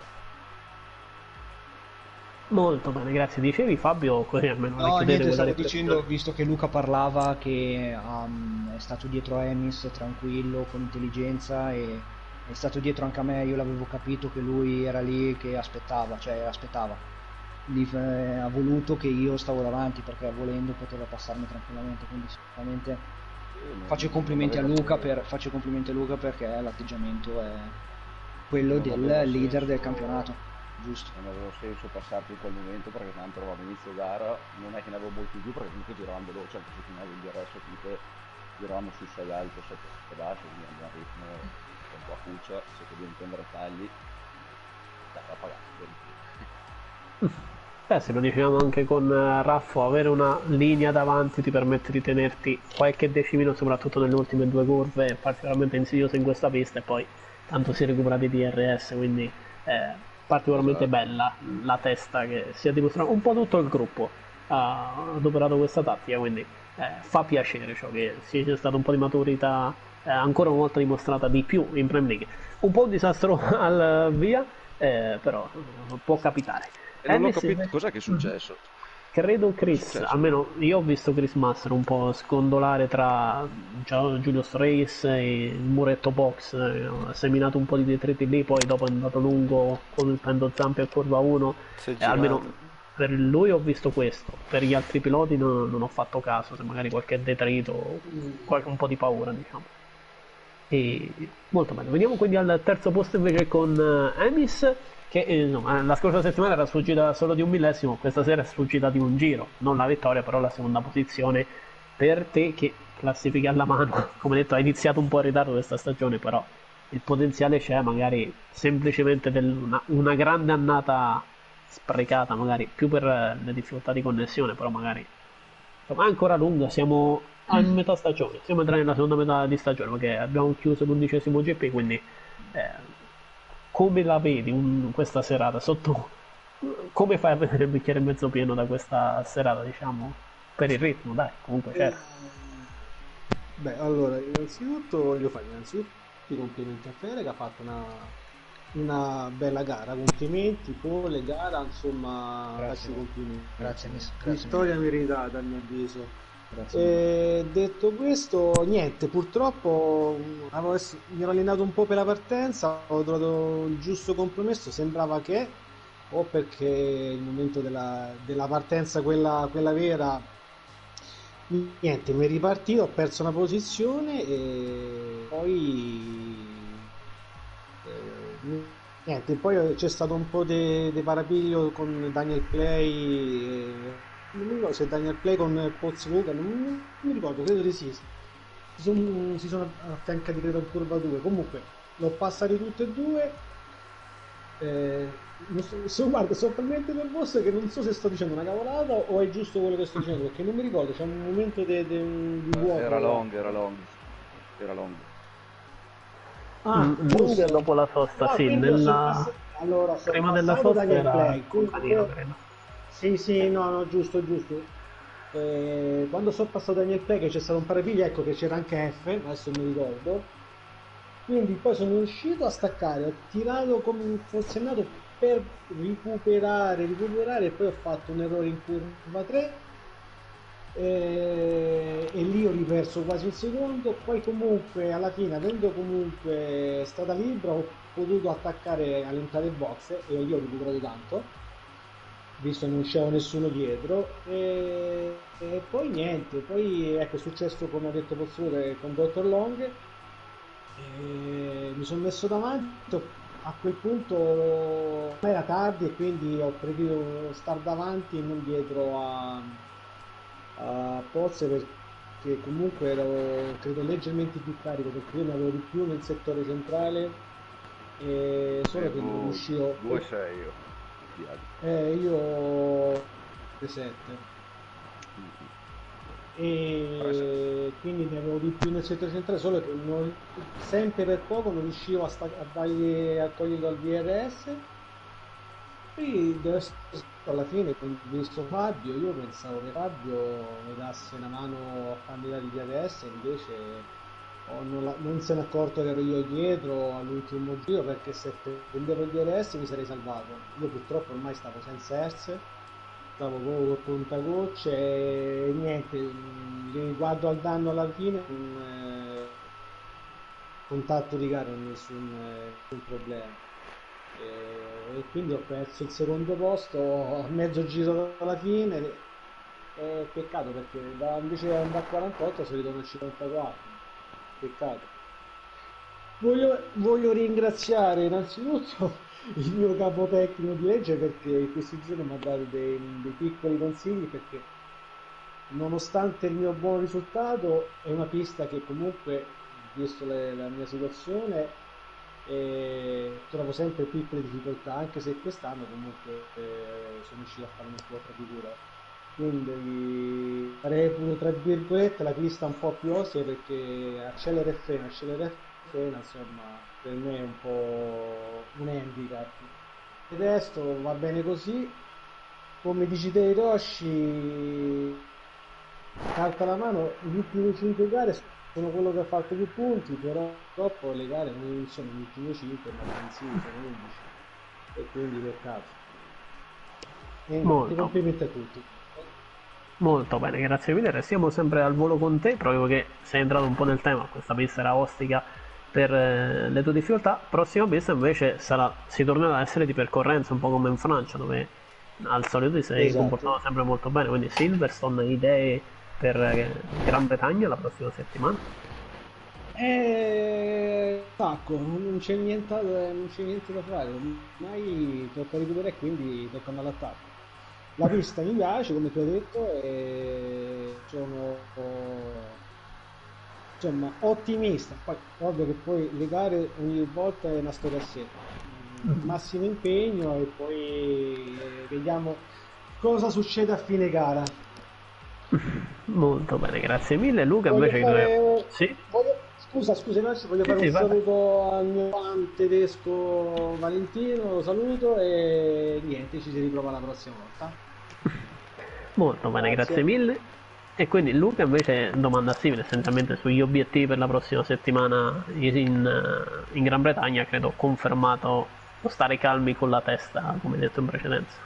Molto bene, grazie. Dicevi Fabio, così almeno no, niente, stavo dicendo, visto che Luca parlava che um, è stato dietro a Emis tranquillo, con intelligenza e è stato dietro anche a me, io l'avevo capito che lui era lì che aspettava, cioè aspettava. Lì, eh, ha voluto che io stavo davanti perché volendo poteva passarmi tranquillamente, quindi sicuramente faccio i complimenti a Luca per, faccio i complimenti a Luca perché l'atteggiamento è quello del leader del campionato, giusto. Non aveva senso passarti in quel momento perché tanto eravamo inizio gara, non è che ne avevo molti più perché comunque giravamo veloce, anche se finale il D R S comunque giravamo su sei alto, sette basso, quindi abbiamo un ritmo un po' a cuccia, se devi intendere tagli, da pagare. Eh, se lo dicevamo anche con uh, Raffo, avere una linea davanti ti permette di tenerti qualche decimino, soprattutto nelle ultime due curve, particolarmente insidioso in questa pista, e poi tanto si recupera di D R S, quindi è particolarmente esatto. Bella la testa che si è dimostrata, un po' tutto il gruppo ha adoperato questa tattica, quindi eh, fa piacere ciò che sia stata un po' di maturità eh, ancora una volta dimostrata di più in Premier League. Un po' un disastro al via, eh, però può capitare. E non ho capito cos'è che è successo. Credo Chris, almeno io ho visto Chris Master un po' scondolare tra Giulio Strace e il muretto box, ha seminato un po' di detriti lì, poi dopo è andato lungo con il pendo zampe a curva uno, e almeno per lui ho visto questo, per gli altri piloti non, non ho fatto caso, se magari qualche detrito, qualche, un po' di paura diciamo. E molto bene, veniamo quindi al terzo posto invece con uh, Emis, che insomma, la scorsa settimana era sfuggita solo di un millesimo, questa sera è sfuggita di un giro, non la vittoria però la seconda posizione per te che classifichi alla mano. Come detto, hai iniziato un po' in ritardo questa stagione, però il potenziale c'è, magari semplicemente del, una, una grande annata sprecata, magari più per le difficoltà di connessione, però magari insomma è ancora lunga, siamo a metà stagione, siamo entrati nella seconda metà di stagione perché abbiamo chiuso l'undicesimo G P, quindi eh, come la vedi un, questa serata? Sotto, come fai a vedere il bicchiere mezzo pieno da questa serata, diciamo, per il ritmo, dai, comunque c'è. Eh, beh, allora, innanzitutto voglio fare innanzitutto i complimenti a Fede che ha fatto una, una bella gara, complimenti, pole, gara, insomma, faccio complimenti. Grazie, grazie. Vittoria meritata a mio avviso. E detto questo, niente, purtroppo avevo, mi ero allenato un po' per la partenza, ho trovato il giusto compromesso, sembrava che, o perché il momento della, della partenza, quella, quella vera, niente, mi è ripartito, ho perso una posizione e poi eh, niente, poi c'è stato un po' di parapiglia con Daniel Play e, non mi ricordo se Daniel Play con Pozzi Luca, non, non mi ricordo, credo di sì. Si sono, si sono affiancati credo in curva due, comunque l'ho passati tutti e due. Eh, so, so, guarda, sono talmente nervoso che non so se sto dicendo una cavolata o è giusto quello che sto dicendo, perché non mi ricordo, c'è un momento di vuoto. Era long, era long, era long. Ah, mm, lunga dopo la sosta, ah, sì, quindi io sono nella... pass- allora, sono prima della passato sosta Daniel era Play, un panino, comunque... credo. Sì, sì, no, no, giusto, giusto. Eh, quando sono passato Daniel Play che c'è stato un parapiglio, ecco che c'era anche F, adesso mi ricordo. Quindi poi sono riuscito a staccare, ho tirato come un forsennato per recuperare, recuperare e poi ho fatto un errore in curva tre e, e lì ho riperso quasi un secondo. Poi comunque alla fine, avendo comunque strada libera, ho potuto attaccare all'entrata del box e lì ho recuperato tanto, visto che non c'era nessuno dietro. E, e poi niente, poi ecco è successo come ha detto Pozzure con Dottor Long. E mi sono messo davanti, a quel punto era tardi e quindi ho preferito star davanti e non dietro a, a Pozze, perché comunque ero credo leggermente più carico, perché io ne avevo di più nel settore centrale e solo che non Avevo riuscivo. due sei io. Viaggi. Eh, io sette e quindi ne avevo di più nel settore centrale, solo che non, sempre per poco non riuscivo a, sta- a, dargli, a toglierlo al V R S. Poi adesso, alla fine, quando ho visto Fabio, io pensavo che Fabio mi dasse una mano a farmi dare il V R S, invece oh, non, la- non se n'è accorto che ero io dietro all'ultimo giro, perché se prendevo il V R S mi sarei salvato. Io purtroppo ormai stavo senza erse, stavo proprio col contagocce e niente, mh, riguardo al danno alla fine, un eh, contatto di gara, nessun, eh, nessun problema. E, e quindi ho perso il secondo posto a mezzo giro dalla fine. E peccato, perché da, invece di andare a quarantotto sono ritornato a cinquantaquattro. Peccato. Voglio, voglio ringraziare innanzitutto il mio capo tecnico di legge, perché in questi giorni mi ha dato dei, dei piccoli consigli, perché nonostante il mio buon risultato è una pista che comunque, visto le- la mia situazione, eh, trovo sempre piccole difficoltà, anche se quest'anno comunque eh, sono riuscito a farmi un po' tra figura. Quindi reputo tra virgolette la pista un po' più ostica, perché accelera e frena, accelera e frena, insomma, per me è un po' un handicap. Il resto va bene così. Come dici te, Hiroshi, carta alla mano, gli ultime cinque gare sono quello che ha fatto più punti, però purtroppo le gare non sono le ultime cinque, ma bensì sono undici. E quindi peccato. E niente, Molto, complimenti a tutti. molto bene, grazie mille. Restiamo sempre al volo con te, proprio che sei entrato un po' nel tema. Questa pista era ostica per eh, le tue difficoltà. Prossima pista invece sarà, si tornerà ad essere di percorrenza, un po' come in Francia, dove al solito ti sei Esatto. comportato sempre molto bene. Quindi Silverstone, idee per eh, Gran Bretagna la prossima settimana? E tacco, non c'è niente, non c'è niente da fare, ormai tocca recuperare e quindi tocca andare all'attacco. La pista mi piace, come tu hai detto, e sono insomma ottimista. Poi ovvio che poi le gare ogni volta è una storia a sé. Mm, massimo impegno e poi eh, vediamo cosa succede a fine gara. Molto bene, grazie mille. Luca Voglio invece che doveva... fare. Sì? Voglio... Scusa, scusa, Ignazio, voglio Sì, fare sì, un vai, vai. saluto al mio fan tedesco Valentino, lo saluto e niente, ci si riprova la prossima volta. Molto bene, grazie Grazie. mille. E quindi Luca invece domanda simile essenzialmente sugli obiettivi per la prossima settimana in, eh, in Gran Bretagna, credo confermato lo stare calmi con la testa, come detto in precedenza.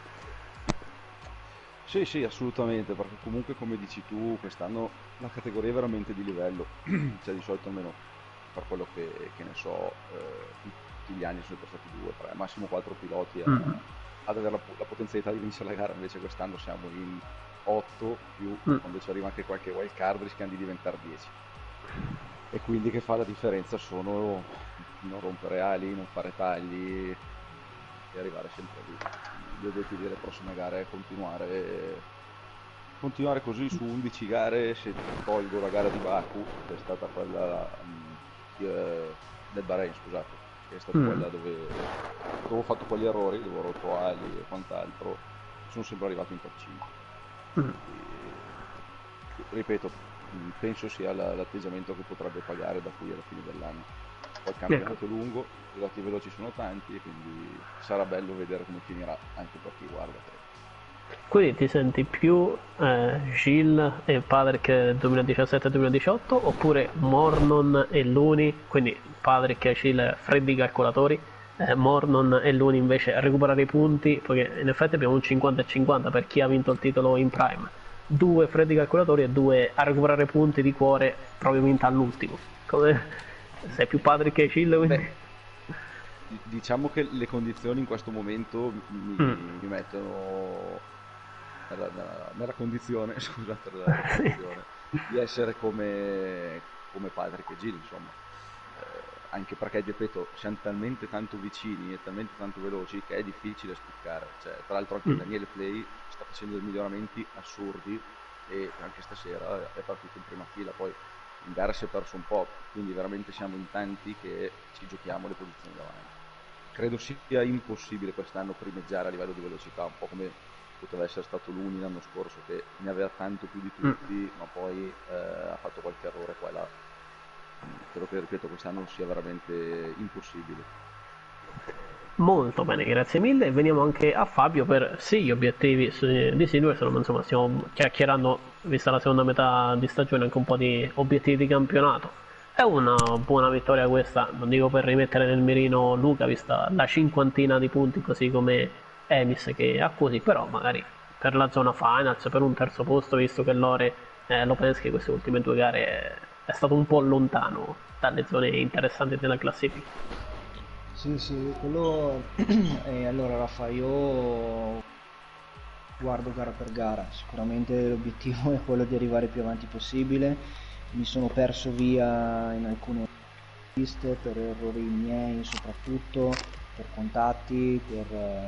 Sì, sì, assolutamente, perché comunque come dici tu, quest'anno la categoria è veramente di livello, cioè di solito almeno per quello che, che ne so, eh, tutti gli anni sono stati due, tre, massimo quattro piloti a, Mm, ad avere la, la potenzialità di vincere la gara, invece quest'anno siamo in otto, più mm. quando ci arriva anche qualche wild card rischiamo di diventare dieci. E quindi che fa la differenza sono non rompere ali, non fare tagli e arrivare sempre lì. Gli obiettivi delle prossime gare è continuare, continuare così su undici gare, se tolgo la gara di Baku, che è stata quella mm, eh, del Bahrain, scusate, che è stata Mm. quella dove, dove ho fatto quegli errori, dove ho rotto ali e quant'altro, sono sempre arrivato in top cinque. Mm. E, ripeto, mm, penso sia la- l'atteggiamento che potrebbe pagare da qui alla fine dell'anno. Poi il campionato è lungo, i piloti veloci sono tanti e quindi sarà bello vedere come finirà anche per chi guarda. Quindi ti senti più eh, Gilles e Patrick duemiladiciassette duemiladiciotto oppure Mornon e Looney, quindi Patrick e Gilles freddi calcolatori, eh, Mornon e Looney invece a recuperare i punti, perché in effetti abbiamo un cinquanta e cinquanta per chi ha vinto il titolo in Prime, due freddi calcolatori e due a recuperare punti di cuore probabilmente all'ultimo. Come sei più Patrick e Gilles? Quindi... Beh, diciamo che le condizioni in questo momento mi, mm. mi mettono nella, nella, nella condizione, scusate, nella condizione di essere come, come Patrick e Gilles, insomma, eh, anche perché, ripeto, siamo talmente tanto vicini e talmente tanto veloci che è difficile spiccare, cioè, tra l'altro anche mm. Daniele Play sta facendo dei miglioramenti assurdi e anche stasera è partito in prima fila, poi in gara si è perso un po', quindi veramente siamo in tanti che ci giochiamo le posizioni davanti. Credo sia impossibile quest'anno primeggiare a livello di velocità, un po' come poteva essere stato l'Uni l'anno scorso, che ne aveva tanto più di tutti, mm. ma poi eh, ha fatto qualche errore qua e là. Credo che, ripeto, quest'anno sia veramente impossibile. Molto bene, grazie mille. Veniamo anche a Fabio per sì gli obiettivi di Silverstone, ma insomma stiamo chiacchierando, vista la seconda metà di stagione, anche un po' di obiettivi di campionato. È una buona vittoria questa, non dico per rimettere nel mirino Luca, vista la cinquantina di punti così come Emis che ha così, però magari per la zona finals, per un terzo posto, visto che Lore eh, Lopensky queste ultime due gare è, è stato un po' lontano dalle zone interessanti della classifica. Sì, sì, quello... eh, allora Raffa, io guardo gara per gara, sicuramente l'obiettivo è quello di arrivare più avanti possibile. Mi sono perso via in alcune piste per errori miei, soprattutto per contatti, per, eh,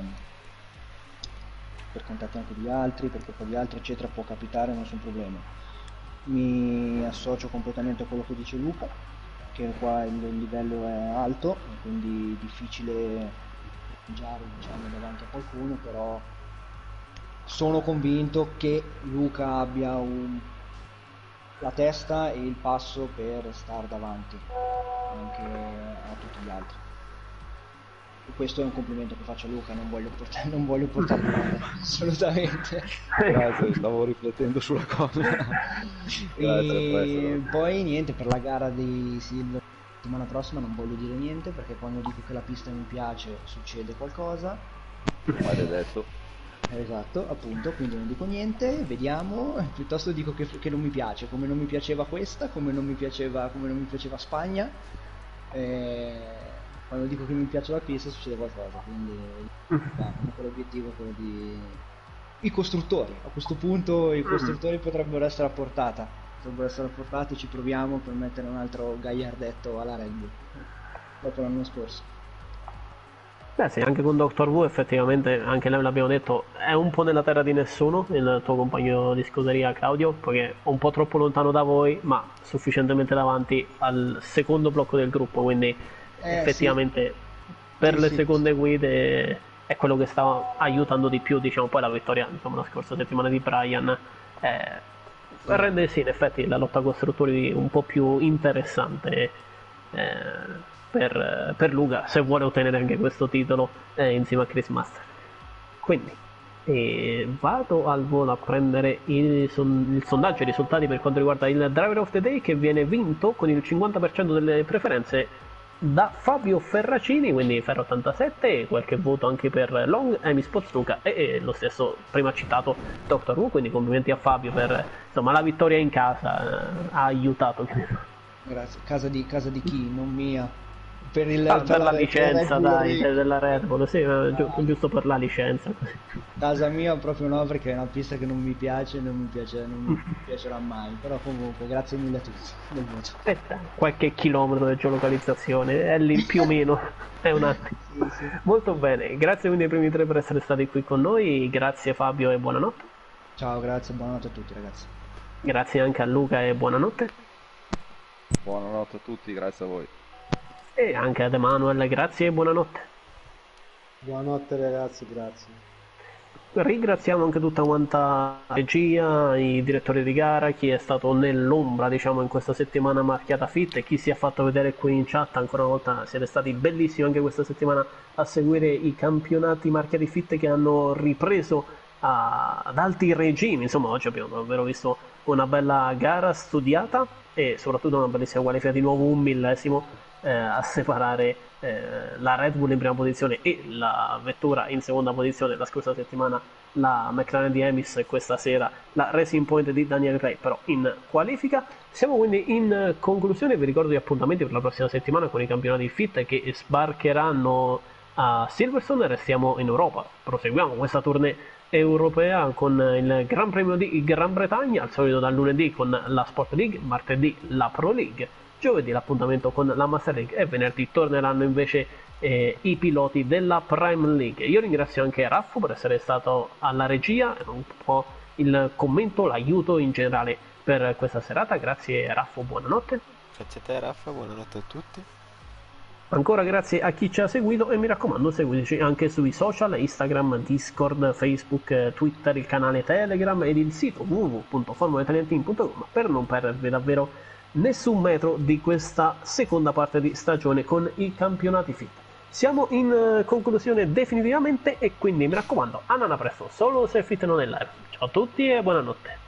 per contatti anche di altri, per colpa di altri, eccetera, può capitare, non sono problemi. Mi associo completamente a quello che dice Luca, che qua il livello è alto, quindi difficile mangiare, diciamo, davanti a qualcuno, però sono convinto che Luca abbia un la testa e il passo per star davanti anche a tutti gli altri. E questo è un complimento che faccio a Luca, non voglio portare, non voglio portarlo male, assolutamente. Grazie, stavo riflettendo sulla cosa. E poi niente, per la gara di Silver la settimana prossima non voglio dire niente, perché quando dico che la pista mi piace succede qualcosa. Maledetto. Esatto, appunto, quindi non dico niente, vediamo, piuttosto dico che, che non mi piace, come non mi piaceva questa, come non mi piaceva, come non mi piaceva Spagna, e quando dico che mi piace la pista succede qualcosa, quindi l'obiettivo è quello di... I costruttori, a questo punto i costruttori potrebbero essere a portata, potrebbero essere a portata, ci proviamo per mettere un altro gagliardetto alla Red Bull, dopo l'anno scorso. Beh sì, anche con doctor Who effettivamente, anche noi l'abbiamo detto, è un po' nella terra di nessuno, il tuo compagno di scuderia Claudio, perché è un po' troppo lontano da voi, ma sufficientemente davanti al secondo blocco del gruppo, quindi eh, effettivamente sì. per sì, le sì, seconde sì. guide è quello che sta aiutando di più, diciamo, poi la vittoria, insomma, la scorsa settimana di Brian, eh, rende sì, in effetti la lotta a costruttori un po' più interessante. Eh, Per, per Luca, se vuole ottenere anche questo titolo eh, insieme a Chris Master. Quindi eh, vado al volo a prendere il, son, il sondaggio e i risultati per quanto riguarda il Driver of the Day, che viene vinto con il cinquanta per cento delle preferenze da Fabio Ferracini, quindi Ferro ottantasette, e qualche voto anche per Long, Amy Spots Luca e, e lo stesso prima citato doctor Who, quindi complimenti a Fabio per insomma la vittoria in casa, eh, ha aiutato. Grazie. Casa di, casa di chi? Non mia. Per, il, ah, per la, la licenza dai, della Red Bull, sì, ah, gi- giusto per la licenza. Casa mia proprio no, perché è una pista che non mi piace, non mi piace, non mi piacerà mai, però comunque grazie mille a tutti del voto. Aspetta, qualche chilometro di geolocalizzazione, è lì più o meno, è un attimo. Sì, sì. Molto bene, grazie quindi ai primi tre per essere stati qui con noi, grazie Fabio e buonanotte. Ciao, grazie, buonanotte a tutti ragazzi. Grazie anche a Luca e buonanotte. Buonanotte a tutti, grazie a voi. E anche ad Emanuele, grazie e buonanotte. Buonanotte ragazzi, grazie. Ringraziamo anche tutta quanta la regia, i direttori di gara, chi è stato nell'ombra diciamo in questa settimana marchiata Fit e chi si è fatto vedere qui in chat. Ancora una volta siete stati bellissimi anche questa settimana a seguire i campionati marchiati Fit che hanno ripreso a, ad alti regimi. Insomma, oggi abbiamo davvero visto una bella gara studiata e soprattutto una bellissima qualifica, di nuovo un millesimo eh, a separare eh, la Red Bull in prima posizione e la vettura in seconda posizione. La scorsa settimana la McLaren di Amis e questa sera la Racing Point di Daniel Rey, però in qualifica. Siamo quindi in conclusione, vi ricordo gli appuntamenti per la prossima settimana con i campionati Fit che sbarcheranno a Silverstone. Restiamo in Europa, proseguiamo questa tournée europea con il Gran Premio di Gran Bretagna, al solito dal lunedì con la Sport League, martedì la Pro League, giovedì l'appuntamento con la Master League e venerdì torneranno invece eh, i piloti della Prime League. Io ringrazio anche Raffo per essere stato alla regia, un po' il commento, l'aiuto in generale per questa serata. Grazie Raffo, buonanotte. Grazie a te Raffa, buonanotte a tutti. Ancora grazie a chi ci ha seguito e mi raccomando seguiteci anche sui social, Instagram, Discord, Facebook, Twitter, il canale Telegram ed il sito w w w punto formula italian team punto com per non perdervi davvero nessun metro di questa seconda parte di stagione con i campionati Fit. Siamo in conclusione definitivamente e quindi mi raccomando, a presto, solo se Fit non è live. Ciao a tutti e buonanotte.